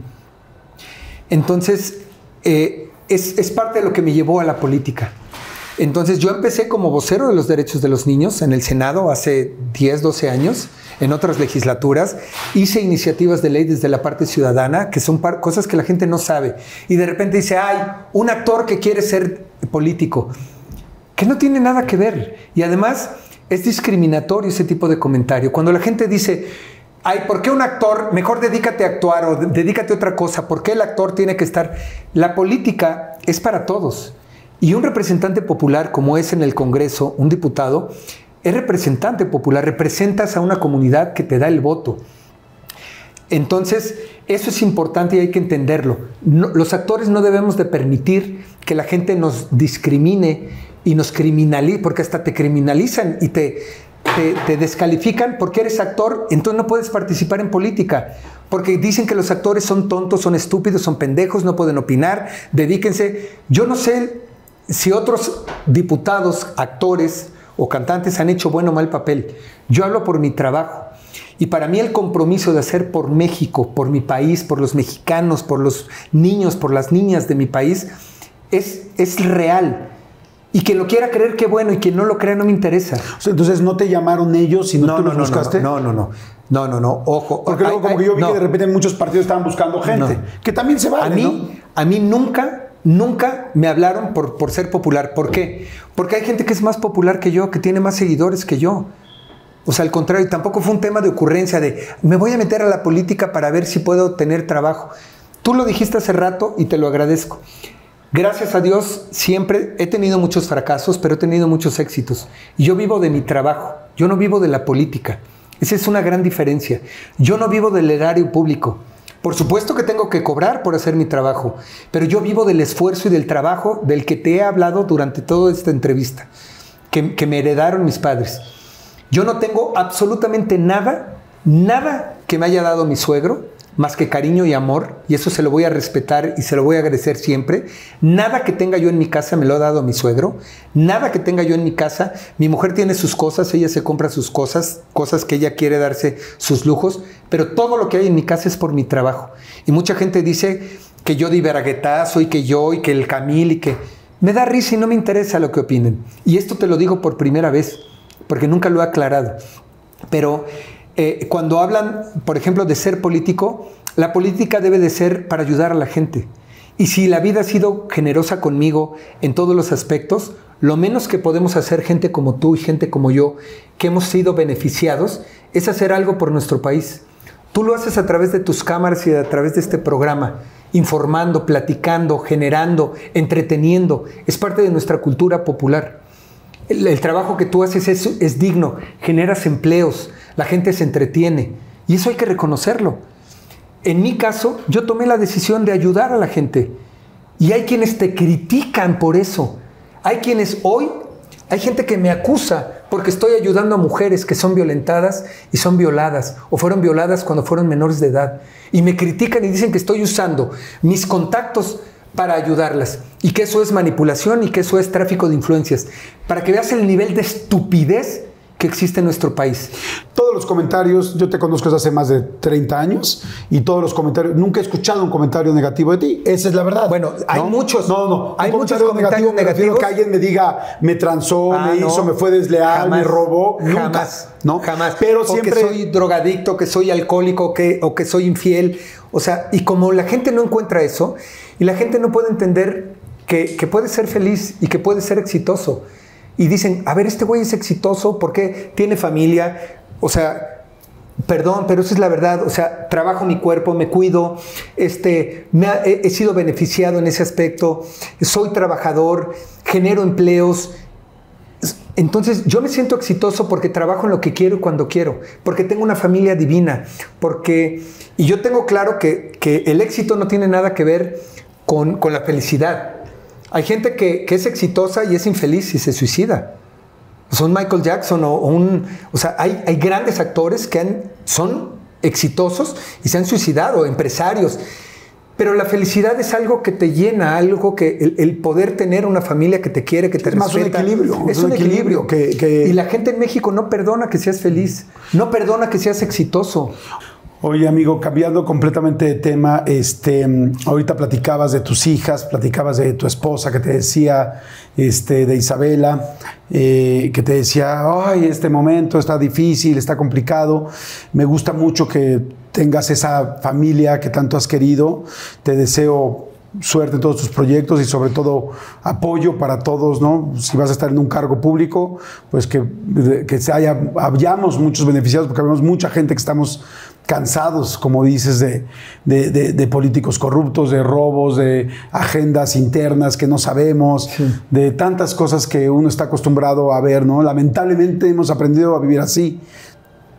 Entonces, es parte de lo que me llevó a la política. Entonces, yo empecé como vocero de los derechos de los niños en el Senado hace 10, 12 años, en otras legislaturas. Hice iniciativas de ley desde la parte ciudadana, que son cosas que la gente no sabe. Y de repente dice, ay, un actor que quiere ser político, que no tiene nada que ver. Y además, es discriminatorio ese tipo de comentario. Cuando la gente dice... ay, ¿por qué un actor? Mejor dedícate a actuar o dedícate a otra cosa. ¿Por qué el actor tiene que estar? La política es para todos. Y un representante popular, como es en el Congreso, un diputado, es representante popular. Representas a una comunidad que te da el voto. Entonces, eso es importante y hay que entenderlo. Los actores no debemos de permitir que la gente nos discrimine y nos criminalice, porque hasta te criminalizan y te descalifican porque eres actor, entonces no puedes participar en política. Porque dicen que los actores son tontos, son estúpidos, son pendejos, no pueden opinar, dedíquense. Yo no sé si otros diputados, actores o cantantes han hecho buen o mal papel. Yo hablo por mi trabajo. Y para mí el compromiso de hacer por México, por mi país, por los mexicanos, por los niños, por las niñas de mi país, es real. Y quien lo quiera creer, qué bueno, y quien no lo crea, no me interesa. O sea, entonces no te llamaron ellos, sino tú los buscaste. No, ojo. Porque luego como que yo vi que de repente muchos partidos estaban buscando gente, que también se vale, a mí nunca me hablaron por ser popular. ¿Por qué? Porque hay gente que es más popular que yo, que tiene más seguidores que yo. O sea, al contrario, tampoco fue un tema de ocurrencia de me voy a meter a la política para ver si puedo tener trabajo. Tú lo dijiste hace rato y te lo agradezco. Gracias a Dios siempre he tenido muchos fracasos, pero he tenido muchos éxitos. Y yo vivo de mi trabajo, yo no vivo de la política. Esa es una gran diferencia. Yo no vivo del erario público. Por supuesto que tengo que cobrar por hacer mi trabajo, pero yo vivo del esfuerzo y del trabajo del que te he hablado durante toda esta entrevista, que me heredaron mis padres. Yo no tengo absolutamente nada que me haya dado mi suegro, más que cariño y amor, y eso se lo voy a respetar y se lo voy a agradecer siempre. Nada que tenga yo en mi casa me lo ha dado mi suegro, nada que tenga yo en mi casa. Mi mujer tiene sus cosas, ella se compra sus cosas que ella quiere darse sus lujos, pero todo lo que hay en mi casa es por mi trabajo. Y mucha gente dice que yo di veraguetazo y que yo y que el Camil y que... Me da risa y no me interesa lo que opinen. Y esto te lo digo por primera vez, porque nunca lo he aclarado. Pero... cuando hablan, por ejemplo, de ser político, la política debe de ser para ayudar a la gente. Y si la vida ha sido generosa conmigo en todos los aspectos, lo menos que podemos hacer gente como tú y gente como yo, que hemos sido beneficiados, es hacer algo por nuestro país. Tú lo haces a través de tus cámaras y a través de este programa, informando, platicando, generando, entreteniendo. Es parte de nuestra cultura popular. El trabajo que tú haces es digno, generas empleos, la gente se entretiene y eso hay que reconocerlo. En mi caso, yo tomé la decisión de ayudar a la gente y hay quienes te critican por eso. Hay gente que me acusa porque estoy ayudando a mujeres que son violentadas y son violadas o fueron violadas cuando fueron menores de edad y me critican y dicen que estoy usando mis contactos para ayudarlas y que eso es manipulación y que eso es tráfico de influencias, para que veas el nivel de estupidez que existe en nuestro país. Todos los comentarios, yo te conozco desde hace más de 30 años y todos los comentarios, nunca he escuchado un comentario negativo de ti, esa es la verdad. Bueno, hay muchos. Hay muchos comentarios negativos. Que alguien me diga, me transó, hizo, me fue desleal, me robó, jamás, nunca. Jamás. Pero siempre... que soy drogadicto, que soy alcohólico, o que soy infiel. O sea, y como la gente no encuentra eso, y la gente no puede entender que puede ser feliz y que puede ser exitoso. Y dicen, a ver, este güey es exitoso porque tiene familia. O sea, perdón, pero esa es la verdad. O sea, trabajo mi cuerpo, me cuido, he sido beneficiado en ese aspecto, soy trabajador, genero empleos. Entonces, yo me siento exitoso porque trabajo en lo que quiero y cuando quiero, porque tengo una familia divina, y yo tengo claro que el éxito no tiene nada que ver con la felicidad. Hay gente que es exitosa y es infeliz y se suicida. Son Michael Jackson o sea, hay grandes actores que son exitosos y se han suicidado, empresarios. Pero la felicidad es algo que te llena, algo que el poder tener una familia que te quiere, que te respeta. Es más un equilibrio. Es un equilibrio. Y la gente en México no perdona que seas feliz, no perdona que seas exitoso. Oye, amigo, cambiando completamente de tema, ahorita platicabas de tus hijas, platicabas de tu esposa que te decía, de Isabela, que te decía, ay, este momento está difícil, está complicado. Me gusta mucho que tengas esa familia que tanto has querido. Te deseo suerte en todos tus proyectos y sobre todo apoyo para todos, ¿no? Si vas a estar en un cargo público, pues que hayamos muchos beneficiados, porque vemos mucha gente que estamos cansados, como dices, de políticos corruptos, de robos, de agendas internas que no sabemos, de tantas cosas que uno está acostumbrado a ver, ¿no? Lamentablemente hemos aprendido a vivir así.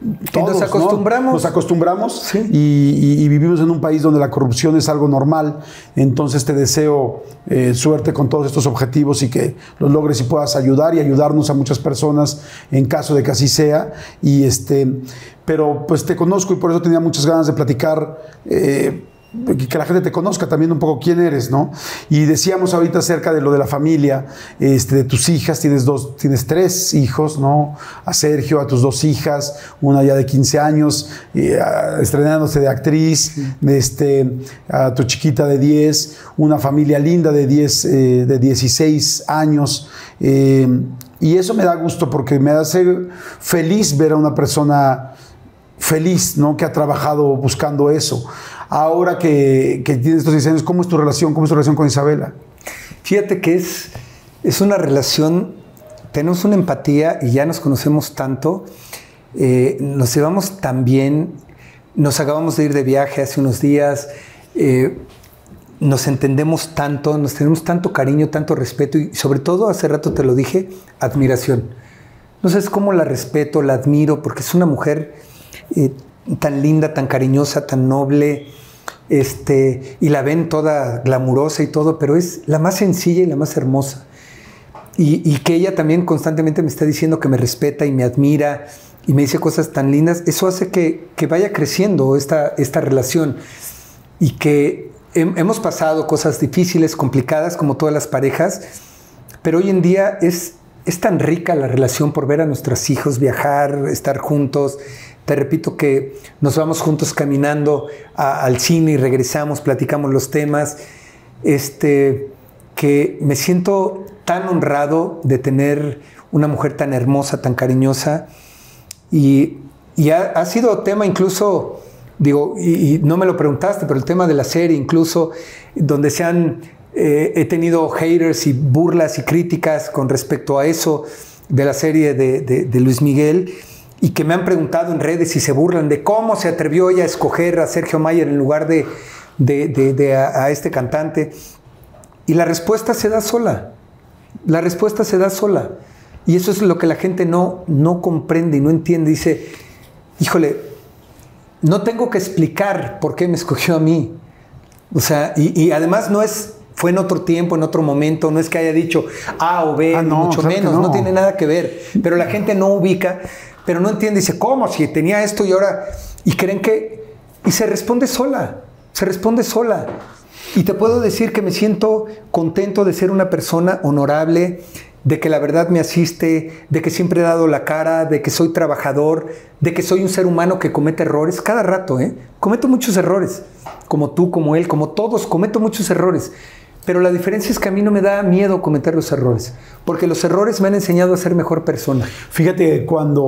todos, nos acostumbramos. ¿no? Nos acostumbramos Sí. y vivimos en un país donde la corrupción es algo normal. Entonces te deseo suerte con todos estos objetivos y que los logres y puedas ayudar y ayudarnos a muchas personas en caso de que así sea. Pero pues te conozco y por eso tenía muchas ganas de platicar, que la gente te conozca también un poco quién eres, ¿no? Y decíamos ahorita acerca de lo de la familia, de tus hijas, tienes 3 hijos, ¿no? A Sergio, a tus 2 hijas, una ya de 15 años, estrenándose de actriz, a tu chiquita de 10, una familia linda de 16 años, y eso me da gusto porque me hace feliz ver a una persona feliz, ¿no? Que ha trabajado buscando eso. Ahora que tienes estos 10 años, ¿cómo es tu relación? ¿Cómo es tu relación con Isabela? Fíjate que es una relación, tenemos una empatía y ya nos conocemos tanto, nos llevamos tan bien, nos acabamos de ir de viaje hace unos días, nos entendemos tanto, nos tenemos tanto cariño, tanto respeto y sobre todo, hace rato te lo dije, admiración. No sabes cómo la respeto, la admiro, porque es una mujer tan linda, tan cariñosa, tan noble, y la ven toda glamurosa y todo, pero es la más sencilla y la más hermosa. Y que ella también constantemente me está diciendo que me respeta y me admira y me dice cosas tan lindas, eso hace que vaya creciendo esta relación y que hemos pasado cosas difíciles, complicadas, como todas las parejas, pero hoy en día es tan rica la relación por ver a nuestros hijos viajar, estar juntos. Te repito que nos vamos juntos caminando al cine y regresamos, platicamos los temas, que me siento tan honrado de tener una mujer tan hermosa, tan cariñosa, y ha sido tema incluso, digo, y no me lo preguntaste, pero el tema de la serie incluso, donde he tenido haters y burlas y críticas con respecto a eso de la serie de Luis Miguel, y que me han preguntado en redes y se burlan de cómo se atrevió ella a escoger a Sergio Mayer en lugar a este cantante. Y la respuesta se da sola. La respuesta se da sola. Y eso es lo que la gente no comprende y no entiende. Dice, híjole, no tengo que explicar por qué me escogió a mí. O sea, y además fue en otro tiempo, en otro momento, no es que haya dicho A o B, no, mucho menos, no tiene nada que ver. Pero la gente no ubica, pero no entiende, dice, ¿cómo? Si tenía esto y ahora... Y creen que... Y se responde sola. Y te puedo decir que me siento contento de ser una persona honorable, de que la verdad me asiste, de que siempre he dado la cara, de que soy trabajador, de que soy un ser humano que comete errores cada rato, Cometo muchos errores, como tú, como él, como todos, cometo muchos errores. Pero la diferencia es que a mí no me da miedo cometer los errores, porque los errores me han enseñado a ser mejor persona. Fíjate, cuando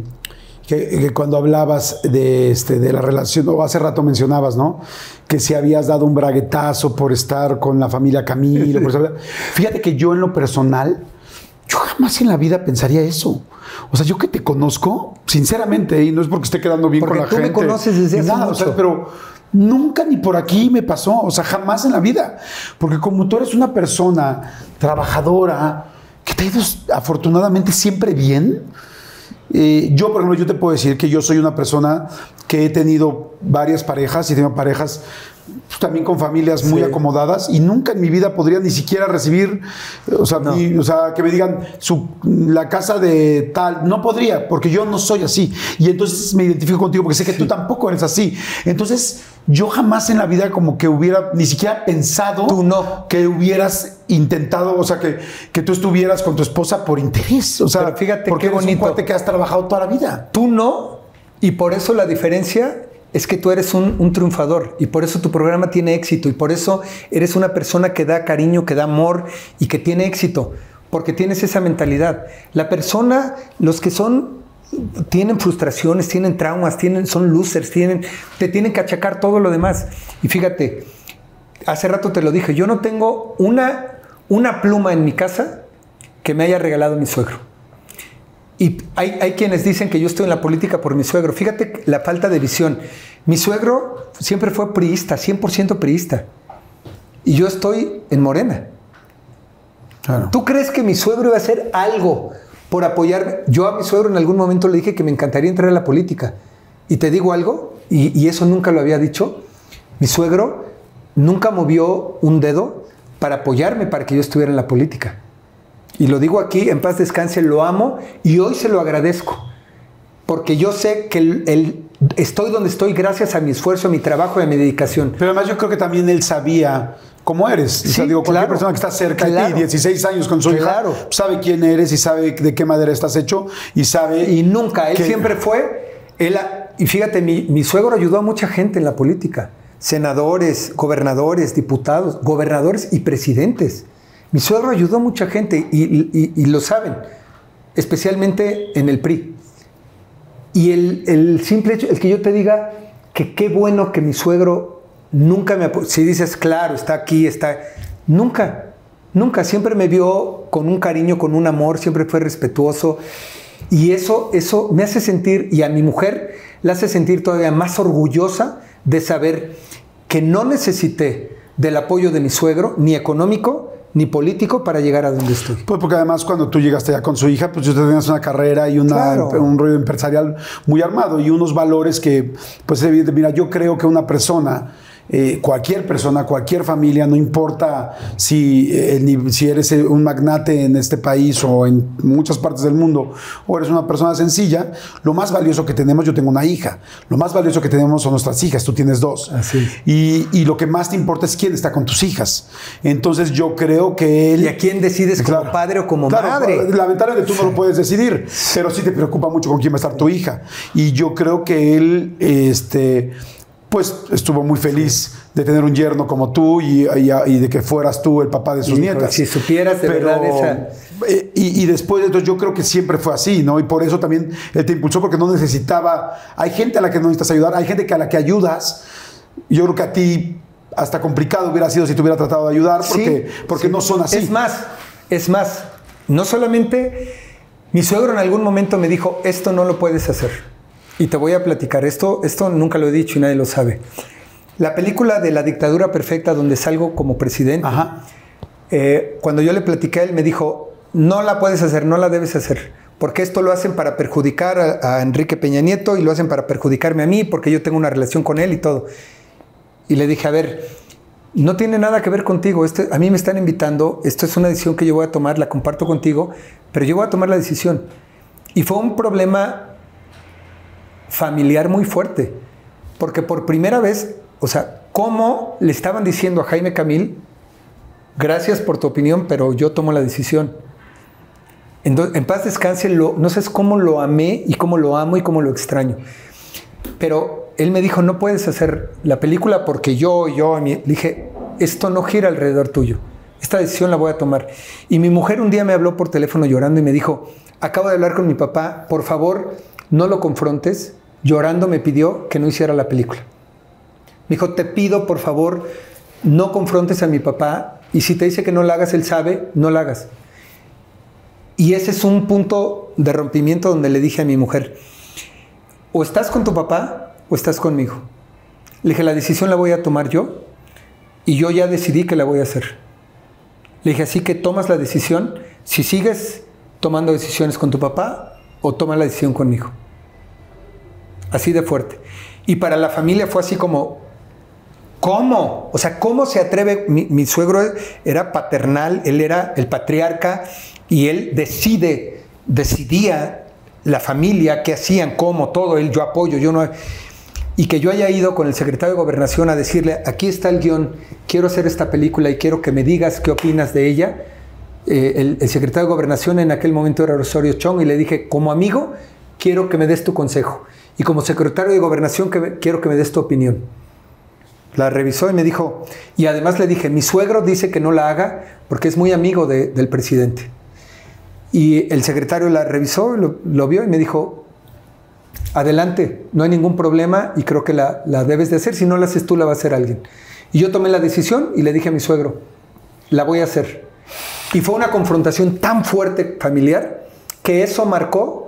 hablabas de la relación, o hace rato mencionabas, ¿no? Que si habías dado un braguetazo por estar con la familia Camilo. Fíjate que yo en lo personal, yo jamás en la vida pensaría eso. O sea, yo que te conozco, sinceramente, y no es porque esté quedando bien con la gente. Porque tú me conoces desde hace mucho. O sea, pero nunca ni por aquí me pasó. O sea, jamás en la vida. Porque como tú eres una persona trabajadora, que te ha ido afortunadamente siempre bien. Yo, por ejemplo, yo te puedo decir que yo soy una persona que he tenido varias parejas y tengo parejas también con familias muy acomodadas y nunca en mi vida podría ni siquiera recibir, o sea, que me digan la casa de tal, no podría, porque yo no soy así. Y entonces me identifico contigo porque sé que tú tampoco eres así. Entonces, yo jamás en la vida como que hubiera ni siquiera pensado que hubieras intentado, o sea, que tú estuvieras con tu esposa por interés. O sea, pero fíjate porque qué bonito. eres un cuate que has trabajado toda la vida. Tú no, y por eso la diferencia es que tú eres un triunfador y por eso tu programa tiene éxito y por eso eres una persona que da cariño, que da amor y que tiene éxito, porque tienes esa mentalidad. La persona, los que tienen frustraciones, tienen traumas, son losers, te tienen que achacar todo lo demás. Y fíjate, hace rato te lo dije, yo no tengo una pluma en mi casa que me haya regalado mi suegro. Y hay quienes dicen que yo estoy en la política por mi suegro. Fíjate la falta de visión. Mi suegro siempre fue priista, 100% priista. Y yo estoy en Morena. Claro. ¿Tú crees que mi suegro iba a hacer algo por apoyarme. Yo a mi suegro en algún momento le dije que me encantaría entrar a la política. Y te digo algo, y eso nunca lo había dicho, mi suegro nunca movió un dedo para apoyarme para que yo estuviera en la política. Y lo digo aquí, en paz descanse, lo amo y hoy se lo agradezco. Porque yo sé que estoy donde estoy gracias a mi esfuerzo, a mi trabajo y a mi dedicación. Pero además yo creo que también él sabía cómo eres. Sí, o sea, digo, cualquier claro, persona que está cerca de ti, 16 años con su hija, claro, sabe quién eres y sabe de qué madera estás hecho y sabe... Y nunca, él siempre fue... y fíjate, mi suegro ayudó a mucha gente en la política. Senadores, gobernadores, diputados, gobernadores y presidentes. Mi suegro ayudó a mucha gente y lo saben, especialmente en el PRI. Y el simple hecho, el que yo te diga que qué bueno que mi suegro nunca me apoyó. Si dices, claro, está aquí, está... Nunca, siempre me vio con un cariño, con un amor, siempre fue respetuoso. Y eso me hace sentir, y a mi mujer la hace sentir todavía más orgullosa de saber que no necesité del apoyo de mi suegro, ni económico, ni político, para llegar a donde estoy. Pues porque además cuando tú llegaste ya con su hija, pues tú tenías una carrera y Claro. un rollo empresarial muy armado y unos valores que, pues evidentemente, mira, yo creo que una persona, cualquier persona, cualquier familia, no importa si eres un magnate en este país o en muchas partes del mundo, o eres una persona sencilla, lo más valioso que tenemos, yo tengo una hija, lo más valioso que tenemos son nuestras hijas, tú tienes 2. Así es. Y lo que más te importa es quién está con tus hijas. Entonces yo creo que él... ¿Y a quién decides como padre o como madre? Lamentablemente tú no lo puedes decidir, pero sí te preocupa mucho con quién va a estar tu hija. Y yo creo que él, pues estuvo muy feliz de tener un yerno como tú y de que fueras tú el papá de sus nietas. Si supieras de verdad esa... Y después de esto yo creo que siempre fue así, ¿no? Y por eso también él te impulsó, porque no necesitaba... Hay gente a la que no necesitas ayudar, hay gente a la que ayudas. Yo creo que a ti hasta complicado hubiera sido si te hubiera tratado de ayudar, porque no son así. Es más, no solamente... Mi suegro en algún momento me dijo, esto no lo puedes hacer. Y te voy a platicar, esto nunca lo he dicho y nadie lo sabe. La película de La dictadura perfecta, donde salgo como presidente, cuando yo le platiqué a él, me dijo, no la puedes hacer, no la debes hacer, porque esto lo hacen para perjudicar a Enrique Peña Nieto y lo hacen para perjudicarme a mí, porque yo tengo una relación con él y todo. Y le dije, a ver, no tiene nada que ver contigo, a mí me están invitando, esto es una decisión que yo voy a tomar, la comparto contigo, pero yo voy a tomar la decisión. Y fue un problema familiar muy fuerte, porque por primera vez, o sea, ¿cómo le estaban diciendo a Jaime Camil, gracias por tu opinión, pero yo tomo la decisión? Entonces, en paz descanse, no sé cómo lo amé y cómo lo amo y cómo lo extraño. Pero él me dijo, no puedes hacer la película porque le dije, esto no gira alrededor tuyo, esta decisión la voy a tomar. Y mi mujer un día me habló por teléfono llorando y me dijo, acabo de hablar con mi papá, por favor, no lo confrontes. Llorando me pidió que no hiciera la película. Me dijo, te pido por favor, no confrontes a mi papá y si te dice que no la hagas, él sabe, no la hagas. Y ese es un punto de rompimiento donde le dije a mi mujer, o estás con tu papá o estás conmigo. Le dije, la decisión la voy a tomar yo y yo ya decidí que la voy a hacer. Le dije, así que tomas la decisión, si sigues tomando decisiones con tu papá o tomas la decisión conmigo. Así de fuerte. Y para la familia fue así como, ¿cómo? O sea, ¿cómo se atreve? Mi suegro era paternal, él era el patriarca y él decidía la familia, qué hacían, cómo, todo, él, yo apoyo, yo no... Y que yo haya ido con el secretario de Gobernación a decirle, aquí está el guión, quiero hacer esta película y quiero que me digas qué opinas de ella. El secretario de Gobernación en aquel momento era Osorio Chong y le dije, como amigo, quiero que me des tu consejo. Y como secretario de Gobernación quiero que me des tu opinión. La revisó y me dijo, y además le dije, mi suegro dice que no la haga porque es muy amigo del presidente. Y el secretario la revisó, lo vio y me dijo, adelante, no hay ningún problema y creo que la debes de hacer, si no la haces tú la va a hacer alguien. Y yo tomé la decisión y le dije a mi suegro, la voy a hacer. Y fue una confrontación tan fuerte familiar que eso marcó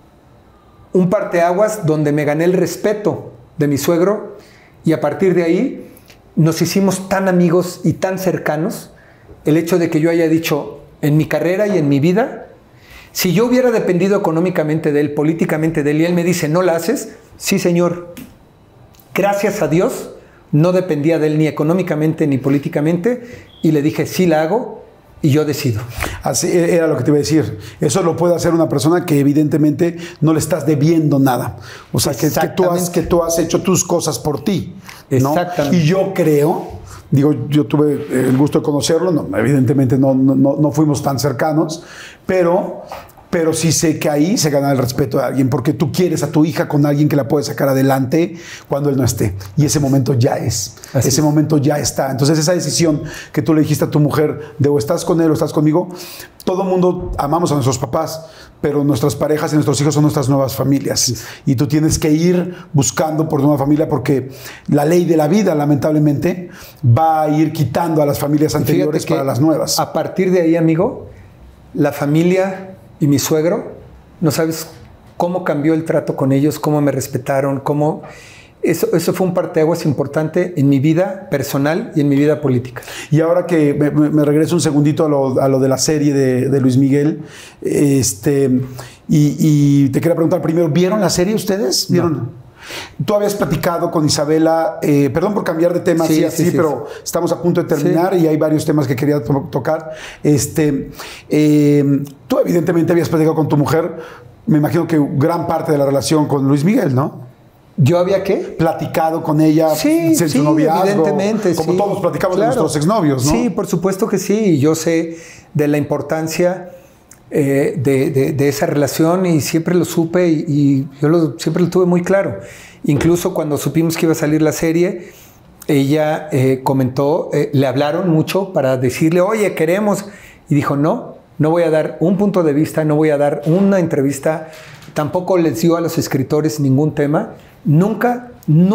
un parteaguas donde me gané el respeto de mi suegro y a partir de ahí nos hicimos tan amigos y tan cercanos. El hecho de que yo haya dicho en mi carrera y en mi vida, Si yo hubiera dependido económicamente de él, políticamente de él, y él me dice, ¿no la haces? Sí, señor. Gracias a Dios, no dependía de él ni económicamente ni políticamente, y le dije, sí la hago, y yo decido. Así era lo que te iba a decir. Eso lo puede hacer una persona que evidentemente no le estás debiendo nada. O sea, que tú has hecho tus cosas por ti, ¿no? Exactamente. Y yo creo, digo, yo tuve el gusto de conocerlo, no, evidentemente no fuimos tan cercanos, pero sí sé que ahí se gana el respeto de alguien, porque tú quieres a tu hija con alguien que la puede sacar adelante cuando él no esté. Y ese momento ya es. Ese momento ya está. Entonces, esa decisión que tú le dijiste a tu mujer de o estás con él o estás conmigo, todo el mundo amamos a nuestros papás, pero nuestras parejas y nuestros hijos son nuestras nuevas familias. Sí. Y tú tienes que ir buscando por tu nueva familia, porque la ley de la vida, lamentablemente, va a ir quitando a las familias anteriores para las nuevas. A partir de ahí, amigo, la familia y mi suegro, no sabes cómo cambió el trato con ellos, cómo me respetaron, cómo... Eso fue un parteaguas importante en mi vida personal y en mi vida política. Y ahora que me regreso un segundito a lo de la serie de Luis Miguel, y te quería preguntar primero, ¿vieron la serie ustedes? ¿Vieron? No. Tú habías platicado con Isabela, perdón por cambiar de tema sí, pero estamos a punto de terminar y hay varios temas que quería tocar. Tú evidentemente habías platicado con tu mujer, me imagino que gran parte de la relación con Luis Miguel, ¿no? ¿Yo había qué? Platicado con ella en su noviazgo. Evidentemente, como todos platicamos de nuestros exnovios, ¿no? Sí, por supuesto que sí. Yo sé de la importancia de esa relación y siempre lo supe y yo siempre lo tuve muy claro. Incluso cuando supimos que iba a salir la serie, ella comentó, le hablaron mucho para decirle, oye, queremos. Y dijo, no voy a dar un punto de vista, no voy a dar una entrevista. Tampoco les dio a los escritores ningún tema. Nunca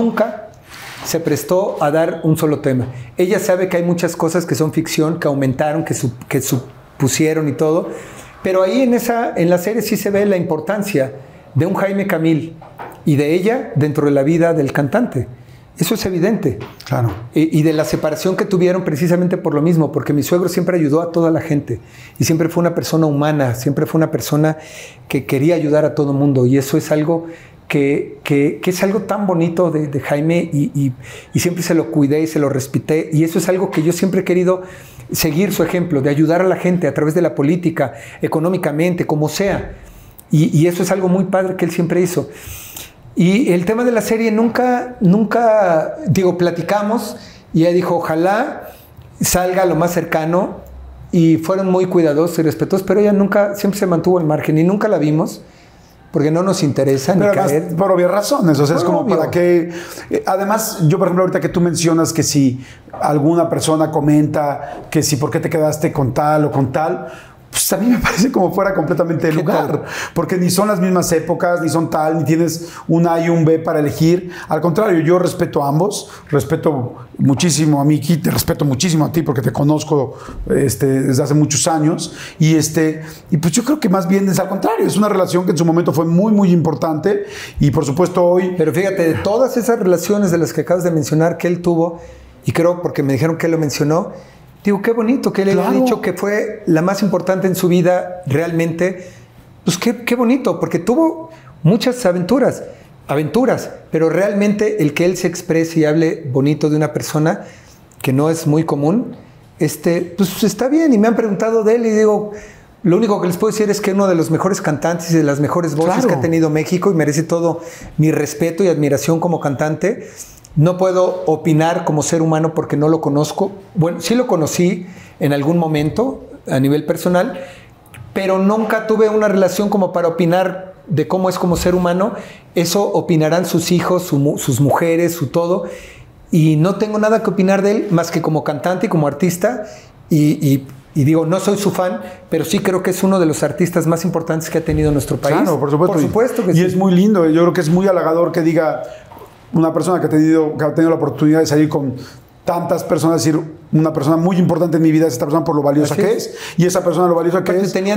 se prestó a dar un solo tema. Ella sabe que hay muchas cosas que son ficción, que aumentaron, que supusieron y todo. Pero ahí en la serie sí se ve la importancia de un Jaime Camil y de ella dentro de la vida del cantante. Eso es evidente. Claro. Y de la separación que tuvieron precisamente por lo mismo, porque mi suegro siempre ayudó a toda la gente y siempre fue una persona humana, siempre fue una persona que quería ayudar a todo el mundo, y eso es algo que es algo tan bonito de Jaime, y siempre se lo cuidé y se lo respeté, y eso es algo que yo siempre he querido seguir su ejemplo, de ayudar a la gente a través de la política, económicamente, como sea, y eso es algo muy padre que él siempre hizo. Y el tema de la serie nunca, platicamos, y ella dijo, ojalá salga lo más cercano, y fueron muy cuidadosos y respetuosos, pero ella siempre se mantuvo al margen, y nunca la vimos, porque no nos interesa pero ni caer. Por obvias razones, o sea, es como obvio. Para que... Además, yo por ejemplo, ahorita que tú mencionas que si alguna persona comenta que si por qué te quedaste con tal o con tal, pues a mí me parece como fuera completamente de lugar, porque ni son las mismas épocas, ni son tal, ni tienes un A y un B para elegir. Al contrario, yo respeto a ambos, respeto muchísimo a Miki, te respeto muchísimo a ti porque te conozco desde hace muchos años, y pues yo creo que más bien es al contrario, es una relación que en su momento fue muy, muy importante, y por supuesto hoy... Pero fíjate, de todas esas relaciones de las que acabas de mencionar que él tuvo, y creo porque me dijeron que él lo mencionó, digo, qué bonito que él haya dicho que fue la más importante en su vida realmente. Pues qué bonito, porque tuvo muchas aventuras, pero realmente el que él se exprese y hable bonito de una persona que no es muy común, pues está bien. Y me han preguntado de él y digo, lo único que les puedo decir es que es uno de los mejores cantantes y de las mejores voces que ha tenido México, y merece todo mi respeto y admiración como cantante. No puedo opinar como ser humano porque no lo conozco. Bueno, sí lo conocí en algún momento a nivel personal, pero nunca tuve una relación como para opinar de cómo es como ser humano. Eso opinarán sus hijos, sus mujeres, su todo. Y no tengo nada que opinar de él más que como cantante y como artista. Y digo, no soy su fan, pero sí creo que es uno de los artistas más importantes que ha tenido nuestro país. Claro, por supuesto. Por supuesto que sí. Y es muy lindo. Yo creo que es muy halagador que diga... Una persona que ha tenido la oportunidad de salir con tantas personas, decir, una persona muy importante en mi vida es esta persona por lo valiosa que es, y esa persona lo valiosa que es. Tenían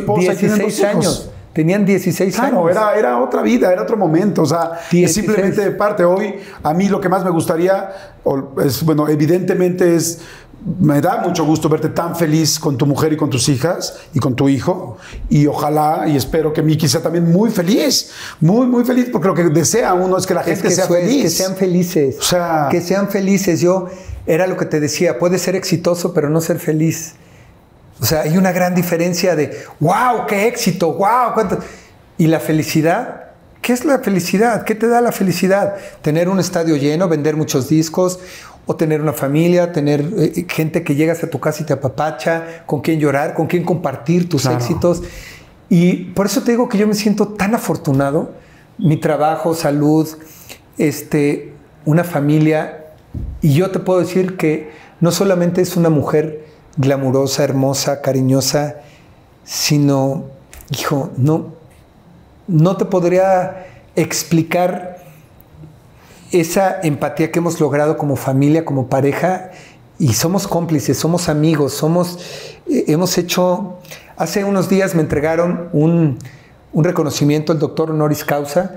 16 años. Tenían 16 años. Claro, era otra vida, era otro momento. O sea, es simplemente de parte. Hoy, a mí lo que más me gustaría, evidentemente es me da mucho gusto verte tan feliz con tu mujer y con tus hijas y con tu hijo. Y ojalá y espero que Miki sea también muy feliz, muy feliz, porque lo que desea uno es que la gente sea feliz. Que sean felices. O sea, que sean felices. Yo era lo que te decía, puedes ser exitoso, pero no ser feliz. O sea, hay una gran diferencia de, wow, qué éxito, wow, cuánto. Y la felicidad. ¿Qué es la felicidad? ¿Qué te da la felicidad? Tener un estadio lleno, vender muchos discos, o tener una familia, tener gente que llegas a tu casa y te apapacha, con quien llorar, con quien compartir tus éxitos. Y por eso te digo que yo me siento tan afortunado. Mi trabajo, salud, una familia. Y yo te puedo decir que no solamente es una mujer glamurosa, hermosa, cariñosa, sino, hijo, no te podría explicar esa empatía que hemos logrado como familia, como pareja, y somos cómplices, somos amigos, hemos hecho... Hace unos días me entregaron un reconocimiento, el doctor honoris causa,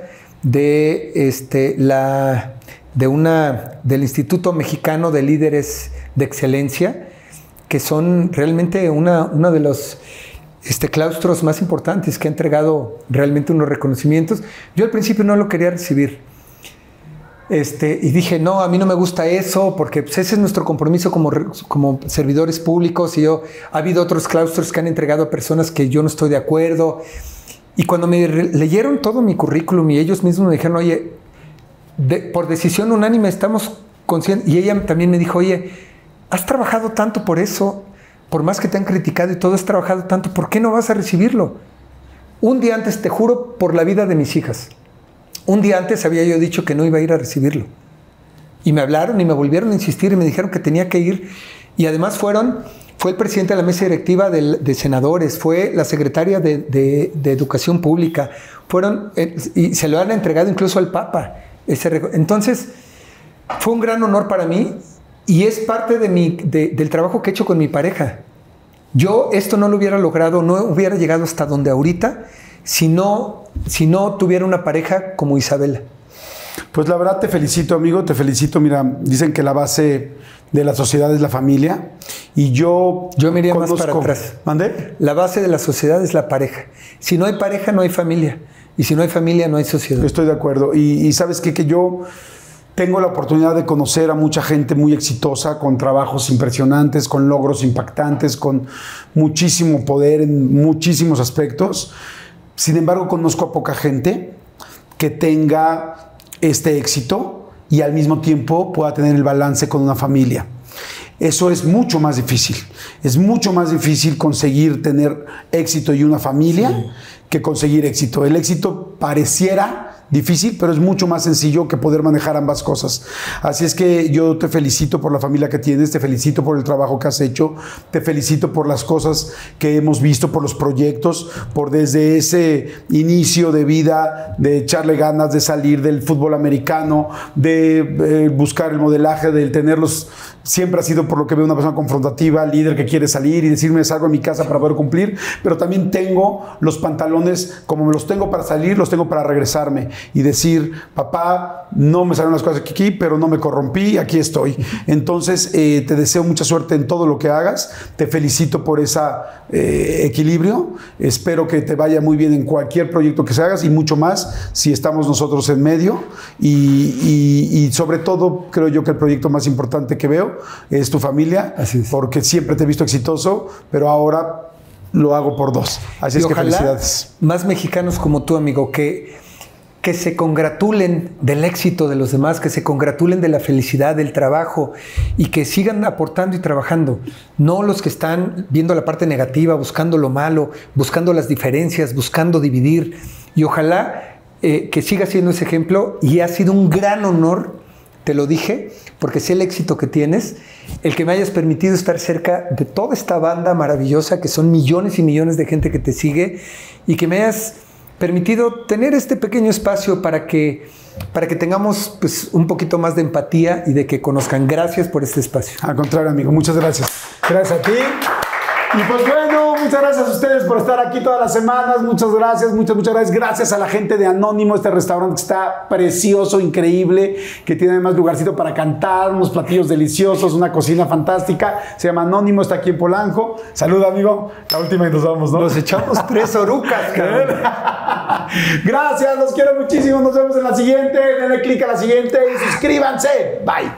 del Instituto Mexicano de Líderes de Excelencia, que son realmente uno de los claustros más importantes que ha entregado realmente unos reconocimientos. Yo al principio no lo quería recibir. Y dije, no, a mí no me gusta eso, porque pues, ese es nuestro compromiso como servidores públicos. Y ha habido otros claustros que han entregado a personas que yo no estoy de acuerdo. Y cuando me leyeron todo mi currículum y ellos mismos me dijeron, oye, por decisión unánime estamos conscientes. Y ella también me dijo, oye, has trabajado tanto por eso, por más que te han criticado y todo, has trabajado tanto, ¿por qué no vas a recibirlo? Un día antes, te juro, por la vida de mis hijas. Un día antes había yo dicho que no iba a ir a recibirlo. Y me hablaron y me volvieron a insistir y me dijeron que tenía que ir. Y además fue el presidente de la mesa directiva de senadores, fue la secretaria de Educación Pública, y se lo han entregado incluso al Papa. Entonces, fue un gran honor para mí y es parte del trabajo que he hecho con mi pareja. Yo esto no lo hubiera logrado, no hubiera llegado hasta donde ahorita, si no tuviera una pareja como Isabela. Pues la verdad te felicito, amigo, te felicito. Mira, dicen que la base de la sociedad es la familia y yo me iría más para atrás. ¿Mandé? La base de la sociedad es la pareja. Si no hay pareja, no hay familia. Y si no hay familia, no hay sociedad. Estoy de acuerdo. Y ¿sabes qué? Que yo tengo la oportunidad de conocer a mucha gente muy exitosa, con trabajos impresionantes, con logros impactantes, con muchísimo poder en muchísimos aspectos. Sin embargo, conozco a poca gente que tenga este éxito y al mismo tiempo pueda tener el balance con una familia. Eso es mucho más difícil. Es mucho más difícil conseguir tener éxito y una familia que conseguir éxito. El éxito pareciera difícil, pero es mucho más sencillo que poder manejar ambas cosas. Así es que yo te felicito por la familia que tienes, te felicito por el trabajo que has hecho, te felicito por las cosas que hemos visto, por los proyectos, por desde ese inicio de vida, de echarle ganas, de salir del fútbol americano, de buscar el modelaje, del tenerlos. Siempre ha sido, por lo que veo, una persona confrontativa, líder que quiere salir y decirme salgo de mi casa para poder cumplir, pero también tengo los pantalones, como me los tengo para salir, los tengo para regresarme y decir, papá, no me salieron las cosas aquí, pero no me corrompí, aquí estoy. Entonces, te deseo mucha suerte en todo lo que hagas, te felicito por ese equilibrio, espero que te vaya muy bien en cualquier proyecto que se hagas y mucho más si estamos nosotros en medio y sobre todo, creo yo que el proyecto más importante que veo es tu familia, porque siempre te he visto exitoso, pero ahora lo hago por dos. Así es que felicidades. Más mexicanos como tú, amigo, que se congratulen del éxito de los demás, que se congratulen de la felicidad, del trabajo y que sigan aportando y trabajando. No los que están viendo la parte negativa, buscando lo malo, buscando las diferencias, buscando dividir. Y ojalá que siga siendo ese ejemplo y ha sido un gran honor. Te lo dije, porque sé el éxito que tienes, el que me hayas permitido estar cerca de toda esta banda maravillosa, que son millones y millones de gente que te sigue, y que me hayas permitido tener este pequeño espacio para que tengamos pues, un poquito más de empatía y de que conozcan. Gracias por este espacio. Al contrario, amigo, muchas gracias. Gracias a ti. Y pues bueno, muchas gracias a ustedes por estar aquí todas las semanas. Muchas gracias, muchas gracias. Gracias a la gente de Anónimo, este restaurante que está precioso, increíble, que tiene además lugarcito para cantar, unos platillos deliciosos, una cocina fantástica. Se llama Anónimo, está aquí en Polanco. Saluda, amigo. La última y nos vamos, ¿no? Nos echamos 3 orucas, cabrón. Gracias, los quiero muchísimo. Nos vemos en la siguiente. Denle click a la siguiente y suscríbanse. Bye.